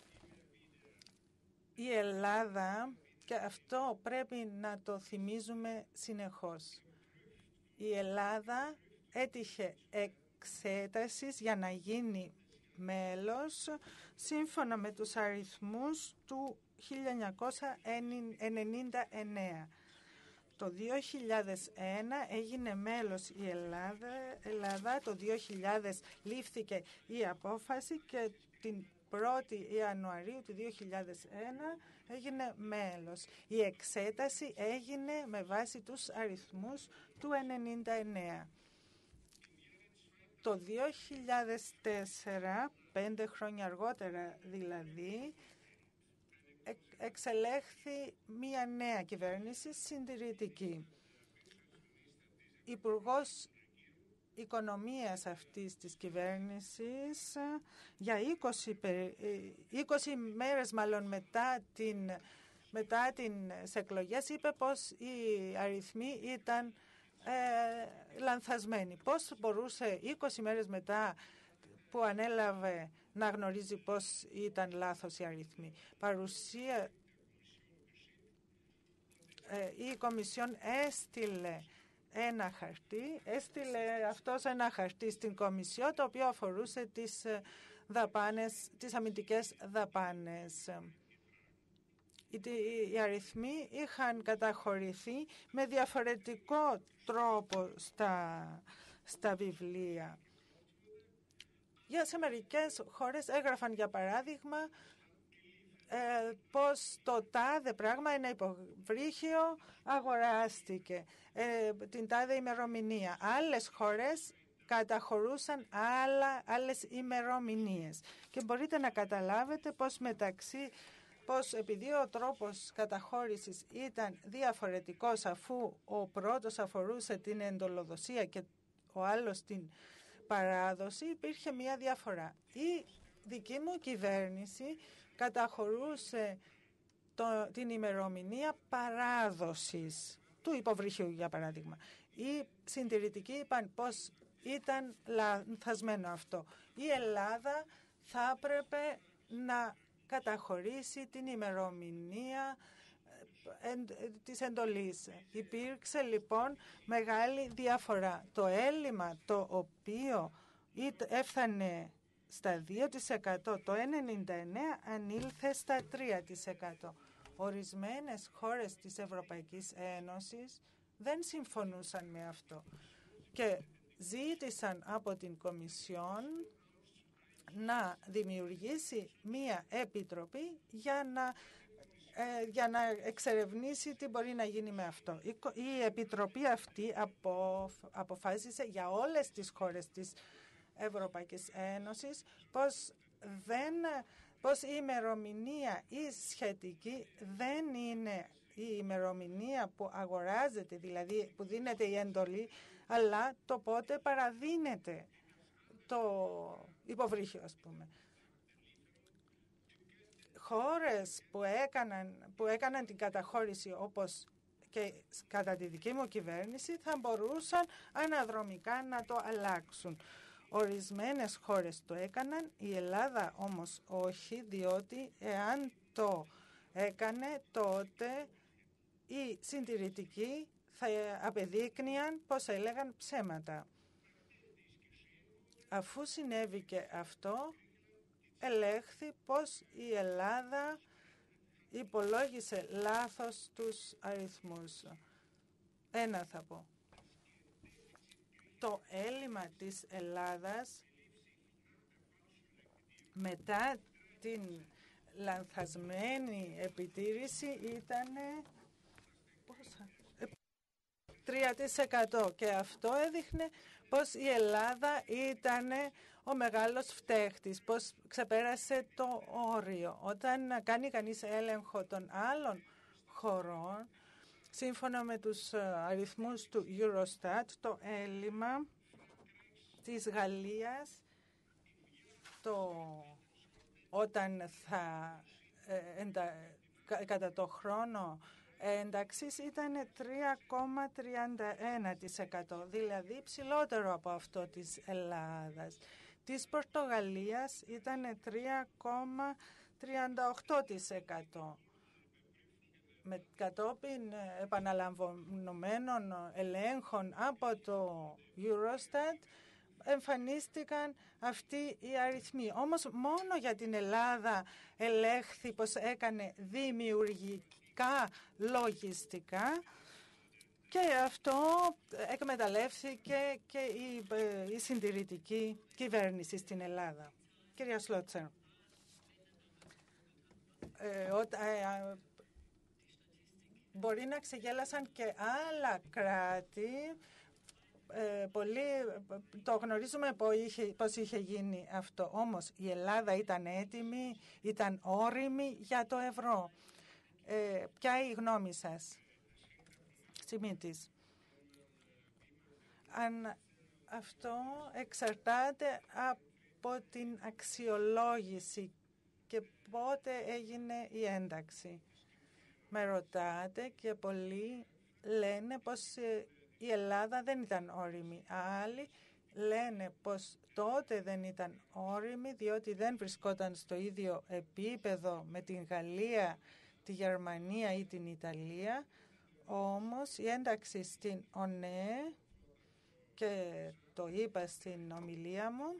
Η Ελλάδα, και αυτό πρέπει να το θυμίζουμε συνεχώς, η Ελλάδα έτυχε εξέτασης για να γίνει μέλος σύμφωνα με τους αριθμούς του χίλια εννιακόσια ενενήντα εννέα. Το δύο χιλιάδες ένα έγινε μέλος η Ελλάδα, Ελλάδα, το δύο χιλιάδες λήφθηκε η απόφαση και την πρώτη Ιανουαρίου του δύο χιλιάδες ένα έγινε μέλος. Η εξέταση έγινε με βάση τους αριθμούς του ενενήντα εννέα. Το δύο χιλιάδες τέσσερα, πέντε χρόνια αργότερα δηλαδή, εξελέχθη μία νέα κυβέρνηση συντηρητική. Υπουργός Οικονομίας αυτής της κυβέρνησης για είκοσι, είκοσι μέρες μάλλον μετά, την, μετά τις εκλογές είπε πως οι αριθμοί ήταν ε, λανθασμένοι. Πώς μπορούσε είκοσι μέρες μετά που ανέλαβε να γνωρίζει πώς ήταν λάθος οι αριθμοί. Παρουσία ε, η Κομισιόν έστειλε ένα χαρτί, έστειλε αυτός ένα χαρτί στην Κομισιό το οποίο αφορούσε τις δαπάνες, τις αμυντικές δαπάνες. Οι, οι αριθμοί είχαν καταχωρηθεί με διαφορετικό τρόπο στα, στα βιβλία. Για σε μερικές χώρες έγραφαν για παράδειγμα ε, πως το τάδε πράγμα, ένα υποβρύχιο, αγοράστηκε ε, την τάδε ημερομηνία. Άλλες χώρες καταχωρούσαν άλλα, άλλες ημερομηνίες. Και μπορείτε να καταλάβετε πως μεταξύ, πως επειδή ο τρόπος καταχώρησης ήταν διαφορετικός αφού ο πρώτος αφορούσε την εντολοδοσία και ο άλλος την παράδοση, υπήρχε μία διαφορά. Η δική μου κυβέρνηση καταχωρούσε το, την ημερομηνία παράδοσης του υποβρυχίου, για παράδειγμα. Οι συντηρητικοί είπαν πως ήταν λανθασμένο αυτό. Η Ελλάδα θα έπρεπε να καταχωρήσει την ημερομηνία της εντολής. Υπήρξε λοιπόν μεγάλη διαφορά. Το έλλειμμα το οποίο έφτανε στα δύο τοις εκατό το ενενήντα εννέα ανήλθε στα τρία τοις εκατό. Ορισμένες χώρες της Ευρωπαϊκής Ένωσης δεν συμφωνούσαν με αυτό και ζήτησαν από την Κομισιόν να δημιουργήσει μία επιτροπή για να για να εξερευνήσει τι μπορεί να γίνει με αυτό. Η Επιτροπή αυτή αποφάσισε για όλες τις χώρες της Ευρωπαϊκής Ένωσης πως, δεν, πως η ημερομηνία η σχετική δεν είναι η ημερομηνία που αγοράζεται, δηλαδή που δίνεται η εντολή, αλλά το πότε παραδίνεται το υποβρύχιο, ας πούμε. Χώρες που έκαναν, που έκαναν την καταχώρηση όπως και κατά τη δική μου κυβέρνηση θα μπορούσαν αναδρομικά να το αλλάξουν. Ορισμένες χώρες το έκαναν, η Ελλάδα όμως όχι, διότι εάν το έκανε τότε οι συντηρητικοί θα απεδείκνυαν πως έλεγαν ψέματα. Αφού συνέβη και αυτό, ελέγχθη πως η Ελλάδα υπολόγισε λάθος τους αριθμούς. Ένα θα πω. Το έλλειμμα της Ελλάδας μετά την λανθασμένη επιτήρηση ήταν τρία τοις εκατό και αυτό έδειχνε πως η Ελλάδα ήταν ο μεγάλος φταίχτης, πως ξεπέρασε το όριο. Όταν κάνει κανείς έλεγχο των άλλων χωρών, σύμφωνα με τους αριθμούς του Eurostat, το έλλειμμα της Γαλλίας το, όταν θα ε, εντα, κατά το χρόνο ένταξης ήταν τρία κόμμα τριάντα ένα τοις εκατό, δηλαδή ψηλότερο από αυτό της Ελλάδας. Της Πορτογαλίας ήταν τρία κόμμα τριάντα οκτώ τοις εκατό. Με κατόπιν επαναλαμβανωμένων ελέγχων από το Eurostat εμφανίστηκαν αυτοί οι αριθμοί. Όμως μόνο για την Ελλάδα ελέγχθη πως έκανε δημιουργικά λογιστικά και αυτό εκμεταλλεύθηκε και η, η συντηρητική κυβέρνηση στην Ελλάδα. Κυρία Σλότσερ, ε, ο, ε, μπορεί να ξεγέλασαν και άλλα κράτη. Ε, πολύ, το γνωρίζουμε πώς είχε, πώς είχε γίνει αυτό. Όμως η Ελλάδα ήταν έτοιμη, ήταν όριμη για το ευρώ. Ε, ποια είναι η γνώμη σας, Σιμίτης? Αν αυτό εξαρτάται από την αξιολόγηση και πότε έγινε η ένταξη. Με ρωτάτε και πολλοί λένε πως η Ελλάδα δεν ήταν όριμη. Άλλοι λένε πως τότε δεν ήταν όριμη διότι δεν βρισκόταν στο ίδιο επίπεδο με την Γαλλία, τη Γερμανία ή την Ιταλία. Όμως η ένταξη στην ΟΝΕ, και το είπα στην ομιλία μου,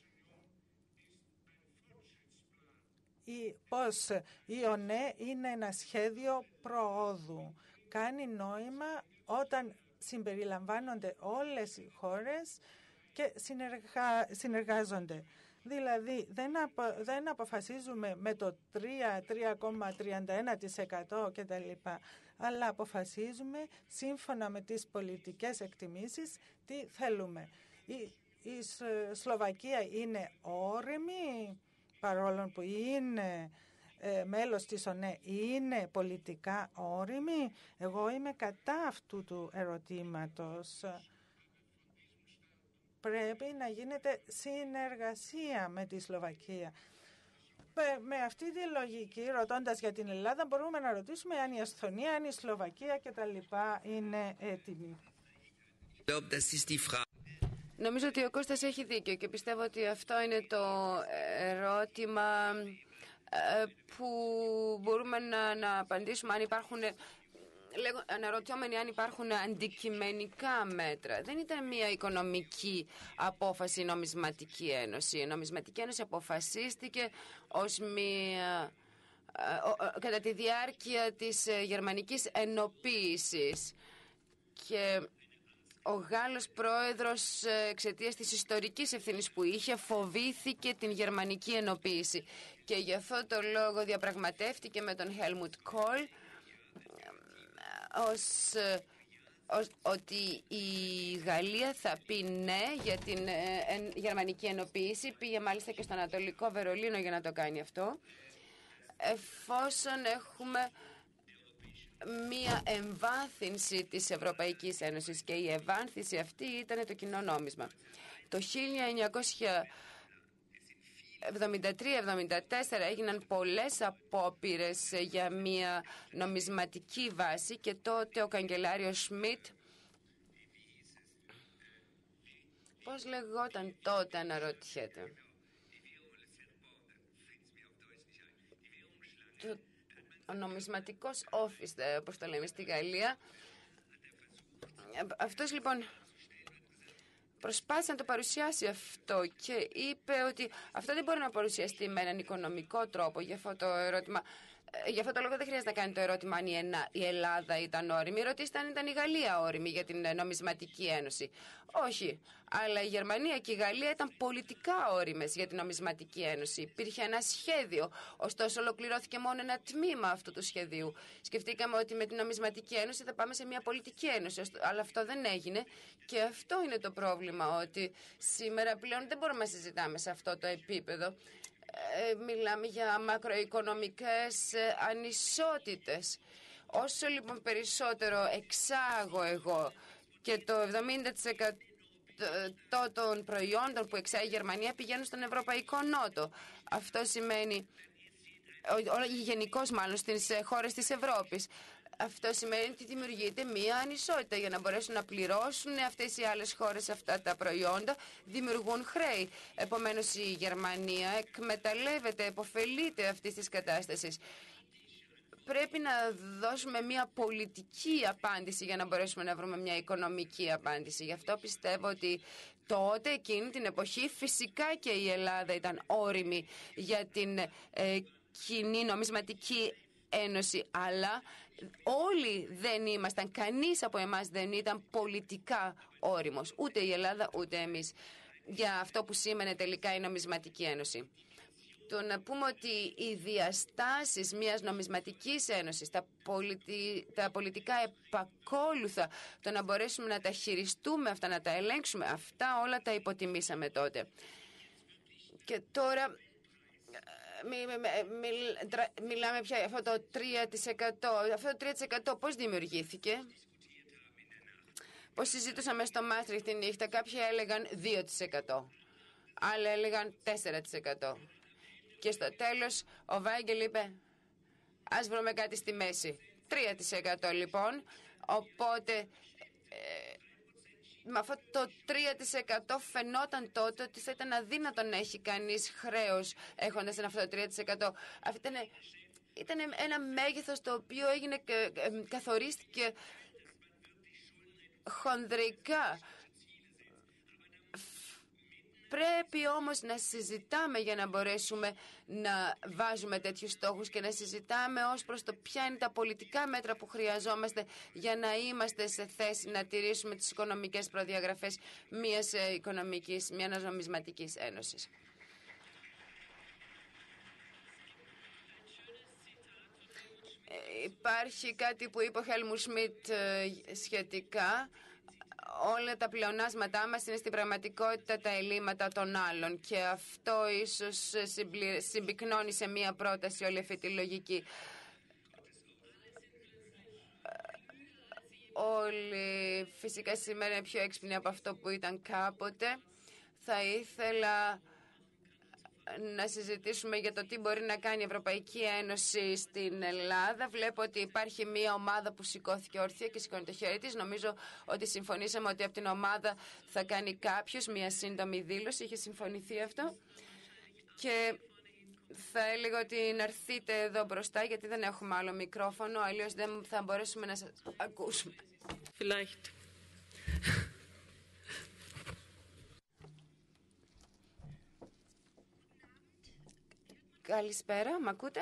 η, πως η ΟΝΕ είναι ένα σχέδιο προόδου. Κάνει νόημα όταν συμπεριλαμβάνονται όλες οι χώρες και συνεργα... συνεργάζονται. Δηλαδή δεν, απο... δεν αποφασίζουμε με το τρία, τρία κόμμα τριάντα ένα τοις εκατό κτλ. Αλλά αποφασίζουμε σύμφωνα με τις πολιτικές εκτιμήσεις τι θέλουμε. Η, η Σλοβακία είναι όριμη παρόλο που είναι ε, μέλος της ΟΝΕ, είναι πολιτικά όριμη? Εγώ είμαι κατά αυτού του ερωτήματος. Πρέπει να γίνεται συνεργασία με τη Σλοβακία. Με αυτή τη λογική, ρωτώντας για την Ελλάδα, μπορούμε να ρωτήσουμε αν η Εσθονία, αν η Σλοβακία κτλ. Είναι έτοιμη. Νομίζω ότι ο Κώστας έχει δίκιο και πιστεύω ότι αυτό είναι το ερώτημα που μπορούμε να, να απαντήσουμε αν υπάρχουν, λέγω, αναρωτιόμενοι αν υπάρχουν αντικειμενικά μέτρα. Δεν ήταν μια οικονομική απόφαση η Νομισματική Ένωση. Η Νομισματική Ένωση αποφασίστηκε ως μια, κατά τη διάρκεια της γερμανικής ενοποίησης και ο Γάλλος πρόεδρος, εξαιτίας της ιστορικής ευθύνης που είχε, φοβήθηκε την γερμανική ενοποίηση και γι' αυτό το λόγο διαπραγματεύτηκε με τον Helmut Kohl ως, ως, ότι η Γαλλία θα πει ναι για την ε, ε, γερμανική ενοποίηση. Πήγε μάλιστα και στο Ανατολικό Βερολίνο για να το κάνει αυτό. Εφόσον έχουμε μία εμβάθυνση της Ευρωπαϊκής Ένωσης και η εμβάθυνση αυτή ήταν το κοινό νόμισμα. Το χίλια εννιακόσια εβδομήντα τρία εβδομήντα τέσσερα έγιναν πολλές απόπειρες για μια νομισματική βάση και τότε ο καγκελάριος Σμιτ, πώς λεγόταν τότε αναρωτιέται, το, ο νομισματικός όφις, όπως το λέμε στη Γαλλία. Αυτός λοιπόν προσπάθησε να το παρουσιάσει αυτό και είπε ότι αυτό δεν μπορεί να παρουσιαστεί με έναν οικονομικό τρόπο. Για αυτό το ερώτημα, για αυτό το λόγο δεν χρειάζεται να κάνει το ερώτημα αν η Ελλάδα ήταν όρημη. Ρωτήστε αν ήταν η Γαλλία όρημη για την νομισματική ένωση. Όχι, αλλά η Γερμανία και η Γαλλία ήταν πολιτικά όριμες για την νομισματική ένωση. Υπήρχε ένα σχέδιο, ωστόσο ολοκληρώθηκε μόνο ένα τμήμα αυτού του σχεδίου. Σκεφτήκαμε ότι με την νομισματική ένωση θα πάμε σε μια πολιτική ένωση, αλλά αυτό δεν έγινε και αυτό είναι το πρόβλημα, ότι σήμερα πλέον δεν μπορούμε να συζητάμε σε αυτό το επίπεδο. Ε, μιλάμε για μακροοικονομικές ε, ανισότητες. Όσο λοιπόν περισσότερο εξάγω εγώ και το εβδομήντα τοις εκατό των προϊόντων που εξάγει η Γερμανία πηγαίνουν στον Ευρωπαϊκό Νότο. Αυτό σημαίνει, γενικώς μάλλον στις χώρες της Ευρώπης. Αυτό σημαίνει ότι δημιουργείται μία ανισότητα. Για να μπορέσουν να πληρώσουν αυτές οι άλλες χώρες αυτά τα προϊόντα, δημιουργούν χρέη. Επομένως η Γερμανία εκμεταλλεύεται, επωφελείται αυτής της κατάστασης. Πρέπει να δώσουμε μια πολιτική απάντηση για να μπορέσουμε να βρούμε μια οικονομική απάντηση. Γι' αυτό πιστεύω ότι τότε, εκείνη την εποχή, φυσικά και η Ελλάδα ήταν όριμη για την ε, κοινή νομισματική ένωση, αλλά όλοι δεν ήμασταν, κανείς από εμάς δεν ήταν πολιτικά όριμος, ούτε η Ελλάδα ούτε εμείς, για αυτό που σήμαινε τελικά η νομισματική ένωση. Το να πούμε ότι οι διαστάσεις μιας νομισματικής ένωσης, τα, πολιτι... τα πολιτικά επακόλουθα, το να μπορέσουμε να τα χειριστούμε αυτά, να τα ελέγξουμε, αυτά όλα τα υποτιμήσαμε τότε. Και τώρα μι, μι, μι, μιλάμε πια για αυτό το τρία τοις εκατό. Αυτό το τρία τοις εκατό πώς δημιουργήθηκε? Πώς συζητούσαμε στο Μάστριχτ τη νύχτα? Κάποιοι έλεγαν δύο τοις εκατό, άλλοι έλεγαν τέσσερα τοις εκατό. Και στο τέλος ο Βάγκελ είπε ας βρούμε κάτι στη μέση. τρία τοις εκατό λοιπόν. Οπότε ε, με αυτό το τρία τοις εκατό φαινόταν τότε ότι θα ήταν αδύνατο να έχει κανείς χρέος έχοντας αυτό το τρία τοις εκατό. Αυτό ήταν, ήταν ένα μέγεθος το οποίο έγινε, καθορίστηκε χονδρικά. Πρέπει όμως να συζητάμε για να μπορέσουμε να βάζουμε τέτοιους στόχους και να συζητάμε ως προς το ποια είναι τα πολιτικά μέτρα που χρειαζόμαστε για να είμαστε σε θέση να τηρήσουμε τις οικονομικές προδιαγραφές μιας οικονομικής, μιας νομισματικής ένωσης. Υπάρχει κάτι που είπε ο Χέλμουτ Σμιτ σχετικά. Όλα τα πλεονάσματά μας είναι στην πραγματικότητα τα ελλείμματα των άλλων και αυτό ίσως συμπυκνώνει σε μία πρόταση όλη αυτή τη λογική. Όλοι φυσικά σήμερα είναι πιο έξυπνοι από αυτό που ήταν κάποτε. Θα ήθελα να συζητήσουμε για το τι μπορεί να κάνει η Ευρωπαϊκή Ένωση στην Ελλάδα. Βλέπω ότι υπάρχει μια ομάδα που σηκώθηκε όρθια και σηκώνει το χέρι της. Νομίζω ότι συμφωνήσαμε ότι από την ομάδα θα κάνει κάποιος μια σύντομη δήλωση. Είχε συμφωνηθεί αυτό. Και θα έλεγα ότι να έρθετε εδώ μπροστά, γιατί δεν έχουμε άλλο μικρόφωνο, αλλιώς δεν θα μπορέσουμε να σας ακούσουμε. Vielleicht. Καλησπέρα, μ' ακούτε?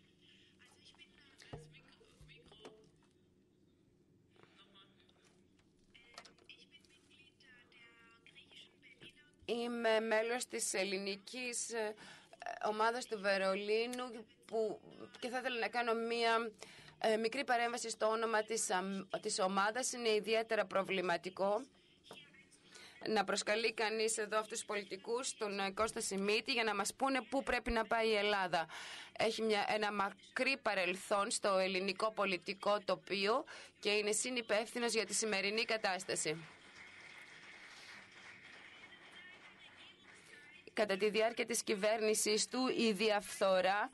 Είμαι μέλος της ελληνικής ομάδας του Βερολίνου που, και θα ήθελα να κάνω μία ε, μικρή παρέμβαση στο όνομα της, της ομάδας. Είναι ιδιαίτερα προβληματικό να προσκαλεί κανείς εδώ αυτούς τους πολιτικούς, τον Κώστα Σιμίτη, για να μας πούνε πού πρέπει να πάει η Ελλάδα. Έχει μια, ένα μακρύ παρελθόν στο ελληνικό πολιτικό τοπίο και είναι συνυπεύθυνος για τη σημερινή κατάσταση. κατά τη διάρκεια της κυβέρνησής του η διαφθορά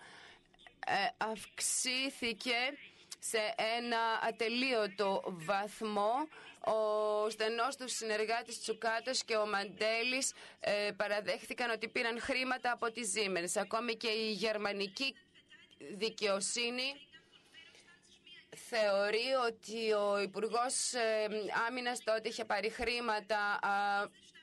αυξήθηκε σε ένα ατελείωτο βαθμό. Ο στενός του συνεργάτης Τσουκάτος και ο Μαντέλης ε, παραδέχθηκαν ότι πήραν χρήματα από τις Siemens. Ακόμη και η γερμανική δικαιοσύνη θεωρεί ότι ο Υπουργός ε, Άμυνας τότε είχε πάρει χρήματα α,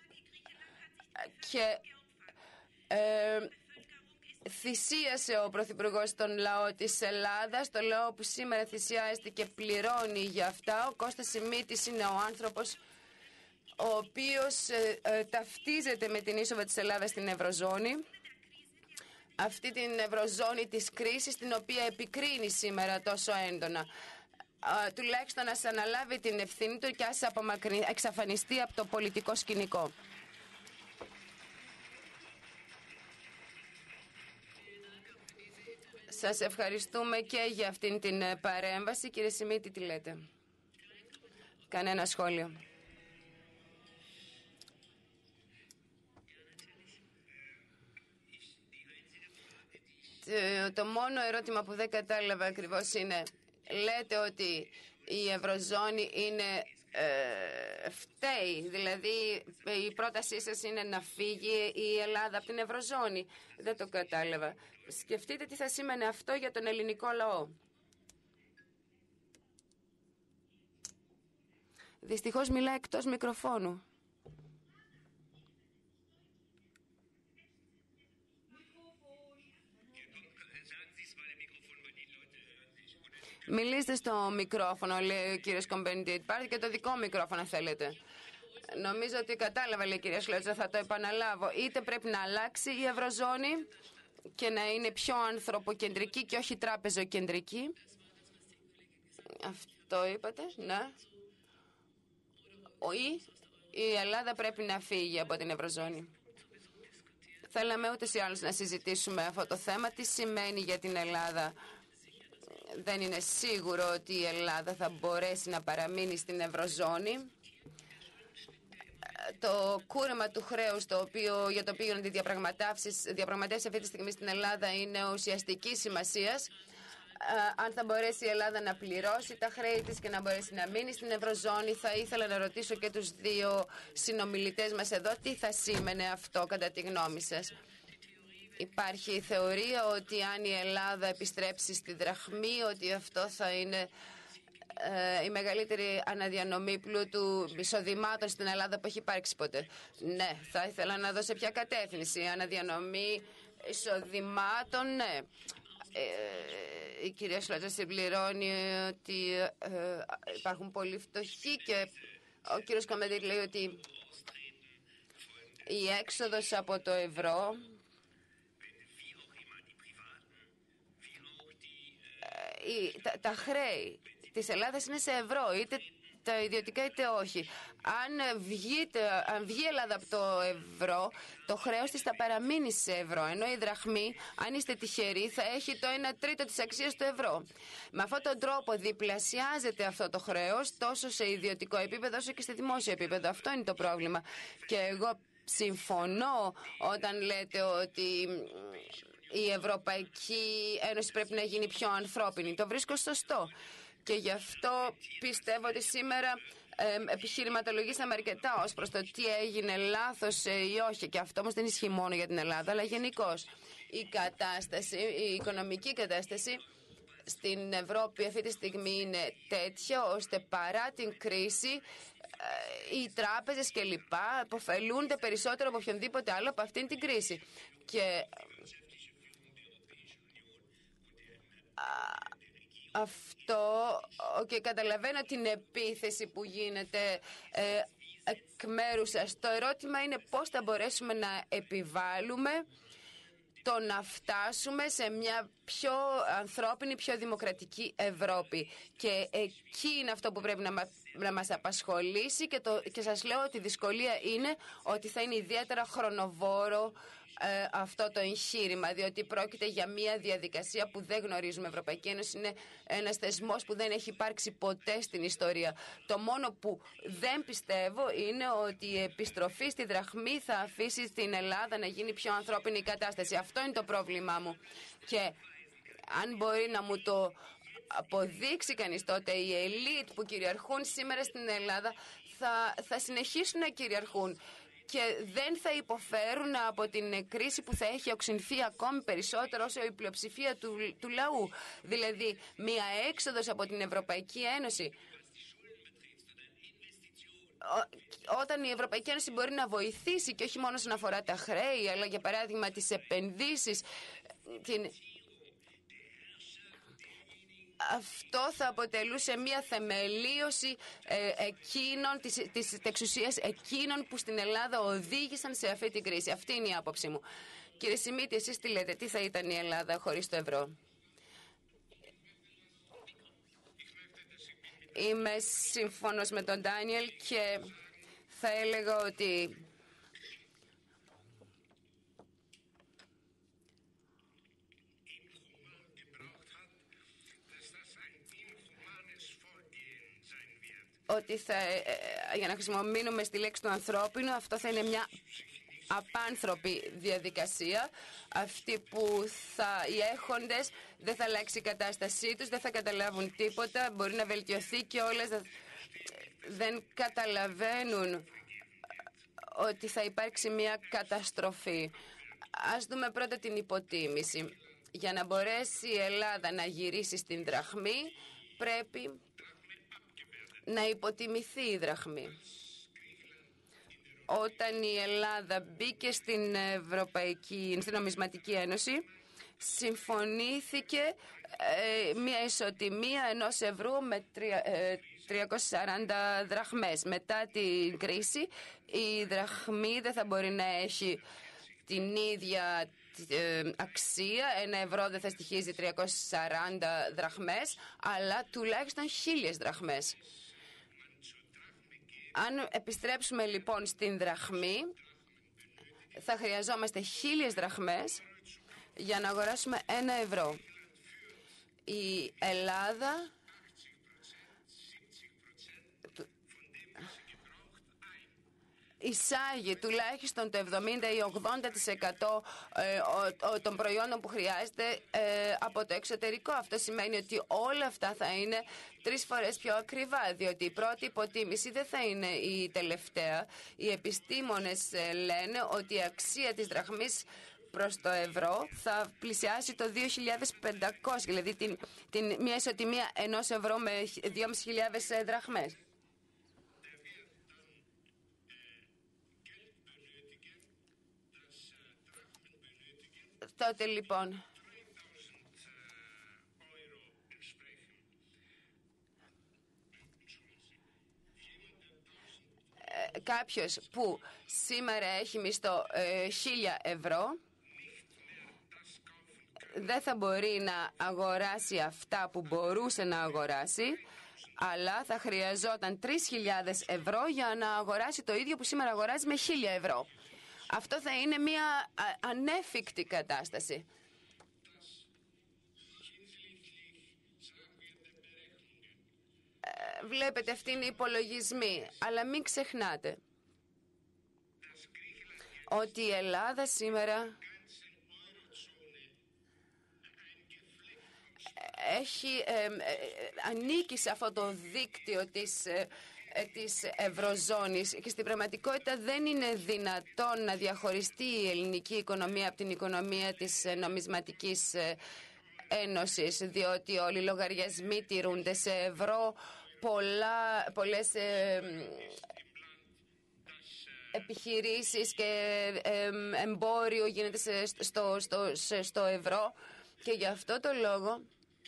και ε, θυσίασε ο Πρωθυπουργός τον λαό της Ελλάδας, το λαό που σήμερα θυσιάζεται και πληρώνει για αυτά. Ο Κώστας Σιμίτης είναι ο άνθρωπος ο οποίος ε, ε, ταυτίζεται με την είσοδο της Ελλάδας στην Ευρωζώνη. Αυτή την Ευρωζώνη της κρίσης, την οποία επικρίνει σήμερα τόσο έντονα. Ε, τουλάχιστον ας αναλάβει την ευθύνη του και ας εξαφανιστεί από το πολιτικό σκηνικό. Σας ευχαριστούμε και για αυτήν την παρέμβαση. Κύριε Σιμίτη, τι λέτε? Κανένα σχόλιο? Το μόνο ερώτημα που δεν κατάλαβα ακριβώς είναι, λέτε ότι η Ευρωζώνη είναι ε, φταίει, δηλαδή η πρότασή σας είναι να φύγει η Ελλάδα από την Ευρωζώνη. Δεν το κατάλαβα. Σκεφτείτε τι θα σήμαινε αυτό για τον ελληνικό λαό. Δυστυχώς μιλάει εκτός μικροφώνου. Μιλήστε στο μικρόφωνο, λέει ο κύριος Κομπεντίτ. Πάρτε και το δικό μικρόφωνο αν θέλετε. Νομίζω ότι κατάλαβα, λέει η κυρία Σλότσα, θα το επαναλάβω. Είτε πρέπει να αλλάξει η Ευρωζώνη και να είναι πιο ανθρωποκεντρική και όχι τράπεζοκεντρική. Αυτό είπατε, ναι. Ή η Ελλάδα πρέπει να φύγει από την Ευρωζώνη. Θέλαμε ούτως ή άλλως να συζητήσουμε αυτό το θέμα. Τι σημαίνει για την Ελλάδα? Δεν είναι σίγουρο ότι η Ελλάδα θα μπορέσει να παραμείνει στην Ευρωζώνη. Το κούρεμα του χρέους το οποίο, για το οποίο γίνονται διαπραγματεύσεις, διαπραγματεύσεις αυτή τη στιγμή στην Ελλάδα είναι ουσιαστική σημασίας. Αν θα μπορέσει η Ελλάδα να πληρώσει τα χρέη της και να μπορέσει να μείνει στην Ευρωζώνη, θα ήθελα να ρωτήσω και τους δύο συνομιλητές μας εδώ τι θα σήμαινε αυτό κατά τη γνώμη σας. Υπάρχει η θεωρία ότι αν η Ελλάδα επιστρέψει στη δραχμή, ότι αυτό θα είναι ε, η μεγαλύτερη αναδιανομή πλούτου εισοδημάτων στην Ελλάδα που έχει υπάρξει ποτέ. Ναι, θα ήθελα να δω σε ποια κατεύθυνση. Αναδιανομή εισοδημάτων, ναι. Ε, η κυρία Σλότσα συμπληρώνει ότι ε, υπάρχουν πολύ φτωχοί και ο κύριος Κομεντήρ λέει ότι η έξοδος από το ευρώ ε, τα, τα χρέη της Ελλάδας είναι σε ευρώ, είτε τα ιδιωτικά είτε όχι. Αν, βγείτε, αν βγει η Ελλάδα από το ευρώ, το χρέος της θα παραμείνει σε ευρώ, ενώ η δραχμή, αν είστε τυχεροί, θα έχει το ένα τρίτο της αξίας του ευρώ. Με αυτόν τον τρόπο διπλασιάζεται αυτό το χρέος τόσο σε ιδιωτικό επίπεδο όσο και σε δημόσιο επίπεδο. Αυτό είναι το πρόβλημα. Και εγώ συμφωνώ όταν λέτε ότι η Ευρωπαϊκή Ένωση πρέπει να γίνει πιο ανθρώπινη. Το βρίσκω σωστό. Και γι' αυτό πιστεύω ότι σήμερα ε, επιχειρηματολογήσαμε αρκετά ως προς το τι έγινε λάθος ε, ή όχι. Και αυτό όμως δεν ισχύει μόνο για την Ελλάδα, αλλά γενικώς. Η κατάσταση, η οικονομική κατάσταση στην Ευρώπη αυτή τη στιγμή είναι τέτοια, ώστε παρά την κρίση ε, οι τράπεζες και λοιπά αποφελούνται περισσότερο από οποιονδήποτε άλλο από αυτήν την κρίση. Και αυτό, και καταλαβαίνω την επίθεση που γίνεται ε, εκ μέρους σας. Το ερώτημα είναι πώς θα μπορέσουμε να επιβάλλουμε το να φτάσουμε σε μια πιο ανθρώπινη, πιο δημοκρατική Ευρώπη. Και εκεί είναι αυτό που πρέπει να, μα, να μας απασχολήσει και, το, και σας λέω ότι η δυσκολία είναι ότι θα είναι ιδιαίτερα χρονοβόρο ε, αυτό το εγχείρημα, διότι πρόκειται για μια διαδικασία που δεν γνωρίζουμε. Η Ευρωπαϊκή Ένωση είναι ένας θεσμός που δεν έχει υπάρξει ποτέ στην ιστορία. Το μόνο που δεν πιστεύω είναι ότι η επιστροφή στη δραχμή θα αφήσει την Ελλάδα να γίνει πιο ανθρώπινη κατάσταση. Αυτό είναι το πρόβλημά μου. Και αν μπορεί να μου το αποδείξει κανείς, τότε οι ελίτ που κυριαρχούν σήμερα στην Ελλάδα θα, θα συνεχίσουν να κυριαρχούν και δεν θα υποφέρουν από την κρίση που θα έχει οξυνθεί ακόμη περισσότερο όσο η πλειοψηφία του, του λαού. Δηλαδή, μία έξοδος από την Ευρωπαϊκή Ένωση. Όταν η Ευρωπαϊκή Ένωση μπορεί να βοηθήσει και όχι μόνο όσον αφορά τα χρέη, αλλά για παράδειγμα τις επενδύσεις, την... αυτό θα αποτελούσε μια θεμελίωση ε, εκείνων, της, της εξουσίας εκείνων που στην Ελλάδα οδήγησαν σε αυτή την κρίση. Αυτή είναι η άποψή μου. Κύριε Σιμίτη, εσείς τι λέτε, τι θα ήταν η Ελλάδα χωρίς το ευρώ? Είμαι σύμφωνος με τον Ντάνιελ και θα έλεγα ότι ότι θα, για να χρησιμοποιούμε στη λέξη του ανθρώπινου, αυτό θα είναι μια απάνθρωπη διαδικασία, αυτοί που θα, οι έχοντες δεν θα αλλάξει η κατάστασή τους, δεν θα καταλάβουν τίποτα, μπορεί να βελτιωθεί και όλες δεν καταλαβαίνουν ότι θα υπάρξει μια καταστροφή. Ας δούμε πρώτα την υποτίμηση. Για να μπορέσει η Ελλάδα να γυρίσει στην δραχμή, πρέπει να υποτιμηθεί η δραχμή. Όταν η Ελλάδα μπήκε στην Ευρωπαϊκή, στην Νομισματική Ένωση, συμφωνήθηκε ε, μια ισοτιμία ενός ευρώ με τριακόσιες σαράντα δραχμές. Μετά την κρίση, η δραχμή δεν θα μπορεί να έχει την ίδια ε, αξία. Ένα ευρώ δεν θα στοιχίζει τριακόσιες σαράντα δραχμές, αλλά τουλάχιστον χίλιες δραχμές. Αν επιστρέψουμε λοιπόν στην δραχμή, θα χρειαζόμαστε χίλιες δραχμές για να αγοράσουμε ένα ευρώ. Η Ελλάδα εισάγει τουλάχιστον το εβδομήντα ή ογδόντα τοις εκατό των προϊόντων που χρειάζεται από το εξωτερικό. Αυτό σημαίνει ότι όλα αυτά θα είναι τρεις φορές πιο ακριβά, διότι η πρώτη υποτίμηση δεν θα είναι η τελευταία. Οι επιστήμονες λένε ότι η αξία της δραχμής προς το ευρώ θα πλησιάσει το δύο χιλιάδες πεντακόσια, δηλαδή την, την, μια ισοτιμία ενός ευρώ με δύο χιλιάδες πεντακόσιες δραχμές. Τότε λοιπόν ε, κάποιος που σήμερα έχει μισθό ε, χίλια ευρώ δεν θα μπορεί να αγοράσει αυτά που μπορούσε να αγοράσει, αλλά θα χρειαζόταν τρεις χιλιάδες ευρώ για να αγοράσει το ίδιο που σήμερα αγοράζει με χίλια ευρώ. Αυτό θα είναι μια ανέφικτη κατάσταση. Ε, βλέπετε, αυτοί είναι οι υπολογισμοί, αλλά μην ξεχνάτε ότι η Ελλάδα σήμερα έχει, ε, ε, ανήκει σε αυτό το δίκτυο της ε, της Ευρωζώνης και στην πραγματικότητα δεν είναι δυνατόν να διαχωριστεί η ελληνική οικονομία από την οικονομία της νομισματικής ένωσης, διότι όλοι οι λογαριασμοί τηρούνται σε ευρώ, πολλά, πολλές ε, επιχειρήσεις και ε, εμπόριο γίνεται στο, στο, στο ευρώ και γι' αυτό το λόγο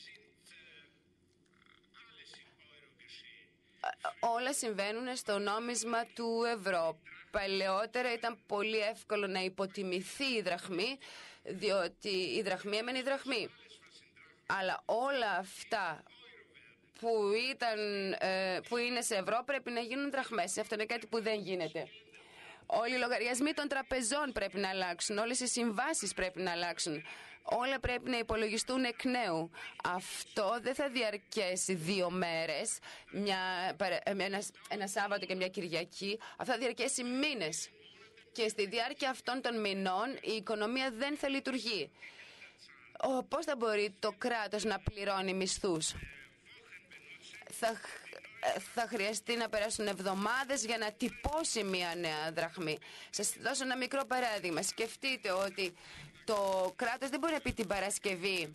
όλα συμβαίνουν στο νόμισμα του ευρώ. Παλαιότερα ήταν πολύ εύκολο να υποτιμηθεί η δραχμή, διότι η δραχμή έμενε η δραχμή. Αλλά όλα αυτά που, ήταν, που είναι σε ευρώ πρέπει να γίνουν δραχμές. Αυτό είναι κάτι που δεν γίνεται. Όλοι οι λογαριασμοί των τραπεζών πρέπει να αλλάξουν, όλες οι συμβάσεις πρέπει να αλλάξουν. Όλα πρέπει να υπολογιστούν εκ νέου. Αυτό δεν θα διαρκέσει δύο μέρες, μια, ένα, ένα Σάββατο και μια Κυριακή. Αυτό θα διαρκέσει μήνες. Και στη διάρκεια αυτών των μηνών η οικονομία δεν θα λειτουργεί. Ο, πώς θα μπορεί το κράτος να πληρώνει μισθούς? Θα, θα χρειαστεί να περάσουν εβδομάδες για να τυπώσει μια νέα δραχμή. Σας δώσω ένα μικρό παράδειγμα. Σκεφτείτε ότι το κράτος δεν μπορεί να πει την Παρασκευή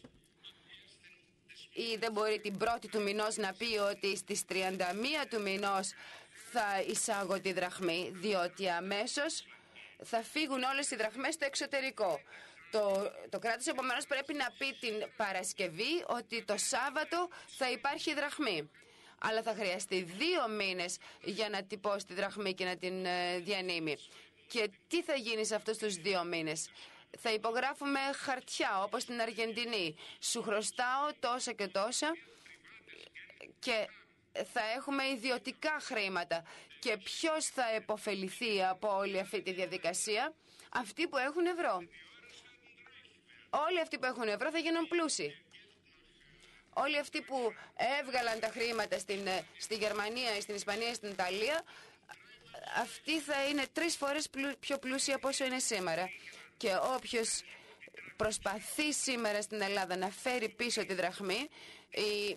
ή δεν μπορεί την πρώτη του μηνός να πει ότι στις τριάντα μία του μηνός θα εισάγω τη δραχμή, διότι αμέσως θα φύγουν όλες οι δραχμές στο εξωτερικό. Το, το κράτος επομένως πρέπει να πει την Παρασκευή ότι το Σάββατο θα υπάρχει δραχμή. Αλλά θα χρειαστεί δύο μήνες για να τυπώσει τη δραχμή και να την ε, διανύμει. Και τι θα γίνει σε αυτούς τους δύο μήνες? Θα υπογράφουμε χαρτιά όπως στην Αργεντινή. Σου χρωστάω τόσα και τόσα και θα έχουμε ιδιωτικά χρήματα. Και ποιος θα επωφεληθεί από όλη αυτή τη διαδικασία? Αυτοί που έχουν ευρώ. Όλοι αυτοί που έχουν ευρώ θα γίνουν πλούσιοι. Όλοι αυτοί που έβγαλαν τα χρήματα στην, στη Γερμανία, στην Ισπανία, στην Ιταλία, αυτοί θα είναι τρεις φορές πιο πλούσιοι από όσο είναι σήμερα. Και όποιος προσπαθεί σήμερα στην Ελλάδα να φέρει πίσω τη δραχμή, οι,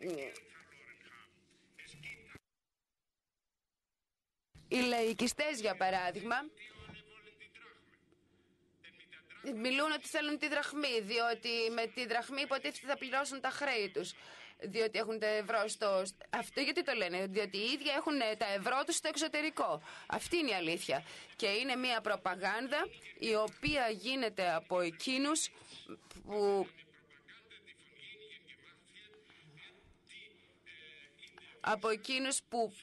οι λαϊκιστές για παράδειγμα μιλούν ότι θέλουν τη δραχμή, διότι με τη δραχμή υποτίθεται θα πληρώσουν τα χρέη τους, διότι έχουν τα ευρώ στο... Αυτό γιατί το λένε? Διότι οι ίδιοι έχουν τα ευρώ τους στο εξωτερικό. Αυτή είναι η αλήθεια. Και είναι μια προπαγάνδα η οποία γίνεται από εκείνους που... από εκείνους που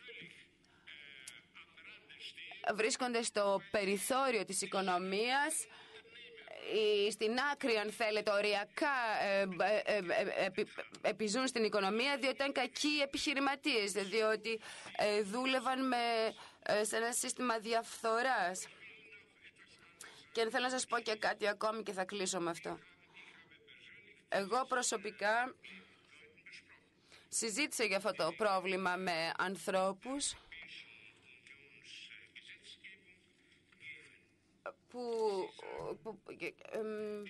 βρίσκονται στο περιθώριο της οικονομίας, στην άκρη, αν θέλετε, οριακά ε, ε, ε, επι, επιζούν στην οικονομία, διότι ήταν κακοί επιχειρηματίες, διότι ε, δούλευαν με, ε, σε ένα σύστημα διαφθοράς. Και θέλω να σας πω και κάτι ακόμη και θα κλείσω με αυτό. Εγώ προσωπικά συζήτησα για αυτό το πρόβλημα με ανθρώπους που, που εμ,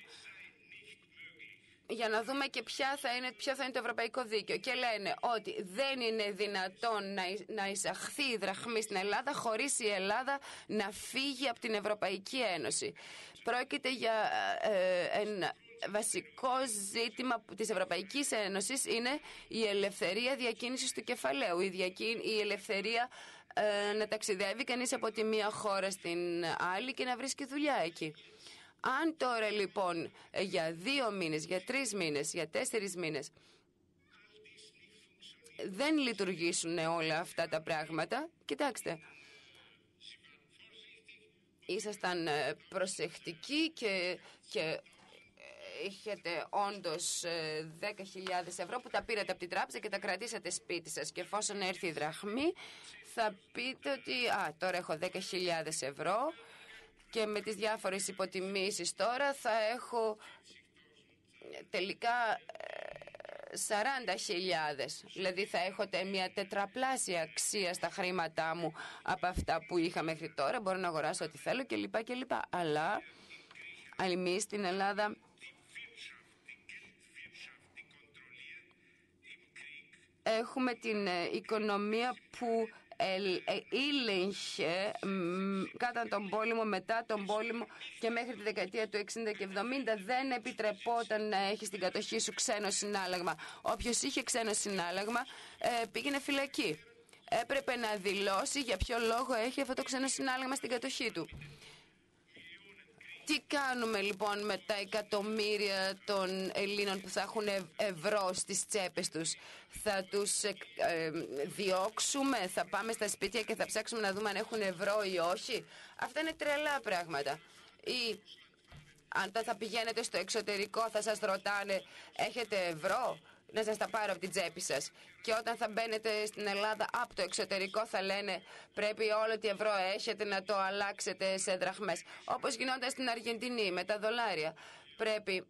για να δούμε και ποια θα είναι, ποιο θα είναι το ευρωπαϊκό δίκαιο. Και λένε ότι δεν είναι δυνατόν να, να εισαχθεί η δραχμή στην Ελλάδα χωρίς η Ελλάδα να φύγει από την Ευρωπαϊκή Ένωση. Πρόκειται για ε, ένα βασικό ζήτημα της Ευρωπαϊκής Ένωσης, είναι η ελευθερία διακίνησης του κεφαλαίου, η, διακίν, η ελευθερία ε, να ταξιδεύει κανείς από τη μία χώρα στην άλλη και να βρίσκει δουλειά εκεί. Αν τώρα λοιπόν για δύο μήνες, για τρεις μήνες, για τέσσερις μήνες δεν λειτουργήσουν όλα αυτά τα πράγματα, κοιτάξτε, ήσασταν προσεκτικοί και, και είχετε όντως δέκα χιλιάδες ευρώ που τα πήρατε από την τράπεζα και τα κρατήσατε σπίτι σας, και εφόσον έρθει η δραχμή θα πείτε ότι α, τώρα έχω δέκα χιλιάδες ευρώ και με τις διάφορες υποτιμήσεις τώρα θα έχω τελικά σαράντα χιλιάδες. Δηλαδή θα έχω μια τετραπλάσια αξία στα χρήματά μου από αυτά που είχα μέχρι τώρα. Μπορώ να αγοράσω ό,τι θέλω κλπ. κλπ. Αλλά εμείς στην Ελλάδα έχουμε την οικονομία που ήλεγχε κατά τον πόλεμο, μετά τον πόλεμο και μέχρι τη δεκαετία του εξήντα και εβδομήντα δεν επιτρεπόταν να έχει στην κατοχή σου ξένο συνάλλαγμα. Όποιος είχε ξένο συνάλλαγμα πήγαινε φυλακή. Έπρεπε να δηλώσει για ποιο λόγο έχει αυτό το ξένο συνάλλαγμα στην κατοχή του. Τι κάνουμε λοιπόν με τα εκατομμύρια των Ελλήνων που θα έχουν ευρώ στις τσέπες τους? Θα τους ε, ε, διώξουμε, θα πάμε στα σπίτια και θα ψάξουμε να δούμε αν έχουν ευρώ ή όχι? Αυτά είναι τρελά πράγματα. Ή αν θα πηγαίνετε στο εξωτερικό θα σας ρωτάνε έχετε ευρώ? να σας τα πάρω από την τσέπη σας. Και όταν θα μπαίνετε στην Ελλάδα από το εξωτερικό θα λένε πρέπει όλο τι ευρώ έχετε να το αλλάξετε σε δραχμές. Όπως γινόταν στην Αργεντινή με τα δολάρια. Πρέπει...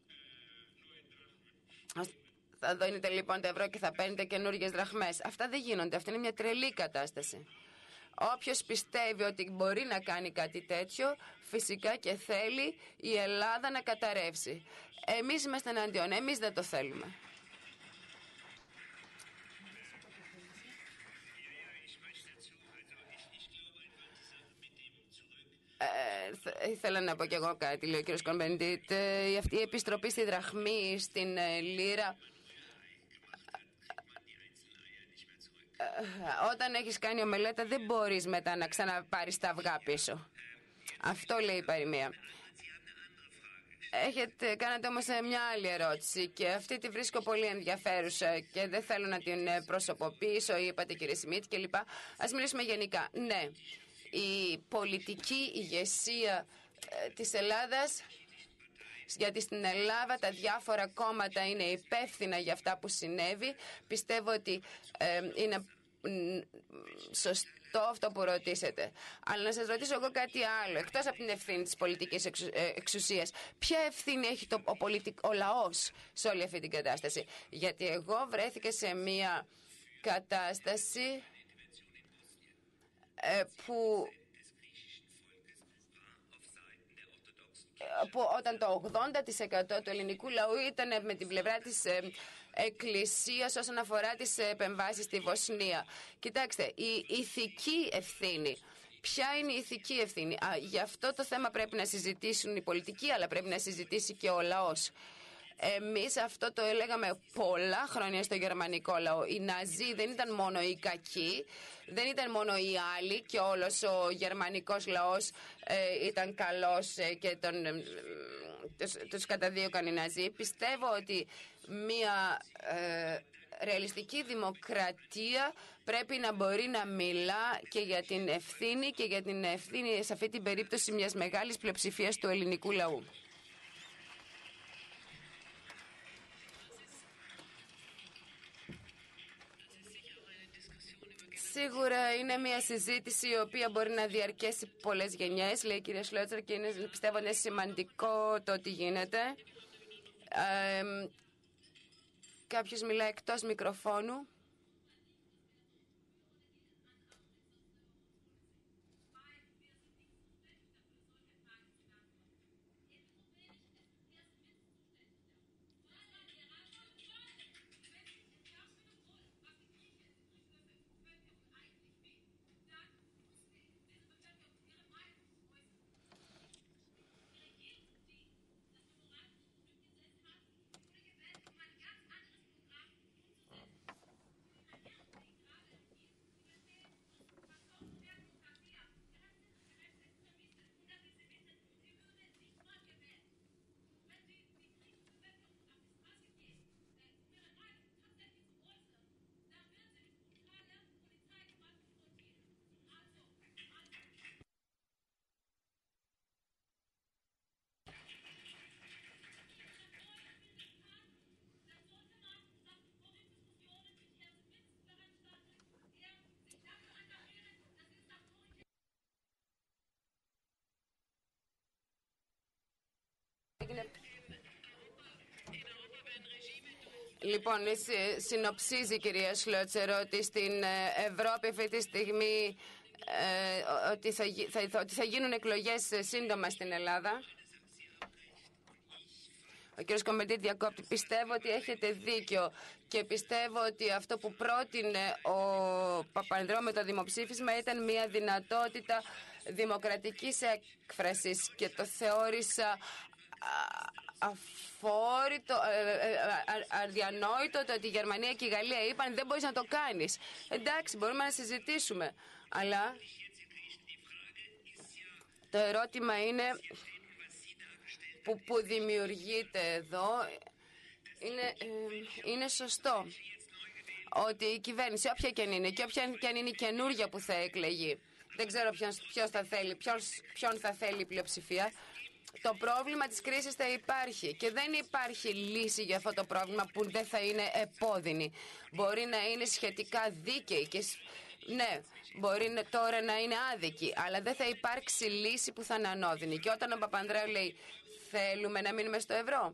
Θα δίνετε λοιπόν τα ευρώ και θα παίρνετε καινούργιες δραχμές. Αυτά δεν γίνονται. Αυτή είναι μια τρελή κατάσταση. Όποιος πιστεύει ότι μπορεί να κάνει κάτι τέτοιο, φυσικά και θέλει η Ελλάδα να καταρρεύσει. Εμείς είμαστε εναντίον. Εμείς δεν το θέλουμε. Ε, ήθελα να πω κι εγώ κάτι, λέει ο κύριος Κονμπεντίτ. Ε, αυτή η επιστροπή στη δραχμή, στην ε, λίρα. Όταν έχεις κάνει ομελέτα δεν μπορείς μετά να ξαναπάρεις τα αυγά πίσω. Αυτό λέει η παροιμία. Έχετε, κάνατε όμως μια άλλη ερώτηση και αυτή τη βρίσκω πολύ ενδιαφέρουσα και δεν θέλω να την προσωποποιήσω, είπατε κύριε Σιμίτ και λοιπά. Ας μιλήσουμε γενικά. Ναι, η πολιτική ηγεσία ε, της Ελλάδας, γιατί στην Ελλάδα τα διάφορα κόμματα είναι υπεύθυνα για αυτά που συνέβη. Πιστεύω ότι ε, είναι σωστό αυτό που ρωτήσετε. Αλλά να σας ρωτήσω εγώ κάτι άλλο. Εκτός από την ευθύνη της πολιτικής εξουσίας, ποια ευθύνη έχει το, ο, πολιτικ, ο λαός σε όλη αυτή την κατάσταση? Γιατί εγώ βρέθηκα σε μια κατάσταση ε, που... που όταν το ογδόντα τοις εκατό του ελληνικού λαού ήταν με την πλευρά της ε, Εκκλησίας όσον αφορά τις επεμβάσεις στη Βοσνία. Κοιτάξτε, η ηθική ευθύνη. Ποια είναι η ηθική ευθύνη? Α, γι' αυτό το θέμα πρέπει να συζητήσουν οι πολιτικοί, αλλά πρέπει να συζητήσει και ο λαός. Εμείς αυτό το έλεγαμε πολλά χρόνια στο γερμανικό λαό. Οι Ναζί δεν ήταν μόνο οι κακοί, δεν ήταν μόνο οι άλλοι και όλος ο γερμανικός λαός ε, ήταν καλός ε, και τον, ε, τους, τους καταδίωκαν οι Ναζί. Πιστεύω ότι μια ε, ρεαλιστική δημοκρατία πρέπει να μπορεί να μιλά και για την ευθύνη και για την ευθύνη σε αυτή την περίπτωση μιας μεγάλης πλειοψηφίας του ελληνικού λαού. Σίγουρα είναι μια συζήτηση η οποία μπορεί να διαρκέσει πολλές γενιές, λέει η κυρία Σλότσερ, και είναι, πιστεύω είναι σημαντικό το ότι γίνεται. Ε, κάποιος μιλάει εκτός μικροφώνου. Λοιπόν, συνοψίζει η κυρία Σλότσερ ότι στην Ευρώπη αυτή τη στιγμή ε, ότι, θα, θα, ότι θα γίνουν εκλογές σύντομα στην Ελλάδα. Ο κύριος Κομπεντίτ διακόπτη. Πιστεύω ότι έχετε δίκιο και πιστεύω ότι αυτό που πρότεινε ο Παπανδρέου με το δημοψήφισμα ήταν μια δυνατότητα δημοκρατικής έκφρασης και το θεώρησα αφόρητο, αδιανόητο το ότι η Γερμανία και η Γαλλία είπαν δεν μπορείς να το κάνεις. Εντάξει, μπορούμε να συζητήσουμε, αλλά το ερώτημα είναι που, που δημιουργείται εδώ είναι, ε, είναι σωστό ότι η κυβέρνηση, όποια και αν είναι και όποια και αν είναι η καινούργια που θα εκλεγεί, δεν ξέρω ποιος, ποιος θα θέλει, ποιος, ποιον θα θέλει η πλειοψηφία, το πρόβλημα της κρίσης θα υπάρχει και δεν υπάρχει λύση για αυτό το πρόβλημα που δεν θα είναι επώδυνη. Μπορεί να είναι σχετικά δίκαιη και ναι, μπορεί τώρα να είναι άδικη, αλλά δεν θα υπάρξει λύση που θα είναι ανώδυνη. Και όταν ο Παπανδρέου λέει θέλουμε να μείνουμε στο ευρώ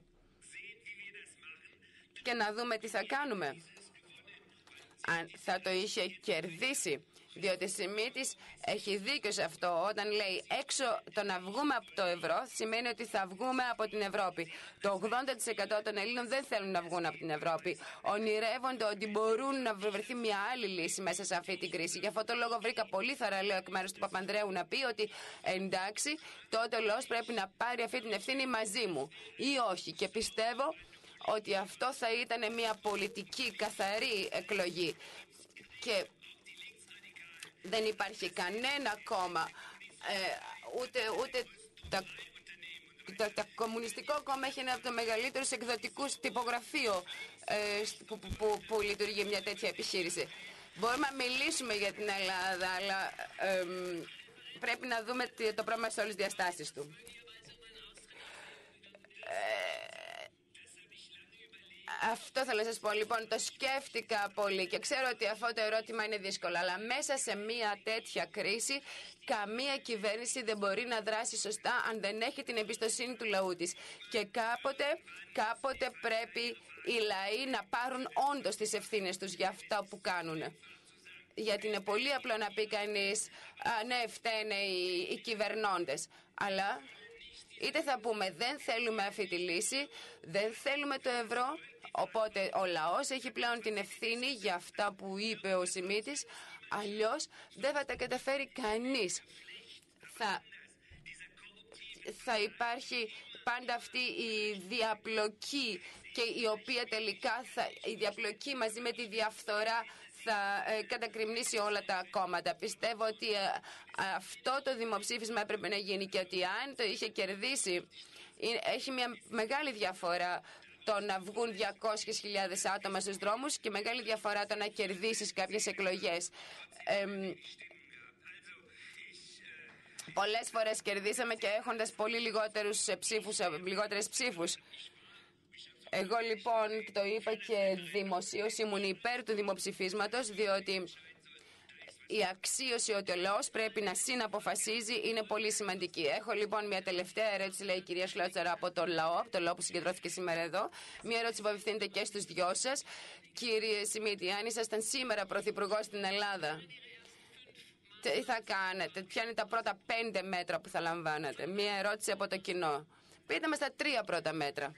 και να δούμε τι θα κάνουμε, αν θα το είχε κερδίσει. Διότι Σιμίτης έχει δίκιο σε αυτό. Όταν λέει έξω το να βγούμε από το ευρώ, σημαίνει ότι θα βγούμε από την Ευρώπη. Το ογδόντα τοις εκατό των Ελλήνων δεν θέλουν να βγουν από την Ευρώπη. Ονειρεύονται ότι μπορούν να βρεθεί μια άλλη λύση μέσα σε αυτή την κρίση. Γι' αυτό το λόγο βρήκα πολύ θαραλέο εκ μέρους του Παπανδρέου να πει ότι εντάξει, τότε ο λαός πρέπει να πάρει αυτή την ευθύνη μαζί μου ή όχι. Και πιστεύω ότι αυτό θα ήταν μια πολιτική καθαρή εκλογή. Και δεν υπάρχει κανένα κόμμα, ε, ούτε, ούτε τα, τα, τα κομμουνιστικό κόμμα έχει ένα από το μεγαλύτερους εκδοτικούς τυπογραφείο ε, που, που, που, που λειτουργεί μια τέτοια επιχείρηση. Μπορούμε να μιλήσουμε για την Ελλάδα, αλλά ε, πρέπει να δούμε το πρόβλημα σε όλες τις διαστάσεις του. Ε, Αυτό θέλω να σας πω. Λοιπόν, το σκέφτηκα πολύ και ξέρω ότι αυτό το ερώτημα είναι δύσκολο, αλλά μέσα σε μια τέτοια κρίση καμία κυβέρνηση δεν μπορεί να δράσει σωστά αν δεν έχει την εμπιστοσύνη του λαού της. Και κάποτε, κάποτε πρέπει οι λαοί να πάρουν όντως τις ευθύνες τους για αυτά που κάνουν. Γιατί είναι πολύ απλό να πει κανείς, α, ναι, φταίνε οι, οι κυβερνώντες, αλλά είτε θα πούμε δεν θέλουμε αυτή τη λύση, δεν θέλουμε το ευρώ, οπότε ο λαός έχει πλέον την ευθύνη για αυτά που είπε ο Σιμίτης, αλλιώς δεν θα τα καταφέρει κανείς. Θα, θα υπάρχει πάντα αυτή η διαπλοκή και η οποία τελικά θα, η διαπλοκή μαζί με τη διαφθορά θα ε, κατακριμνήσει όλα τα κόμματα. Πιστεύω ότι ε, αυτό το δημοψήφισμα έπρεπε να γίνει και ότι αν το είχε κερδίσει, ε, έχει μια μεγάλη διαφορά το να βγουν διακόσιες χιλιάδες άτομα στους δρόμους και μεγάλη διαφορά το να κερδίσεις κάποιες εκλογές. Ε, πολλές φορές κερδίσαμε και έχοντας πολύ λιγότερους ψήφους, λιγότερες ψήφους. Εγώ λοιπόν το είπα και δημοσίως, ήμουν υπέρ του δημοψηφίσματος, διότι η αξίωση ότι ο λαός πρέπει να συναποφασίζει είναι πολύ σημαντική. Έχω λοιπόν μια τελευταία ερώτηση, λέει η κυρία Σλότσαρα, από το λαό, από το λαό που συγκεντρώθηκε σήμερα εδώ. Μια ερώτηση που απευθύνεται και στους δυο σας. Κύριε Σιμίτη, αν ήσασταν σήμερα πρωθυπουργός στην Ελλάδα, τι θα κάνετε, ποια είναι τα πρώτα πέντε μέτρα που θα λαμβάνετε? Μια ερώτηση από το κοινό. Πείτε μας τα τρία πρώτα μέτρα.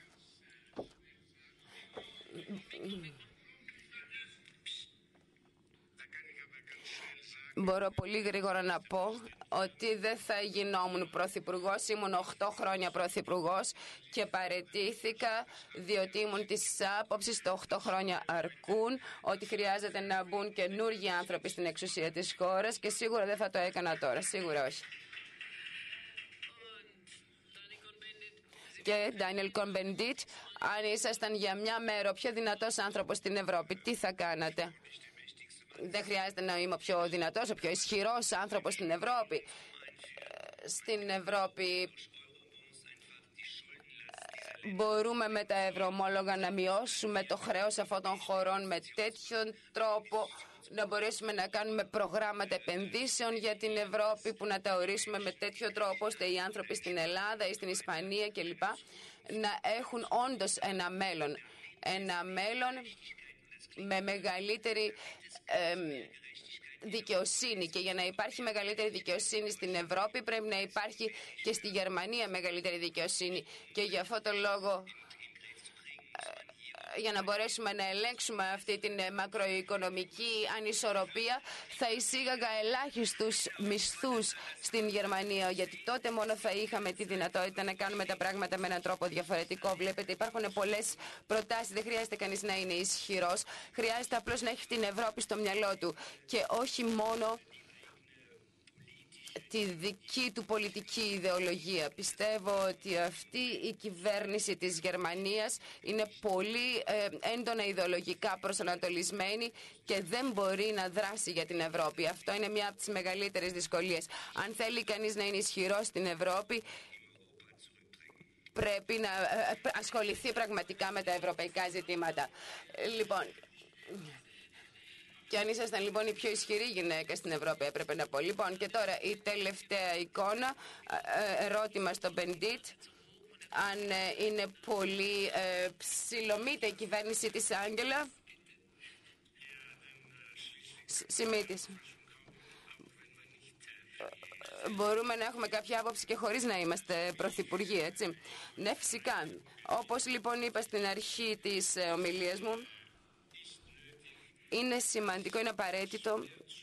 Μπορώ πολύ γρήγορα να πω ότι δεν θα γινόμουν πρωθυπουργός. Ήμουν οκτώ χρόνια πρωθυπουργός και παραιτήθηκα διότι ήμουν της άποψης τα οκτώ χρόνια αρκούν, ότι χρειάζεται να μπουν καινούργιοι άνθρωποι στην εξουσία της χώρας και σίγουρα δεν θα το έκανα τώρα. Σίγουρα όχι. Και Ντάνιελ Κονμπεντίτ, αν ήσασταν για μια μέρα ο πιο δυνατός άνθρωπος στην Ευρώπη, τι θα κάνατε? Δεν χρειάζεται να είμαι ο πιο δυνατός, ο πιο ισχυρός άνθρωπος στην Ευρώπη. Στην Ευρώπη μπορούμε με τα ευρωομόλογα να μειώσουμε το χρέος αυτών των χωρών με τέτοιον τρόπο, να μπορέσουμε να κάνουμε προγράμματα επενδύσεων για την Ευρώπη που να τα ορίσουμε με τέτοιο τρόπο ώστε οι άνθρωποι στην Ελλάδα ή στην Ισπανία κλπ. Να έχουν όντως ένα μέλλον. Ένα μέλλον με μεγαλύτερη ε, δικαιοσύνη. Και για να υπάρχει μεγαλύτερη δικαιοσύνη στην Ευρώπη πρέπει να υπάρχει και στη Γερμανία μεγαλύτερη δικαιοσύνη. Και για αυτό το λόγο, για να μπορέσουμε να ελέγξουμε αυτή την μακροοικονομική ανισορροπία, θα εισήγαγα ελάχιστους μισθούς στην Γερμανία, γιατί τότε μόνο θα είχαμε τη δυνατότητα να κάνουμε τα πράγματα με έναν τρόπο διαφορετικό. Βλέπετε, υπάρχουν πολλές προτάσεις, δεν χρειάζεται κανείς να είναι ισχυρός, χρειάζεται απλώς να έχει την Ευρώπη στο μυαλό του και όχι μόνο τη δική του πολιτική ιδεολογία. Πιστεύω ότι αυτή η κυβέρνηση της Γερμανίας είναι πολύ ε, έντονα ιδεολογικά προσανατολισμένη και δεν μπορεί να δράσει για την Ευρώπη. Αυτό είναι μια από τις μεγαλύτερες δυσκολίες. Αν θέλει κανείς να είναι ισχυρός στην Ευρώπη, πρέπει να ασχοληθεί πραγματικά με τα ευρωπαϊκά ζητήματα. Λοιπόν, και αν ήσασταν λοιπόν η πιο ισχυρή γυναίκα στην Ευρώπη, έπρεπε να πω. Λοιπόν, και τώρα η τελευταία εικόνα, ερώτημα στο Μπεντίτ. Αν είναι πολύ ε, ψηλομύτα η κυβέρνηση της Άγγελα. Σιμίτης. Μπορούμε να έχουμε κάποια άποψη και χωρίς να είμαστε πρωθυπουργοί, έτσι. Ναι, φυσικά. Όπως λοιπόν είπα στην αρχή της ομιλίας μου, είναι σημαντικό, είναι απαραίτητο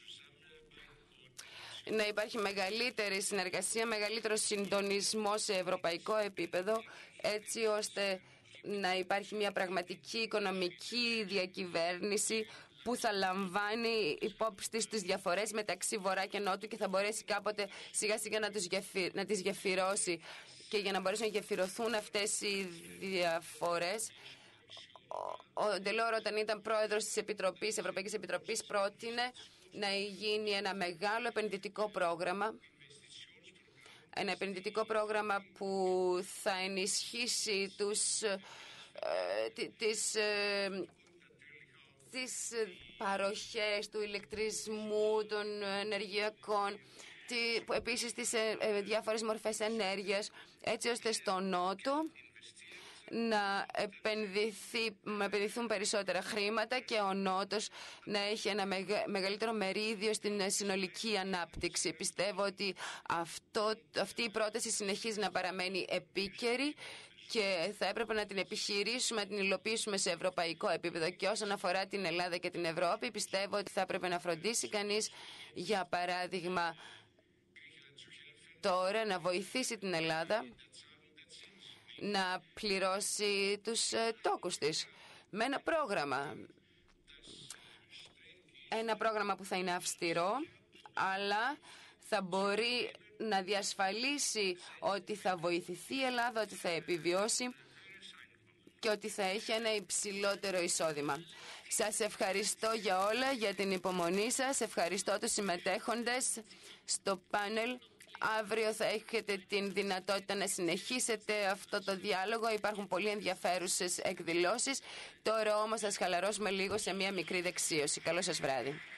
να υπάρχει μεγαλύτερη συνεργασία, μεγαλύτερο συντονισμό σε ευρωπαϊκό επίπεδο, έτσι ώστε να υπάρχει μια πραγματική οικονομική διακυβέρνηση που θα λαμβάνει υπόψη της τις διαφορές μεταξύ Βορρά και Νότου και θα μπορέσει κάποτε σιγά σιγά να, τους γεφυ... να τις γεφυρώσει. Και για να μπορέσουν να γεφυρωθούν αυτές οι διαφορές, ο Ντελόρο, όταν ήταν πρόεδρος της Επιτροπής, Ευρωπαϊκής Επιτροπής, πρότεινε να γίνει ένα μεγάλο επενδυτικό πρόγραμμα, ένα επενδυτικό πρόγραμμα που θα ενισχύσει τους, ε, τις, ε, τις παροχές του ηλεκτρισμού, των ενεργειακών, τη, επίσης τις ε, ε, διάφορες μορφές ενέργειας, έτσι ώστε στο Νότο να, επενδυθεί, να επενδυθούν περισσότερα χρήματα και ο Νότος να έχει ένα μεγα, μεγαλύτερο μερίδιο στην συνολική ανάπτυξη. Πιστεύω ότι αυτό, αυτή η πρόταση συνεχίζει να παραμένει επίκαιρη και θα έπρεπε να την επιχειρήσουμε, να την υλοποιήσουμε σε ευρωπαϊκό επίπεδο. Και όσον αφορά την Ελλάδα και την Ευρώπη, πιστεύω ότι θα έπρεπε να φροντίσει κανείς, για παράδειγμα, τώρα να βοηθήσει την Ελλάδα να πληρώσει τους ε, τόκους της με ένα πρόγραμμα. Ένα πρόγραμμα που θα είναι αυστηρό, αλλά θα μπορεί να διασφαλίσει ότι θα βοηθηθεί η Ελλάδα, ότι θα επιβιώσει και ότι θα έχει ένα υψηλότερο εισόδημα. Σας ευχαριστώ για όλα, για την υπομονή σας. Ευχαριστώ τους συμμετέχοντες στο πάνελ. Αύριο θα έχετε την δυνατότητα να συνεχίσετε αυτό το διάλογο. Υπάρχουν πολύ ενδιαφέρουσες εκδηλώσεις. Τώρα όμως θα χαλαρώσουμε λίγο σε μια μικρή δεξίωση. Καλό σας βράδυ.